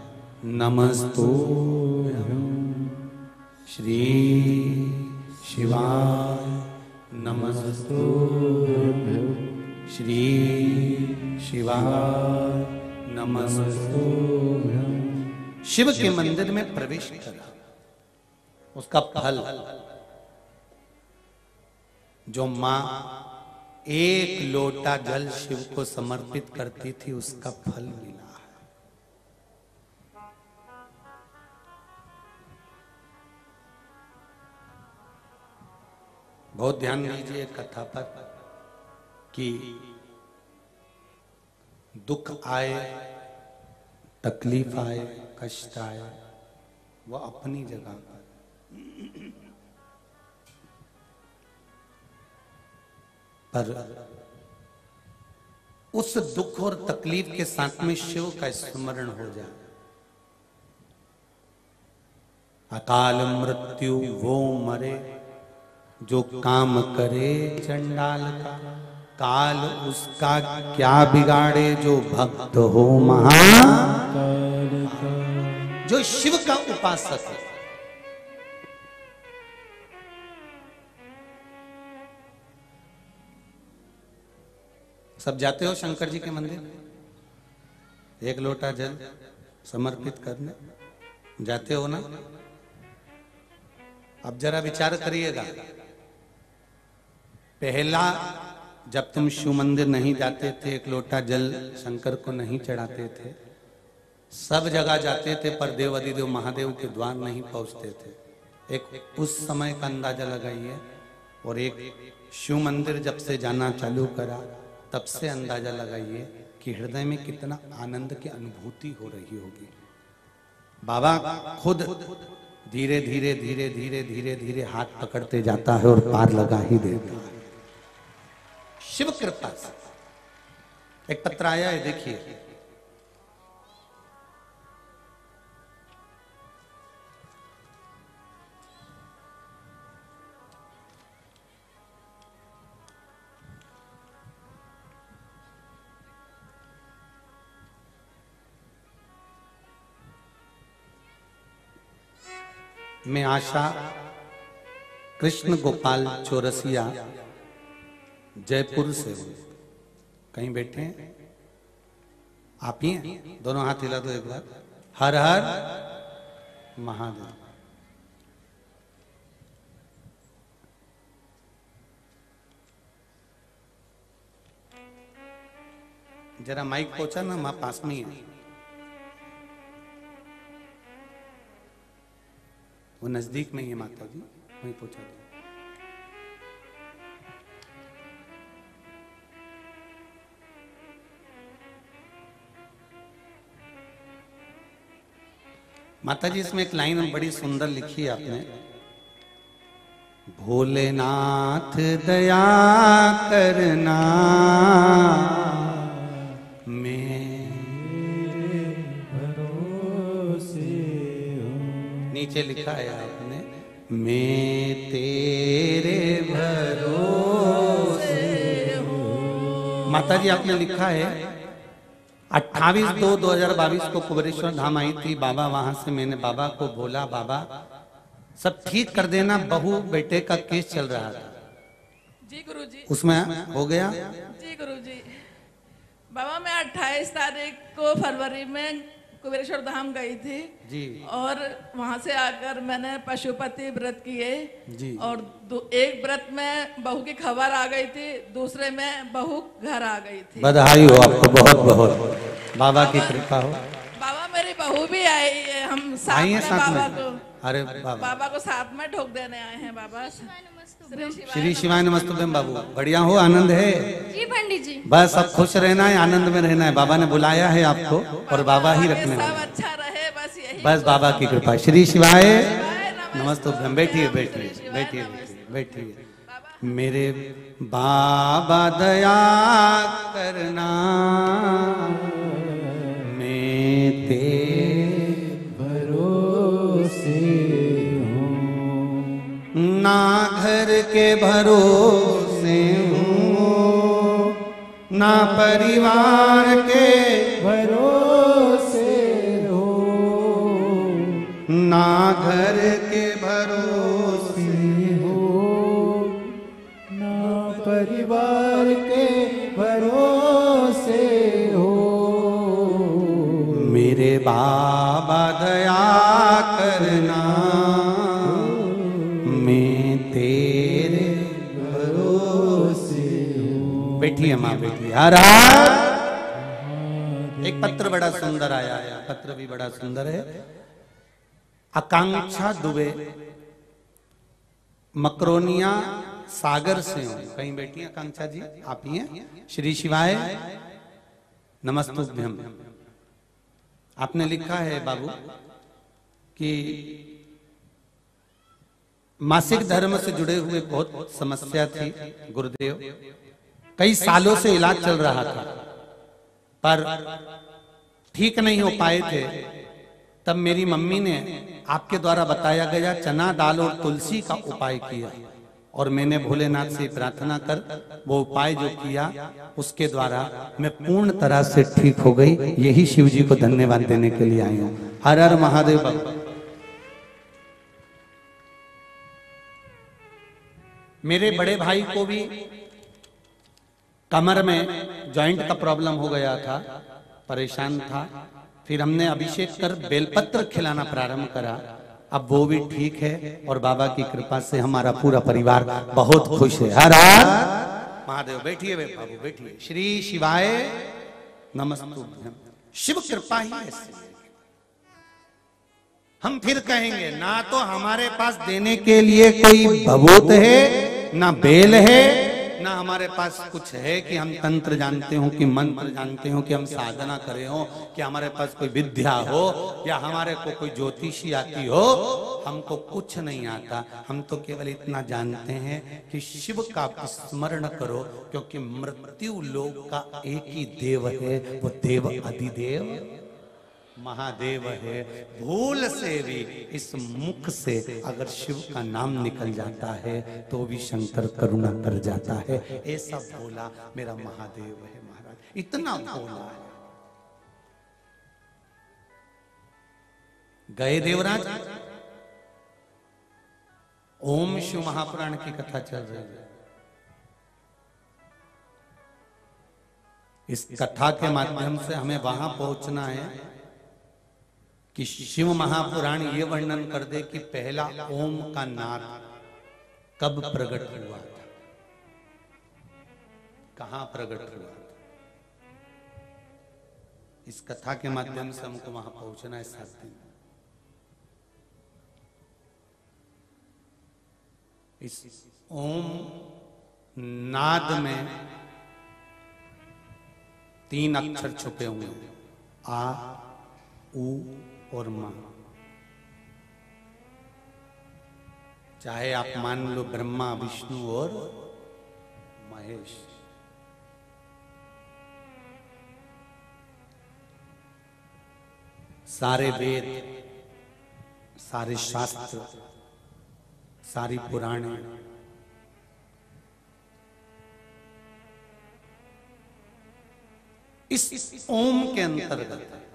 नमस्तुभ्यं, श्री शिवाय नमस्तुभ्यं, श्री शिवाय नमस्तुभ्यं। शिव के मंदिर में प्रवेश करा, उसका फल जो मां एक लोटा जल शिव को समर्पित करती थी, उसका फल मिला है। बहुत ध्यान दीजिए कथा पर कि दुख आए, तकलीफ आए, कष्ट आए, वो अपनी जगह पर, पर उस दुख और तकलीफ के साथ में शिव का स्मरण हो जाए। अकाल मृत्यु वो मरे जो काम करे चंडाल का, काल उसका क्या बिगाड़े जो भक्त हो महाकाल का। जो शिव का उपासक है, सब जाते हो शंकर जी के मंदिर, एक लोटा जल समर्पित करने जाते हो ना? अब जरा विचार करिएगा, पहला जब तुम शिव मंदिर नहीं जाते थे, एक लोटा जल शंकर को नहीं चढ़ाते थे, सब जगह जाते थे पर देव अधिदेव महादेव के द्वार नहीं पहुंचते थे। एक उस समय का अंदाजा लगाइए, और एक शिव मंदिर जब से जाना चालू करा तब से अंदाजा लगाइए कि हृदय में कितना आनंद की अनुभूति हो रही होगी। बाबा खुद धीरे धीरे धीरे धीरे धीरे धीरे हाथ पकड़ते जाता है और पार लगा ही देता है शिव कृपा से। एक पत्र आया है, देखिए। मैं आशा कृष्ण गोपाल चौरसिया जयपुर से हूं। कहीं बैठे हैं आप ही हैं? दोनों हाथ हिला दो एक बार। हर हर महादेव। जरा माइक पहुंचा ना, माँ पास में ही है, वो नजदीक में ही है माता जी, वहीं पहुंचा दो। माता जी इसमें एक लाइन बड़ी सुंदर लिखी है आपने, भोलेनाथ दया करना मेरे भरोसे हो। नीचे लिखा है आपने, मैं तेरे भरोसे हो। माता जी आपने लिखा है अट्ठाईस दो दो हजार बाईस को कुबेरेश्वर धाम आई थी बाबा, वहां से मैंने बाबा को बोला बाबा सब ठीक कर देना, बहू बेटे का केस चल रहा था। जी गुरुजी। उसमें हो गया? जी गुरुजी। बाबा मैं अट्ठाईस तारीख को फरवरी में कुबेरेश्वर धाम गई थी जी, और वहां से आकर मैंने पशुपति व्रत किए जी, और एक व्रत में बहू की खबर आ गई थी, दूसरे में बहू घर आ गई थी। बधाई हो आपको बहुत बहुत, बाबा की कृपा हो। बाबा मेरी बहू भी आई है, हम साथ में साथ बाबा में। को अरे बाबा बाबा को साथ में ठोक देने आए हैं बाबा। श्री शिवाय नमस्तुभ्यम। बाबू बढ़िया हो, आनंद है? जी पंडित जी। बस सब खुश रहना है, आनंद में रहना है, बाबा ने बुलाया है आपको और बाबा ही रखने सब वाले। अच्छा रहे बस यही, बस बाबा की कृपा। श्री शिवाय नमस्तुभ्यम। बैठिए बैठिए बैठिए बैठिए। मेरे बाबा दया करना मैं तेरे भरोसे हूँ, ना घर के भरोसे हूँ, ना परिवार के भरोसे हो, ना घर के भरोसे हो, ना परिवार के भरोसे हो। मेरे बाबा दया करना मैं तेरे भरोसे हूँ। बैठिए माँ बैठिए। हर हर। एक पत्र बड़ा सुंदर आया है, पत्र भी बड़ा सुंदर है। आकांक्षा दुबे मकरोनिया सागर से हूं। कहीं बैठी आकांक्षा जी? आप ही हैं? श्री शिवाय नमस्तुभ्यम। आपने लिखा है बाबू कि मासिक धर्म से जुड़े हुए बहुत समस्या थी गुरुदेव, कई सालों से इलाज चल रहा था पर ठीक नहीं हो पाए थे। तब मेरी मम्मी ने आपके द्वारा बताया गया चना दाल और तुलसी का उपाय किया और मैंने भोलेनाथ से प्रार्थना कर वो उपाय जो किया उसके द्वारा मैं पूर्ण तरह से ठीक हो गई। यही शिव जी को धन्यवाद देने के लिए आई हूं। हर हर महादेव बाबा। मेरे बड़े भाई को भी कमर में जॉइंट का प्रॉब्लम हो गया था, परेशान था। फिर हमने अभिषेक कर बेलपत्र खिलाना प्रारंभ करा, अब वो भी ठीक है और बाबा की कृपा से हमारा पूरा परिवार बहुत खुश है। हर हर महादेव। बैठिए बाबू बैठिए। श्री शिवाय नमस्तुभ्यम। शिव कृपा ही ऐसी। हम फिर कहेंगे ना तो हमारे पास देने के लिए कोई भभूत है, ना बेल है, ना हमारे पास कुछ है कि हम तंत्र जानते हो कि मंत्र जानते हो कि हम साधना करे हो कि हमारे पास कोई विद्या हो या हमारे को कोई ज्योतिषी आती हो। हमको कुछ नहीं आता। हम तो केवल इतना जानते हैं कि शिव का स्मरण करो क्योंकि मृत्यु लोक का एक ही देव है, वो देव अधिदेव महादेव है। भूल से भी इस मुख से अगर शिव का नाम निकल जाता है तो भी शंकर करुणा कर जाता है। ऐसा भोला मेरा महादेव है महाराज, इतना भोला है। गए देवराज, ओम शिव महापुराण की कथा चल रही है। इस कथा के माध्यम से हमें वहां पहुंचना है कि शिव महापुराण ये वर्णन कर दे कि पहला ओम का नाद कब प्रकट हुआ था, कहां प्रकट हुआ था। इस कथा के माध्यम से हमको वहां पहुंचना है सात दिन। इस ओम नाद में तीन अक्षर छुपे हुए हैं, आ, उ और मा। चाहे आप मान लो ब्रह्मा, विष्णु और महेश। सारे वेद, सारे शास्त्र, सारी पुराणे, इस ओम के अंतर्गत है।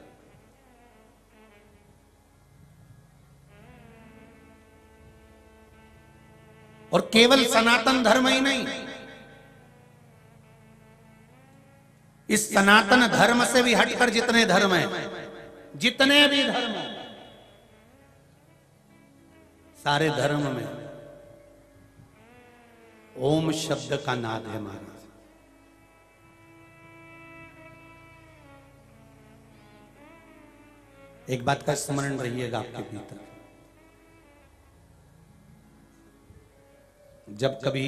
और केवल सनातन धर्म ही नहीं, इस सनातन धर्म से भी हटकर जितने धर्म हैं, जितने भी धर्म हैं, सारे धर्म में ओम शब्द का नाद है महाराज। एक बात का स्मरण रहिएगा आपके भीतर, जब कभी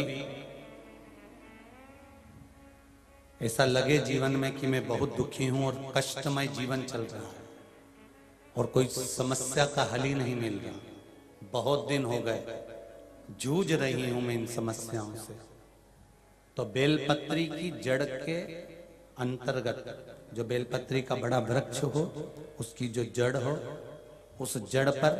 ऐसा लगे जीवन में कि मैं बहुत दुखी हूं और कष्टमय जीवन चल रहा है और कोई समस्या का हल ही नहीं मिल रहा, बहुत दिन हो गए जूझ रही हूं मैं इन समस्याओं से, तो बेलपत्री की जड़ के अंतर्गत, जो बेलपत्री का बड़ा वृक्ष हो, उसकी जो जड़ हो, उस जड़ पर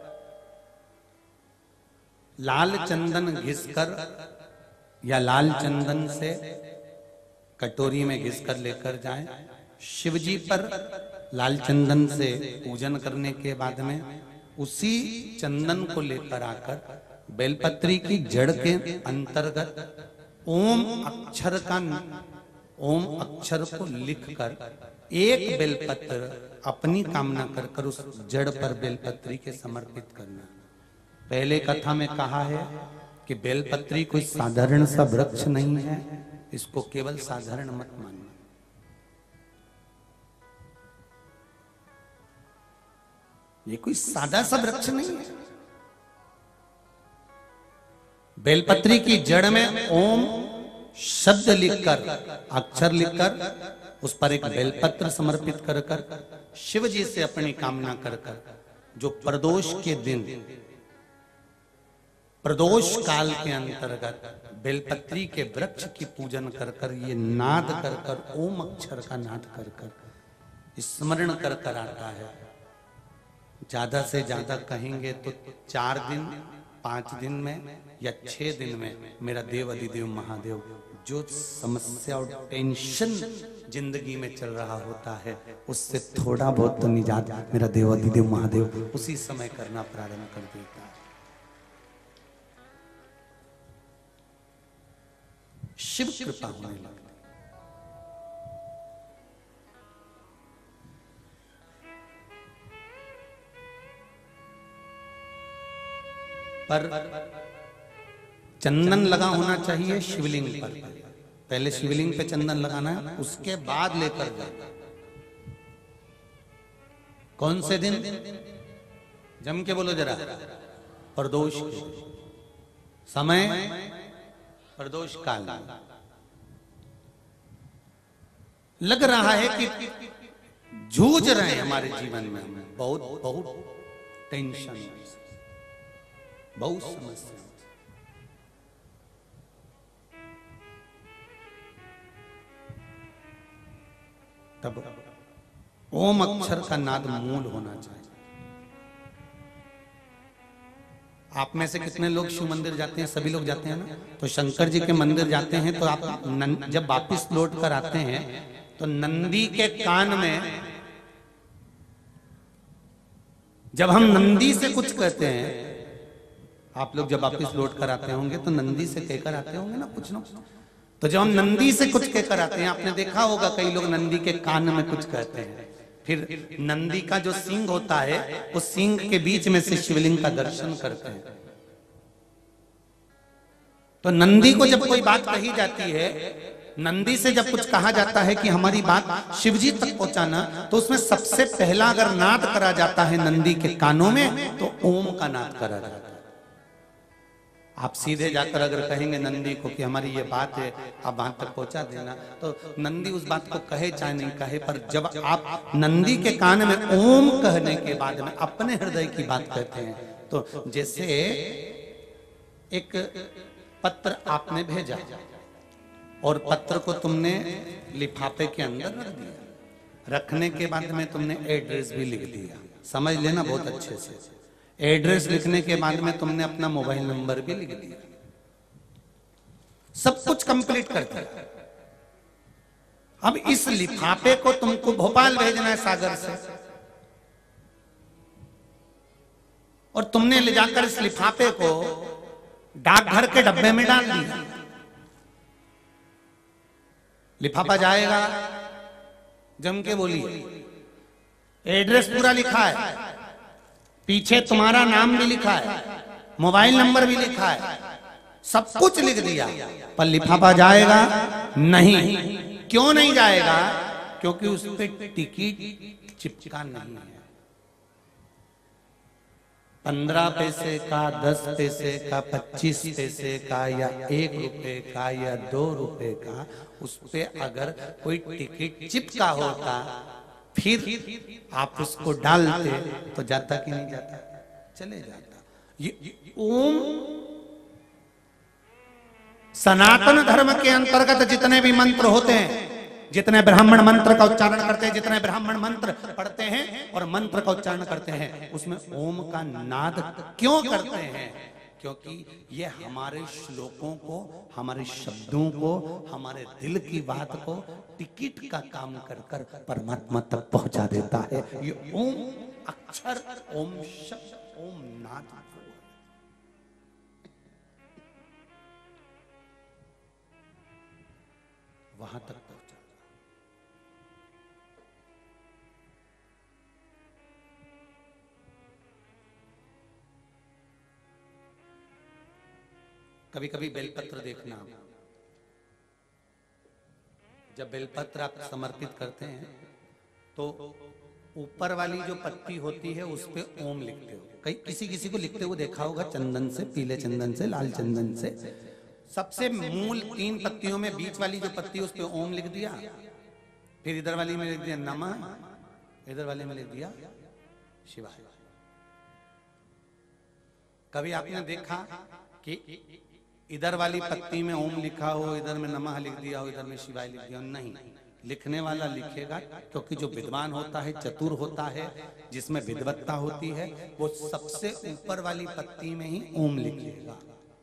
लाल चंदन घिसकर या लाल चंदन से कटोरी में घिसकर लेकर जाएं। शिव जी पर लाल चंदन से पूजन करने के बाद में उसी चंदन को लेकर आकर बेलपत्री की जड़ के अंतर्गत ओम अक्षर का ओम अक्षर को लिखकर एक बेलपत्र अपनी कामना कर कर उस जड़ पर बेलपत्री के समर्पित करना। पहले कथा में कहा है कि बेलपत्री कोई साधारण सा वृक्ष नहीं है, इसको केवल साधारण मत मानना। ये कोई सादा सा वृक्ष नहीं है। बेलपत्री की जड़ में ओम शब्द लिखकर, अक्षर लिखकर उस पर एक बेलपत्र समर्पित कर कर शिव जी से अपनी कामना कर कर, जो प्रदोष के दिन, प्रदोष काल के अंतर्गत बेलपत्री के वृक्ष की पूजन कर कर, ये नाद कर कर, ओम अक्षर का नाद कर कर स्मरण कर कर आता है। ज्यादा से ज्यादा कहेंगे तो चार दिन, पांच दिन में या छह दिन में मेरा देव अधिदेव महादेव, जो समस्या और टेंशन जिंदगी में चल रहा होता है उससे थोड़ा बहुत तो निजात मेरा देव अधिदेव महादेव उसी समय करना प्रारंभ कर देता है। शिव कृपा होने लगती। पर चंदन लगा होना चाहिए शिवलिंग पर। पहले शिवलिंग पे चंदन लगाना है, उसके बाद लेकर जाना। कौन से दिन? जम के बोलो जरा। प्रदोष के समय, प्रदोष काल। लग रहा है कि जूझ रहे हैं हमारे जीवन में, बहुत बहुत टेंशन, बहुत समस्या। तब ओम अक्षर का नाद मूल होना चाहिए। आप में से कितने लोग शिव मंदिर जाते हैं? सभी लोग जाते हैं ना। तो शंकर जी के मंदिर जाते हैं तो आप नन, जब वापिस लौट कर आते हैं तो नंदी के कान में, जब हम नंदी से कुछ कहते हैं, आप लोग जब वापिस लौट कर आते होंगे तो नंदी से कहकर आते होंगे ना कुछ ना। तो जब हम नंदी से कुछ कहकर आते हैं, आपने देखा होगा कई लोग नंदी के कान में कुछ कहते हैं, फिर नंदी का जो सींग होता है उस सींग के बीच में से शिवलिंग का दर्शन करते हैं। तो नंदी को जब कोई बात कही जाती है नंदी से जब कुछ कहा जाता है कि हमारी बात शिवजी तक पहुंचाना, तो उसमें सबसे पहला अगर नाद करा जाता है नंदी के कानों में, तो ओम का नाद करा जाता है। आप सीधे जाकर अगर कहेंगे नंदी को कि हमारी ये बात है, आप वहां तक पहुंचा देना, तो नंदी उस बात को कहे चाहे नहीं कहे, पर जब आप नंदी के कान में ओम कहने के बाद में अपने हृदय की बात कहते हैं, तो जैसे एक पत्र आपने भेजा और पत्र को तुमने लिफाफे के अंदर रख दिया, रखने के बाद में तुमने एड्रेस भी लिख दिया, समझ लेना बहुत अच्छे से। एड्रेस लिखने के बाद में तुमने अपना मोबाइल नंबर भी लिख दिया, सब कुछ कंप्लीट कर दिया। अब इस लिफाफे को तुमको भोपाल भेजना है सागर से, और तुमने ले जाकर इस लिफाफे को डाकघर के डब्बे में डाल दिया। लिफाफा जाएगा, जम के बोलिए, एड्रेस पूरा लिखा है, पीछे तुम्हारा नाम भी लिखा है, मोबाइल नंबर भी लिखा है, सब कुछ लिख दिया, पर लिफाफा जाएगा नहीं। क्यों नहीं जाएगा? क्योंकि उस पर टिकट चिपका नहीं है। पंद्रह पैसे का, दस पैसे का, पच्चीस पैसे का, या एक रुपए का, या दो रुपए का, उस पे अगर कोई टिकट चिपका होता, फिर आप उसको डालते तो जाता कि नहीं जाता? चले जाता। ये ओम सनातन धर्म के अंतर्गत जितने भी मंत्र होते हैं, जितने ब्राह्मण मंत्र का उच्चारण करते हैं, जितने ब्राह्मण मंत्र पढ़ते हैं और मंत्र का उच्चारण करते हैं, उसमें ओम का नाद क्यों करते हैं? क्योंकि ये हमारे श्लोकों को, हमारे शब्दों को, हमारे दिल की बात को टिकट का काम कर कर परमात्मा तक पहुंचा देता है। ये ओम अक्षर, ओम शब्द, ओम नाद वहां तक पहुंचा। कभी कभी बेलपत्र देखना, जब बेलपत्र आप समर्पित करते हैं तो ऊपर वाली जो पत्ती होती है उस पे ओम लिखते हो। कई किसी किसी को लिखते हुए देखा होगा, चंदन से, पीले चंदन से, लाल चंदन से। सबसे मूल तीन पत्तियों में बीच वाली जो पत्ती उस पे ओम लिख दिया, फिर इधर वाली में लिख दिया नमः, इधर वाली में लिख दिया शिवाय। कभी आपने देखा कि इधर वाली पत्ती में ओम लिखा हो, इधर में नमः लिख दिया हो, इधर में शिवाय लिख दिया हो? नहीं, लिखने वाला लिखेगा, क्योंकि जो विद्वान होता है, चतुर होता है, जिसमें विद्वत्ता होती है, वो सबसे ऊपर वाली पत्ती में ही ओम लिखेगा,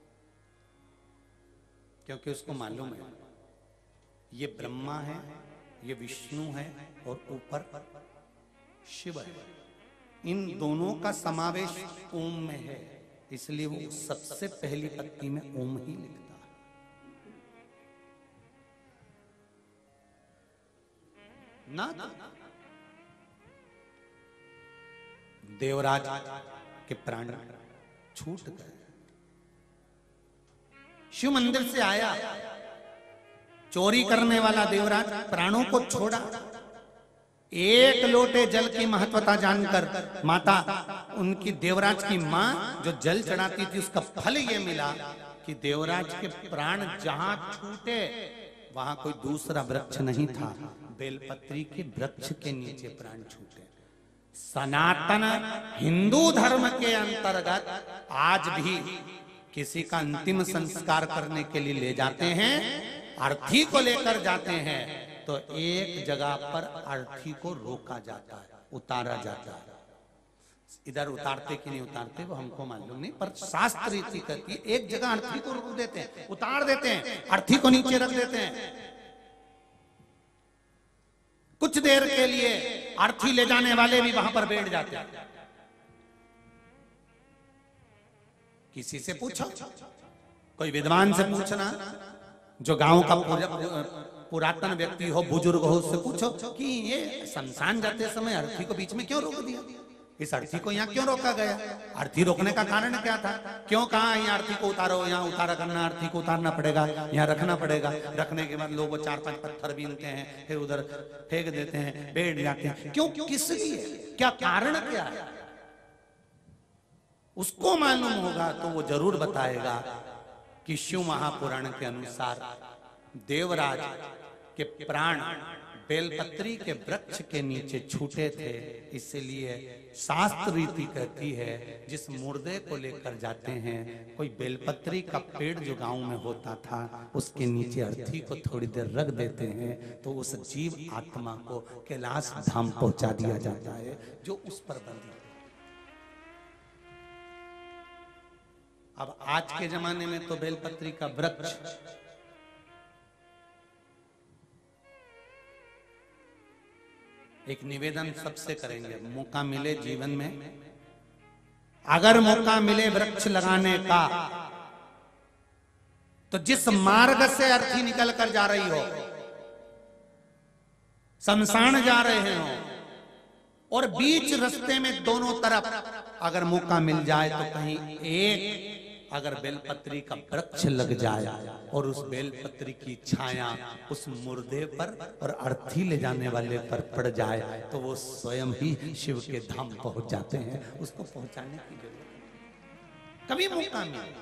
क्योंकि उसको मालूम है ये ब्रह्मा है, ये विष्णु है और ऊपर शिव है। इन दोनों का समावेश ओम में है, इसलिए वो सबसे पहली पत्ती में ओम ही लिखता है। ना देवराज के प्राण छूट गए, शिव मंदिर से आया, चोरी करने वाला देवराज प्राणों को छोड़ा। एक लोटे जल की महत्वता जानकर माता, उनकी देवराज की मां जो जल चढ़ाती थी, उसका फल ये मिला कि देवराज के प्राण जहां छूटे वहां कोई दूसरा वृक्ष नहीं था, बेलपत्री के वृक्ष के नीचे प्राण छूटे। सनातन हिंदू धर्म के अंतर्गत आज भी किसी का अंतिम संस्कार करने के लिए ले जाते हैं, अर्थी को लेकर जाते हैं, तो एक जगह पर अर्थी को रोका जाता है, उतारा जाता है। इधर उतारते कि नहीं उतारते वो हमको मालूम नहीं, पर शास्त्र रीति कहती है एक जगह अर्थी को रोक देते हैं, उतार देते हैं, अर्थी को नीचे रख देते हैं। कुछ देर के लिए अर्थी ले जाने वाले भी वहां पर बैठ जाते हैं। किसी से पूछो, कोई विद्वान से पूछना, जो गांव का पुरातन व्यक्ति हो, बुजुर्ग हो, उससे पूछो कि ये शमशान जाते समय अर्थी को बीच में क्यों रोक दिया? इस अर्थी को यहाँ क्यों रोका गया? अर्थी रोकने का कारण क्या था? क्यों कहा यहाँ अर्थी को उतारो, यहाँ उतारा करना, अर्थी को उतारना पड़ेगा, यहाँ रखना पड़ेगा। रखने के बाद लोग वो चार पांच पत्थर बीनते हैं, फिर उधर फेंक देते हैं, बैठ जाते हैं। क्यों, किस लिए, क्या कारण क्या है? उसको मालूम होगा तो वो जरूर बताएगा कि शिव महापुराण के अनुसार देवराज के प्राण बेलपत्री के वृक्ष के नीचे छूटे थे, इसलिए शास्त्र रीति कहती है जिस मुर्दे को लेकर जाते हैं, कोई बेलपत्री का पेड़ जो गांव में होता था उसके नीचे अर्थी को थोड़ी देर रख देते हैं तो उस जीव आत्मा को कैलाश धाम पहुंचा दिया जाता है जो उस पर बंधी। अब आज के जमाने में तो बेलपत्री का वृक्ष एक निवेदन सबसे करेंगे, मौका मिले जीवन में, अगर मौका मिले वृक्ष लगाने का, तो जिस मार्ग से अर्थी निकल कर जा रही हो, शमशान जा रहे हो और बीच रास्ते में दोनों तरफ अगर मौका मिल जाए तो कहीं एक अगर बेलपत्री का वृक्ष लग जाए और उस बेलपत्री की छाया उस मुर्दे पर और अर्थी ले जाने वाले पर पड़ जाए तो वो स्वयं ही शिव के धाम पहुंच जाते हैं। उसको पहुंचाने की जरूरत कभी मौका मिले,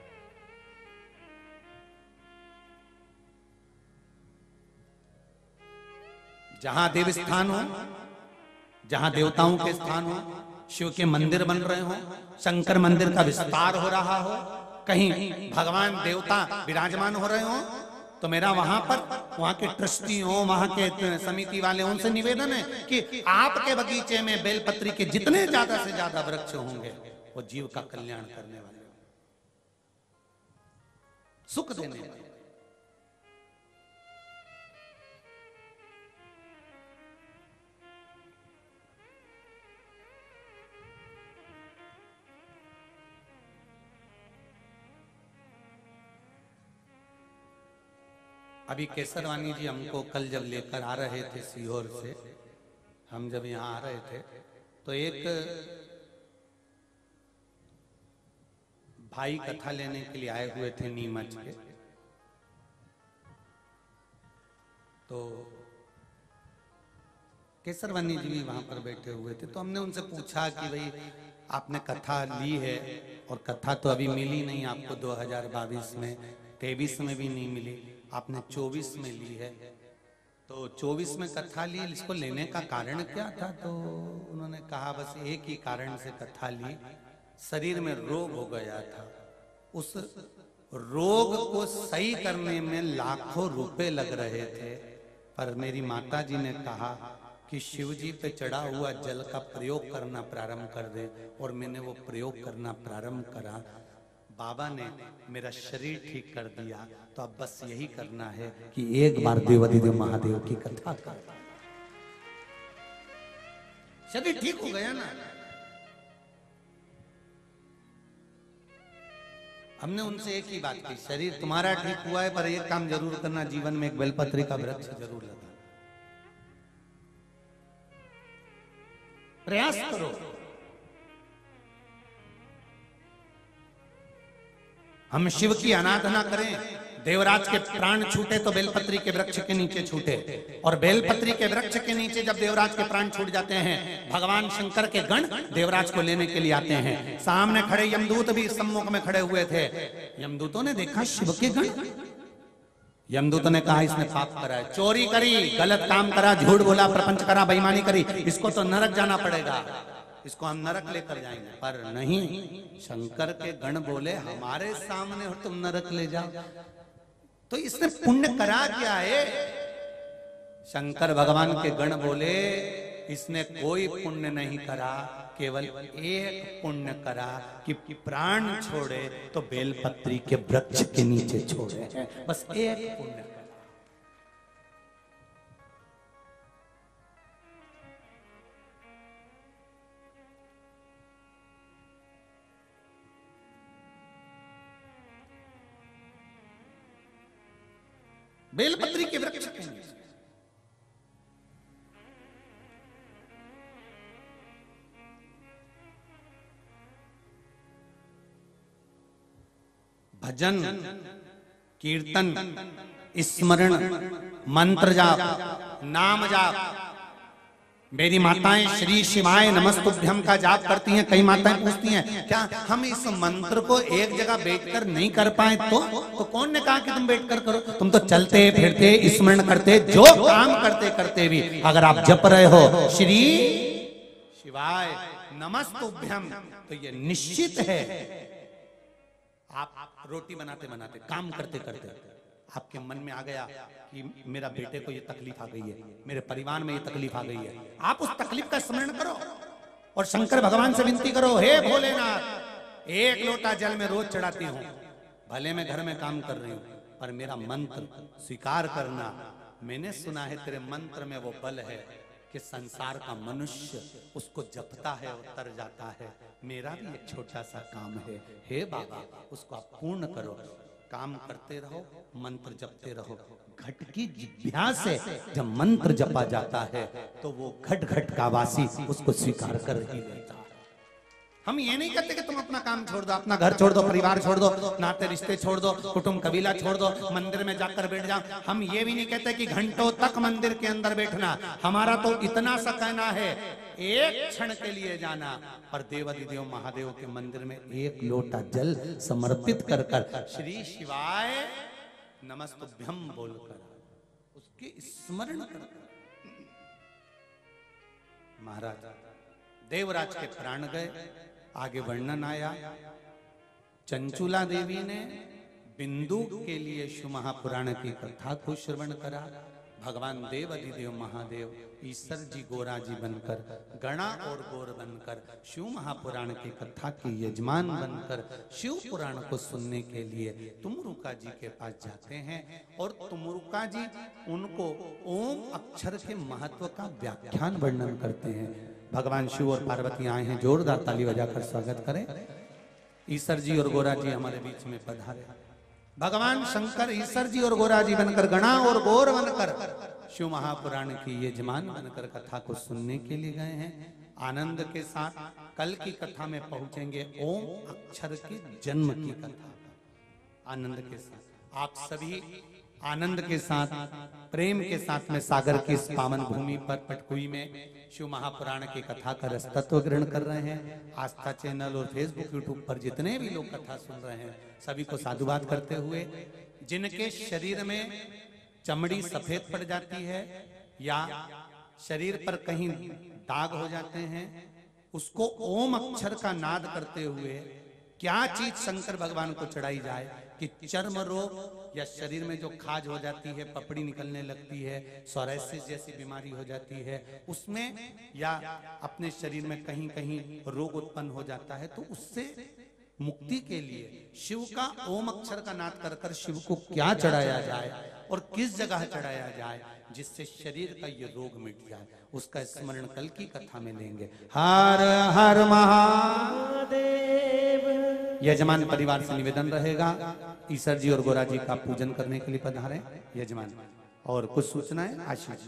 जहां देव स्थान हो, जहां देवताओं के स्थान हो, शिव के मंदिर बन रहे हो, शंकर मंदिर का विस्तार हो रहा हो, कहीं भगवान देवता विराजमान हो रहे हो, तो मेरा वहां पर वहां के ट्रस्टी हो, वहां के समिति वाले, उनसे निवेदन है कि आपके बगीचे में बेलपत्री के जितने ज्यादा से ज्यादा वृक्ष होंगे वो जीव का कल्याण करने वाले, सुख देने वाले। अभी केसरवानी जी हमको कल जब लेकर आ रहे थे सीहोर से, हम जब यहाँ आ रहे थे तो एक भाई कथा लेने के लिए आए हुए थे नीमच के, तो केसरवानी जी भी वहां पर बैठे हुए थे। तो हमने उनसे पूछा कि भाई आपने कथा ली है और कथा तो अभी मिली नहीं आपको, दो हजार बाईस में, तेईस में भी नहीं मिली, आपने चौबीस में ली है, तो चौबीस में कथा ली, इसको लेने का कारण क्या था? तो उन्होंने कहा बस एक ही कारण से कथा ली, शरीर में रोग हो गया था, उस रोग को सही करने में लाखों रुपए लग रहे थे, पर मेरी माता जी ने कहा कि शिव जी पे चढ़ा हुआ जल का प्रयोग करना प्रारंभ कर दे, और मैंने वो प्रयोग करना प्रारंभ करा, बाबा ने मेरा शरीर ठीक कर दिया। तो अब बस यही करना है कि एक बार देवाधिदेव महादेव की कथा कर, शरीर ठीक हो गया ना। हमने उनसे एक ही बात की, शरीर तुम्हारा ठीक हुआ है पर एक काम जरूर करना, जीवन में एक बेलपत्री का वृक्ष जरूर लगा, प्रयास करो। हम शिव की आराधना करें, देवराज के प्राण छूटे तो बेलपत्री के वृक्ष के नीचे छूटे, और बेलपत्री के वृक्ष के नीचे जब देवराज के प्राण छूट जाते हैं, भगवान शंकर के गण देवराज को लेने के लिए आते हैं। सामने खड़े यमदूत भी सम्मुख में खड़े हुए थे, यमदूतों ने देखा शिव के गण, यमदूतों ने कहा इसने पाप करा है, चोरी करी, गलत काम करा, झूठ बोला, प्रपंच करा, बेईमानी करी, इसको तो नरक जाना पड़ेगा, इसको हम नरक लेकर जाएंगे। पर नहीं, शंकर के गण बोले हमारे सामने और तुम नरक ले जाओ, तो इसने पुण्य करा क्या है? शंकर भगवान के गण बोले इसने कोई पुण्य नहीं करा, केवल एक पुण्य करा कि प्राण छोड़े तो बेलपत्री के वृक्ष के नीचे छोड़े, बस एक पुण्य। बेलपत्री के वृक्ष के नीचे भजन, कीर्तन, स्मरण, मंत्र जाप, नाम जाप। मेरी माताएं श्री शिवाय नमस्तुभ्यम का जाप करती हैं। कई माताएं पूछती हैं क्या हम इस मंत्र को एक जगह बैठकर नहीं कर पाए तो तो कौन ने कहा कि तुम बैठकर करो? तुम तो चलते फिरते स्मरण करते जो काम करते करते भी अगर आप जप रहे हो श्री शिवाय नमस्तुभ्यम तो ये निश्चित है आप रोटी बनाते बनाते काम करते करते आपके मन में आ गया कि मेरा बेटे को ये तकलीफ आ गई है, मेरे परिवार में ये तकलीफ आ गई है, आप उस तकलीफ का स्मरण करो और शंकर भगवान से विनती करो, हे भोलेनाथ एक लोटा जल में रोज चढ़ाती हूँ, भले मैं घर में काम कर रही हूँ पर मेरा मंत्र स्वीकार करना। मैंने सुना है तेरे मंत्र में वो बल है कि संसार का मनुष्य उसको जपता है और तर जाता है। मेरा भी एक छोटा सा काम है, हे बाबा उसको आप पूर्ण करो। काम करते रहो, मंत्र जपते रहो। घट की जिज्ञासा से जब मंत्र जपा जाता है तो वो घट घट का वासी उसको स्वीकार कर ही लेता है। हम ये नहीं कहते कि तुम अपना काम छोड़ दो, अपना घर छोड़ दो, परिवार छोड़ दो, नाते रिश्ते छोड़ दो, कुटुंब कबीला छोड़ दो, मंदिर में जाकर बैठ जाओ। हम ये भी नहीं कहते कि घंटों तक मंदिर के अंदर बैठना। हमारा तो इतना सा कहना है एक क्षण के लिए जाना और देवाधिदेव महादेव के मंदिर में एक लोटा जल समर्पित कर कर श्री शिवाय नमस्तुभ्यम बोलकर उसके स्मरण कर। महाराज देवराज के प्राण गए, आगे वर्णन आया। चंचुला देवी ने बिंदु के लिए शिव महापुराण की कथा को श्रवण करा। भगवान देव अधिदेव महादेव ईश्वर जी गोरा जी बनकर, गणा और गौर बनकर शिव महापुराण की कथा के यजमान बनकर शिव पुराण को सुनने के लिए तुमरुका जी के पास जाते हैं और तुमरुका जी उनको ओम अक्षर के महत्व का व्याख्यान वर्णन करते हैं। भगवान शिव और पार्वती आए हैं, जोरदार ताली बजाकर स्वागत करें। ईश्वर जी और गोरा जी हमारे बीच में पधारे। भगवान शंकर ईश्वर जी और गोरा जी बनकर, गणा और गौर बनकर शिव महापुराण की यजमान बनकर कथा को सुनने के लिए गए हैं। आनंद के साथ कल की कथा में पहुंचेंगे ओम अक्षर के जन्म की कथा। आनंद के साथ आप सभी आनंद के साथ प्रेम के साथ में सागर की इस पावन भूमि पर पटकुई में शिव महापुराण की कथा का रसतत्व ग्रहण कर रहे हैं। आस्था चैनल और फेसबुक यूट्यूब पर जितने भी लोग कथा सुन रहे हैं सभी को साधुवाद करते हुए, जिनके शरीर में चमड़ी सफेद पड़ जाती है या शरीर पर कहीं दाग हो जाते हैं, उसको ओम अक्षर का नाद करते हुए क्या चीज शंकर भगवान को चढ़ाई जाए कि चर्म रोग या शरीर में जो खाज हो जाती है, पपड़ी निकलने लगती है, सोराइसिस जैसी बीमारी हो जाती है उसमें, या अपने शरीर में कहीं कहीं रोग उत्पन्न हो जाता है, तो उससे मुक्ति के लिए शिव का ओम अक्षर का नाद कर कर शिव को क्या चढ़ाया जाए और किस जगह चढ़ाया जाए जिससे शरीर का ये रोग मिट जाए, उसका स्मरण कल की कथा में लेंगे। हर हर महादेव। यजमान परिवार से निवेदन रहेगा ईश्वर जी और गोरा जी का पूजन करने के लिए पधारे यजमान। और कुछ सूचनाएं आशीष।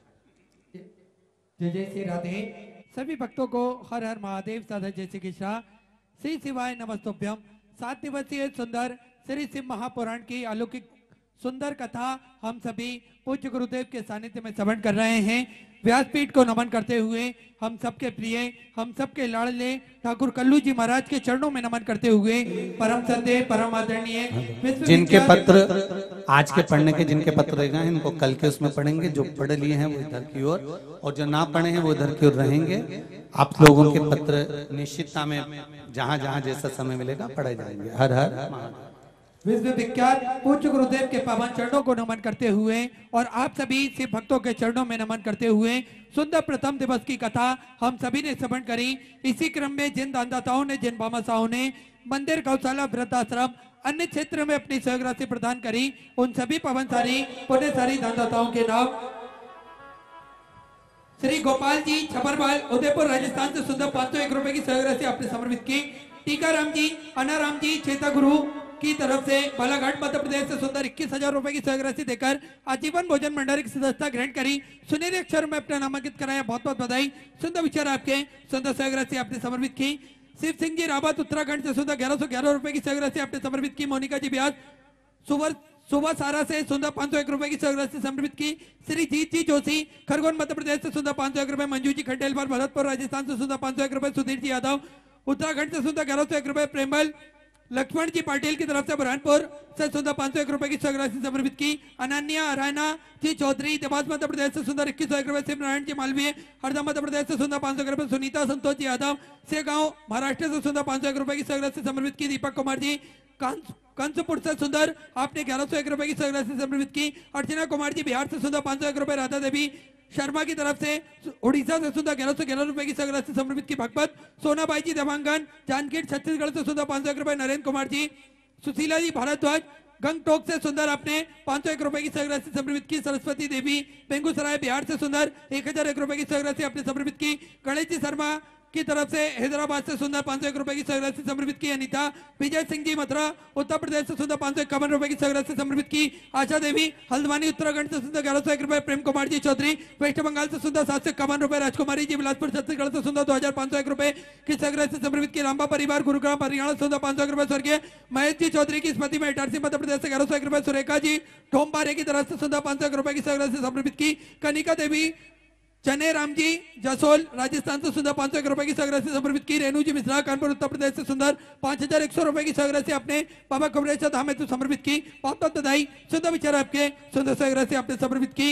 जय जय श्री राधे। सभी भक्तों को हर हर महादेव साधा जय श्री कृष्णा। श्री शिवाय नमस्तुभ्यम। सात दिवसीय सुंदर श्री शिव महापुराण की अलौकिक सुंदर कथा हम सभी पूज्य गुरुदेव के सानिध्य में श्रवण कर रहे हैं। व्यासपीठ को नमन करते हुए हम सबके प्रिय, हम सबके लाडले ठाकुर कल्लू जी महाराज के चरणों में नमन करते हुए परम सत्य परम आदरणीय जिनके पत्र आज के पढ़ने के जिनके पत्र रहेगा इनको कल के उसमें पढ़ेंगे। जो पढ़ लिए हैं वो इधर की ओर और, और जो ना पढ़े हैं वो इधर की ओर रहेंगे। आप लोगों के पत्र निश्चितता में जहां जहां जैसा समय मिलेगा पढ़े जाएंगे। हर हर विश्व विख्यात पूज्य गुरुदेव के पावन चरणों को नमन करते हुए और आप सभी शिव भक्तों के चरणों में नमन करते हुए सुंदर प्रथम दिवस की कथा हम सभी ने श्रवण करी। इसी क्रम में जिन दानदाताओं ने, जिन भामाशाहों ने मंदिर, गौशाला, वृद्धाश्रम, अन्य क्षेत्र में अपनी सहयोग राशि प्रदान करी, उन सभी पवनसारी पुण्यसारी दानदाताओं के नाम श्री गोपाल जी छपरवाल उदयपुर राजस्थान से सुंदर पांच सौ एक रुपए की सहयोग राशि आपने समर्पित की। टीकाराम जी, अनाराम जी चेता गुरु की तरफ से बालाघाट मध्य प्रदेश से सुंदर इक्कीस हजार रुपए की सहयोग राशि देकर आजीवन भोजन भंडारी की सदस्यता ग्रहण करी। सुनहरे अक्षर में अपना नामांकित कराया, बहुत बहुत बधाई। सुंदर विचार आपके, सुंदर सहयोग राशि आपने समर्पित की। शिव सिंह जी रावत उत्तराखंड से सुंदर ग्यारह सौ ग्यारह रुपए की सह राशि आपने समर्पित की। मोनिका जी ब्याज सुवर सुबह सारा से सुंदर पांच सौ एक रुपए की सह राशि समर्पित की। श्री जीत जी जोशी खरगोन मध्य प्रदेश से सुंदर पांच सौ एक रुपए। मंजू जी खंडेलवाल भरतपुर राजस्थान से सुंदर पांच सौ एक रुपए। सुधीर जी यादव उत्तराखंड से सुंदर ग्यारह सौ एक रुपए। प्रेमल लक्ष्मण जी पाटिल की तरफ से बुरहानपुर से सुंदर पांच सौ एक रुपए की सह राशि समर्पित की। अनन्या रायना जी चौधरी देवास मध्य प्रदेश से सुंदर इक्कीस सौ एक रुपए। शिव नारायण जी मालवीय हरदा मध्य प्रदेश से सुंदर पांच सौ रुपए। सुनीता संतोष जी यादव से गांव महाराष्ट्र से सुंदर पांच सौ एक रुपए की सह राशि समर्पित की। दीपक कुमार जी कंसपुर से सुंदर आपने ग्यारह सौ एक रुपए की सह राशि समर्पित की। अर्चना कुमार जी बिहार से सुंदर पांच सौ एक रुपए। राधा देवी शर्मा की तरफ से उड़ीसा से सुंदर ग्यारह सौ ग्यारह रुपए की सह राशि समर्पित की। भगवत सोनाबाई जी देवांगन जानकीर छत्तीसगढ़ से सुंदर पांच सौ एक रुपए। नरेंद्र कुमार जी सुशीला जी भारद्वाज गंगटोक से सुंदर आपने पांच सौ एक रुपए की सह राशि समर्पित की। सरस्वती देवी बेगूसराय बिहार से सुंदर एक हजार एक रुपए की सह राशि आपने समर्पित की। गणेश जी शर्मा की तरफ से हैदराबाद से सुंदर पांच सौ एक रुपए की सह राशि समर्पित की। अनीता विजय सिंह जी मथुरा उत्तर प्रदेश से सुंदर पांच सौ इक्यावन रुपए की सह राशि समर्पित की। आशा देवी हल्द्वानी उत्तराखंड से सुंदर ग्यारह सौ एक रुपए। प्रेम कुमार जी चौधरी वेस्ट बंगाल से सुंदर सात सौ इक्यावन रुपए। राजकुमारी जी बिलासपुर छत्तीसगढ़ से सुंदर दो हजार पांच सौ एक रुपए की सह राशि समर्पित की। रामबा परिवार गुरुग्राम हरियाणा सुंदर पांच सौ रुपए। स्वर्गीय महेश जी चौधरी की स्मृति में इटारसी मध्य प्रदेश से ग्यारह सौ एक रुपए। सुरेखा जी ठोमबारे की तरफ से सुंदर पांच सौ रुपए की सह राशि समर्पित की। कनिका देवी चने राम जी जसोल राजस्थान से सुंदर पांच सौ एक रुपए की सह राशि समर्पित की। रेणु जी मिश्रा कानपुर उत्तर प्रदेश से सुंदर पांच हजार एक सौ रुपए की सह राशि अपने बाबा कमरेश धाम हेतु समर्पित की। बहुत बहुत बधाई। सुंदर विचार आपके सुंदर सह राशि आपने समर्पित की।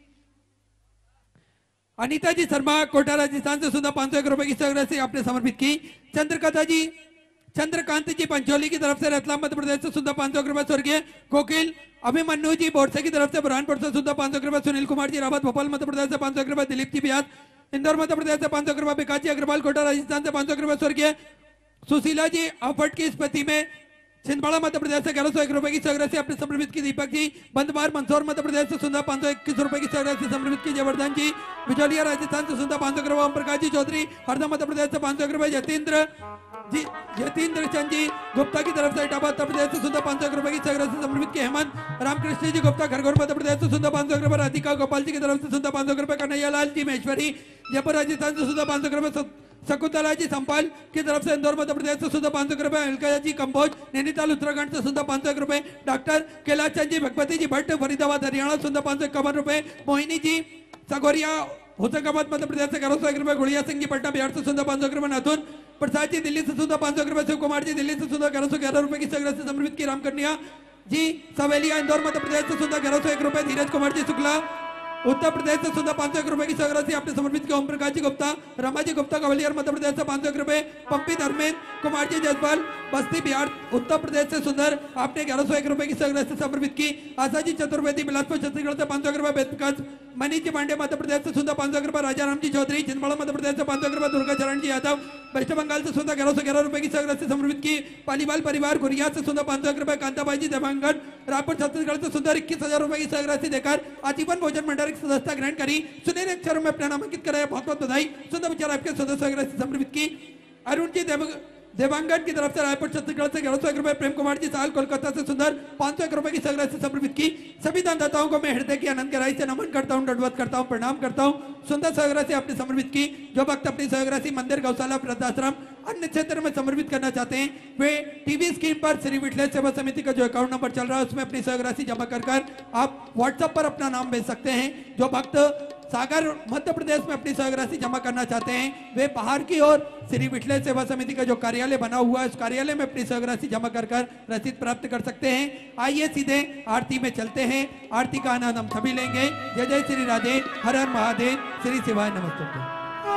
अनीता जी शर्मा कोटा राजस्थान से सुंदर पांच सौ एक रुपए की सह राशि आपने समर्पित की। चंद्रकथा जी चंद्रकांत जी पंचोली की तरफ से रतलाम मध्य प्रदेश से सुंदर पांच सौ रुपए। स्वर्गीय कोकिल अभिमन्यु जी बोरसे की तरफ से बुरहानपुर से सुंदर पांच सौ रुपए। सुनील कुमार जी रावत भोपाल मध्य प्रदेश से पांच सौ रुपए। दिलीप जी ब्यास इंदौर मध्य प्रदेश से पांच सौ रुपए। विकास जी अग्रवाल कोटा राजस्थान से पांच सौ रुपए। स्वर्गीय सुशीला जी अफट की स्मृति में छिंदवाड़ा मध्य प्रदेश से ग्यारह सौ एक रुपए की सह राशि आपने समर्पित की। दीपक जी बंदवार मंदसौर मध्य प्रदेश से सुंदर पांच सौ इक्कीस रुपए की सह राशि समर्पित की। जयवर्धन जी बिजौलिया राजस्थान से सुंदर पांच सौ रुपए। ओम प्रकाश जी चौधरी हरदा मध्य प्रदेश से पांच सौ रुपए। जतेंद्र जी जतेंद्र चंद जी गुप्ता की तरफ से इटावा उत्तर प्रदेश से सुंदर पांच सौ रुपए की सह राशि समर्पित की। हेमंत रामकृष्ण जी गुप्ता खरगोन मध्य प्रदेश से सुंदर पांच सौ रुपए। राधिका गोपाल जी की तरफ से सुंदर पांच सौ रुपए। कन्हैया लाल जी महेश्वरी जयपुर राजस्थान से सुंदर पांच सौ रुपए। शकुंतला जी संपाल की तरफ से इंदौर मध्य प्रदेश से सुंदर पांच सौ रुपए। अलका जी कंबोज नैनीताल उत्तराखंड से सुंदर पांच सौ रुपए। डॉक्टर कैलाश चंद जी भगवती जी भट्ट फरीदाबाद हरियाणा सुंदर पांच सौ इक्यावन रुपए। मोहिनी जी सगोरिया होशंगाबाद मध्य प्रदेश से ग्यारह सौ एक रुपए। गुड़िया सिंह जी पटना बिहार से सुंदर पांच सौ रुपए। नाथुन प्रसाद जी दिल्ली से सुंदर पांच सौ रुपए। शिव कुमार जी दिल्ली से सुंदर ग्यारह सौ ग्यारह रुपए की सह राशि समर्पित की। रामकन्या जी सवेलिया इंदौर मध्य प्रदेश से सुंदर ग्यारह सौ एक रुपए। धीरज कुमार जी शुक्ला उत्तर प्रदेश से सुंदर पांच सौ एक रुपए की सह राशि आपने समर्पित किया। ओम प्रकाश जी गुप्ता रमा जी गुप्ता ग्वालियर मध्य प्रदेश से पांच सौ एक रुपए। पंपी धर्मेंद्र कुमार जी जसपाल बस्ती बिहार उत्तर प्रदेश से सुंदर आपने ग्यारह सौ एक रुपए की सह राशि समर्पित की। आशा जी चतुर्वेदी बिलासपुर छत्तीसगढ़ से पांच सौ रुपए। वेदविकास मनीष जी पांडे मध्य प्रदेश से सुंदर पांच सौ रुपए। राजा राम जी चौधरी छिंदवाड़ा मध्य प्रदेश से पांच सौ रुपए। दुर्गा चरण जी यादव वेस्ट बंगाल से सुंदर ग्यारह सौ ग्यारह रुपए की सह राशि समर्पित की। पालीवाल परिवार गुरिया से सुंदर पांच सौ रुपए। कांताबाई जी देवांगन रायपुर छत्तीसगढ़ से सुंदर इक्कीस हजार रुपए की सह राशि देकर आजीवन भोजन भंडार की सदस्यता ग्रहण करी। सुनहरे अक्षरों में अपना नामांकित कराया। बहुत बहुत बधाई। सुंदर विचार आपके सुंदर सह राशि समर्पित की। अरुण जी देव देवांगन की तरफ से रायपुर छत्तीसगढ़ से ग्यारह सौ एक रुपए। प्रेम कुमार जी साल कोलकाता से सुंदर पांच सौ एक रुपए की सह राशि समर्पित की। सभी दानदाताओं को मैं हृदय की आनंद गहराई से नमन करता हूं, दंडवत करता हूं, प्रणाम करता हूं। सुंदर सह राशि आपने समर्पित की। जो भक्त अपनी सह राशि मंदिर गौशाला वृद्धाश्रम अन्य क्षेत्र में समर्पित करना चाहते हैं वे टीवी स्क्रीन पर श्री विठलेश सेवा समिति का जो अकाउंट नंबर चल रहा है उसमें अपनी सह राशि जमा कर कर आप व्हाट्सएप पर अपना नाम भेज सकते हैं। जो भक्त सागर मध्य प्रदेश में अपनी सह राशि जमा करना चाहते हैं वे बाहर की ओर श्री विठलेश सेवा समिति का जो कार्यालय बना हुआ है उस कार्यालय में अपनी सह राशि जमा कर कर रसीद प्राप्त कर सकते हैं। आइए सीधे आरती में चलते हैं। आरती का आनंद हम सभी लेंगे। जय जय श्री राधे, हर हर महादेव, श्री शिवाय नमस्ते।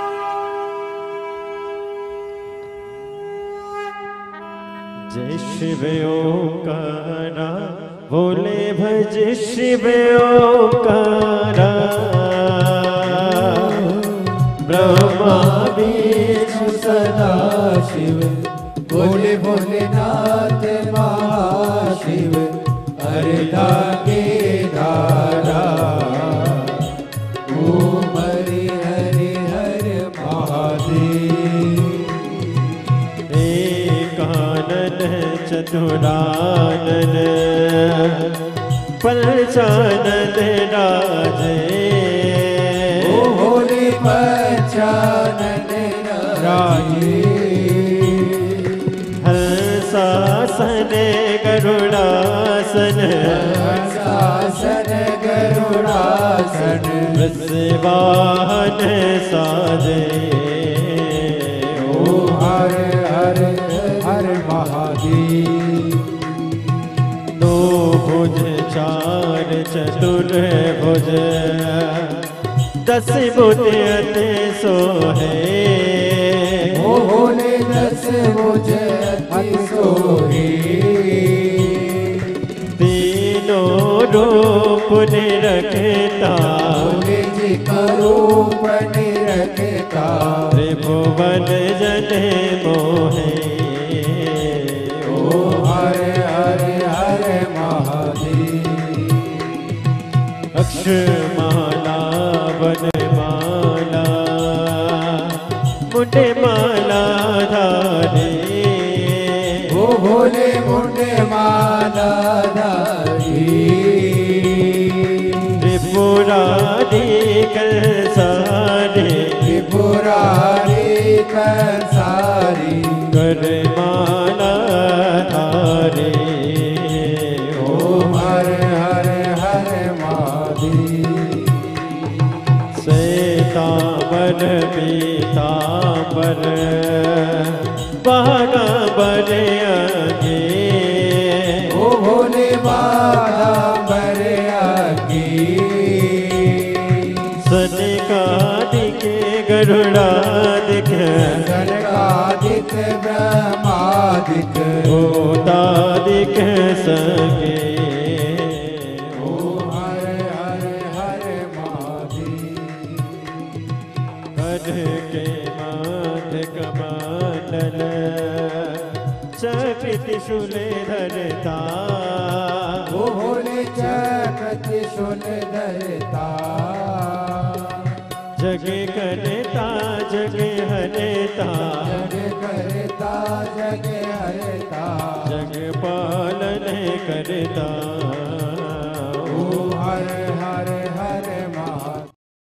जय शिव ओंकारा भोले भज शिव ओंकारा ब्रह्मा विष्णु सदा शिव भोले भोलेनाथ महाशिव हरिदा के धारा ओम हरि हरि हर महादेव। एकानन चतुरानन पंचानन राजे ओ भोले पंचानन राजे हंसासन गरुड़ासन हंसासन गरुड़ासन वृषवाहन साजे ओ हर हर हर महादेव। दो भुज चार चतुर भुज दस भुज अति सोहे ओ भोले दस भुज अति सोहे तीनों रूप निरखता भोले जी का रूप निरखता त्रिभुवन जन मोहे ओ हर हर हर महादेव। अक्षमाला वनमाला मुंडे माला धारे ओ भोले मुंडे माला धारी त्रिपुरारी कंसारी त्रिपुरारी कंसारी कर माला धारे ओ हर हर हर महादेव। श्वेतांबर पीतांबर बागांबर आगे ओ भोले बागांबर आगे सनकादिक गरुड़ादिक सनकादिक ब्रह्मादिक भूतादिक सगे ओ हर हर हर महादेव। कर के माथ कमांडल चक्र त्रिशूल धरता ओ भोले चक्र त्रिशूल धरता जग करता जग हरता जग करता जग हरता जग पालन करता ओ हर हर हर महादेव।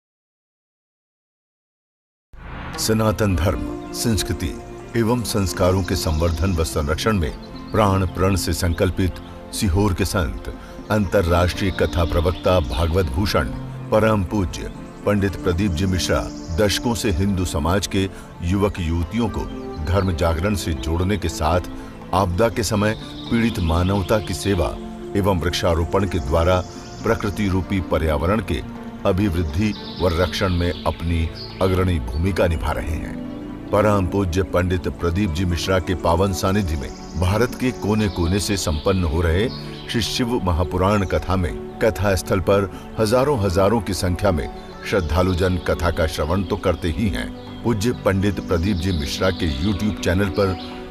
सनातन धर्म, संस्कृति एवं संस्कारों के संवर्धन व संरक्षण में प्राण प्रण से संकल्पित सीहोर के संत अंतर्राष्ट्रीय कथा प्रवक्ता भागवत भूषण परम पूज्य पंडित प्रदीप जी मिश्रा दशकों से हिंदू समाज के युवक युवतियों को धर्म जागरण से जोड़ने के साथ आपदा के समय पीड़ित मानवता की सेवा एवं वृक्षारोपण के द्वारा प्रकृति रूपी पर्यावरण के अभिवृद्धि व रक्षण में अपनी अग्रणी भूमिका निभा रहे हैं। परम पूज्य पंडित प्रदीप जी मिश्रा के पावन सानिध्य में भारत के कोने कोने से संपन्न हो रहे श्री शिव महापुराण कथा में कथा स्थल पर हजारों हजारों की संख्या में श्रद्धालुजन कथा का श्रवण तो करते ही हैं, पूज्य पंडित प्रदीप जी मिश्रा के यूट्यूब चैनल पर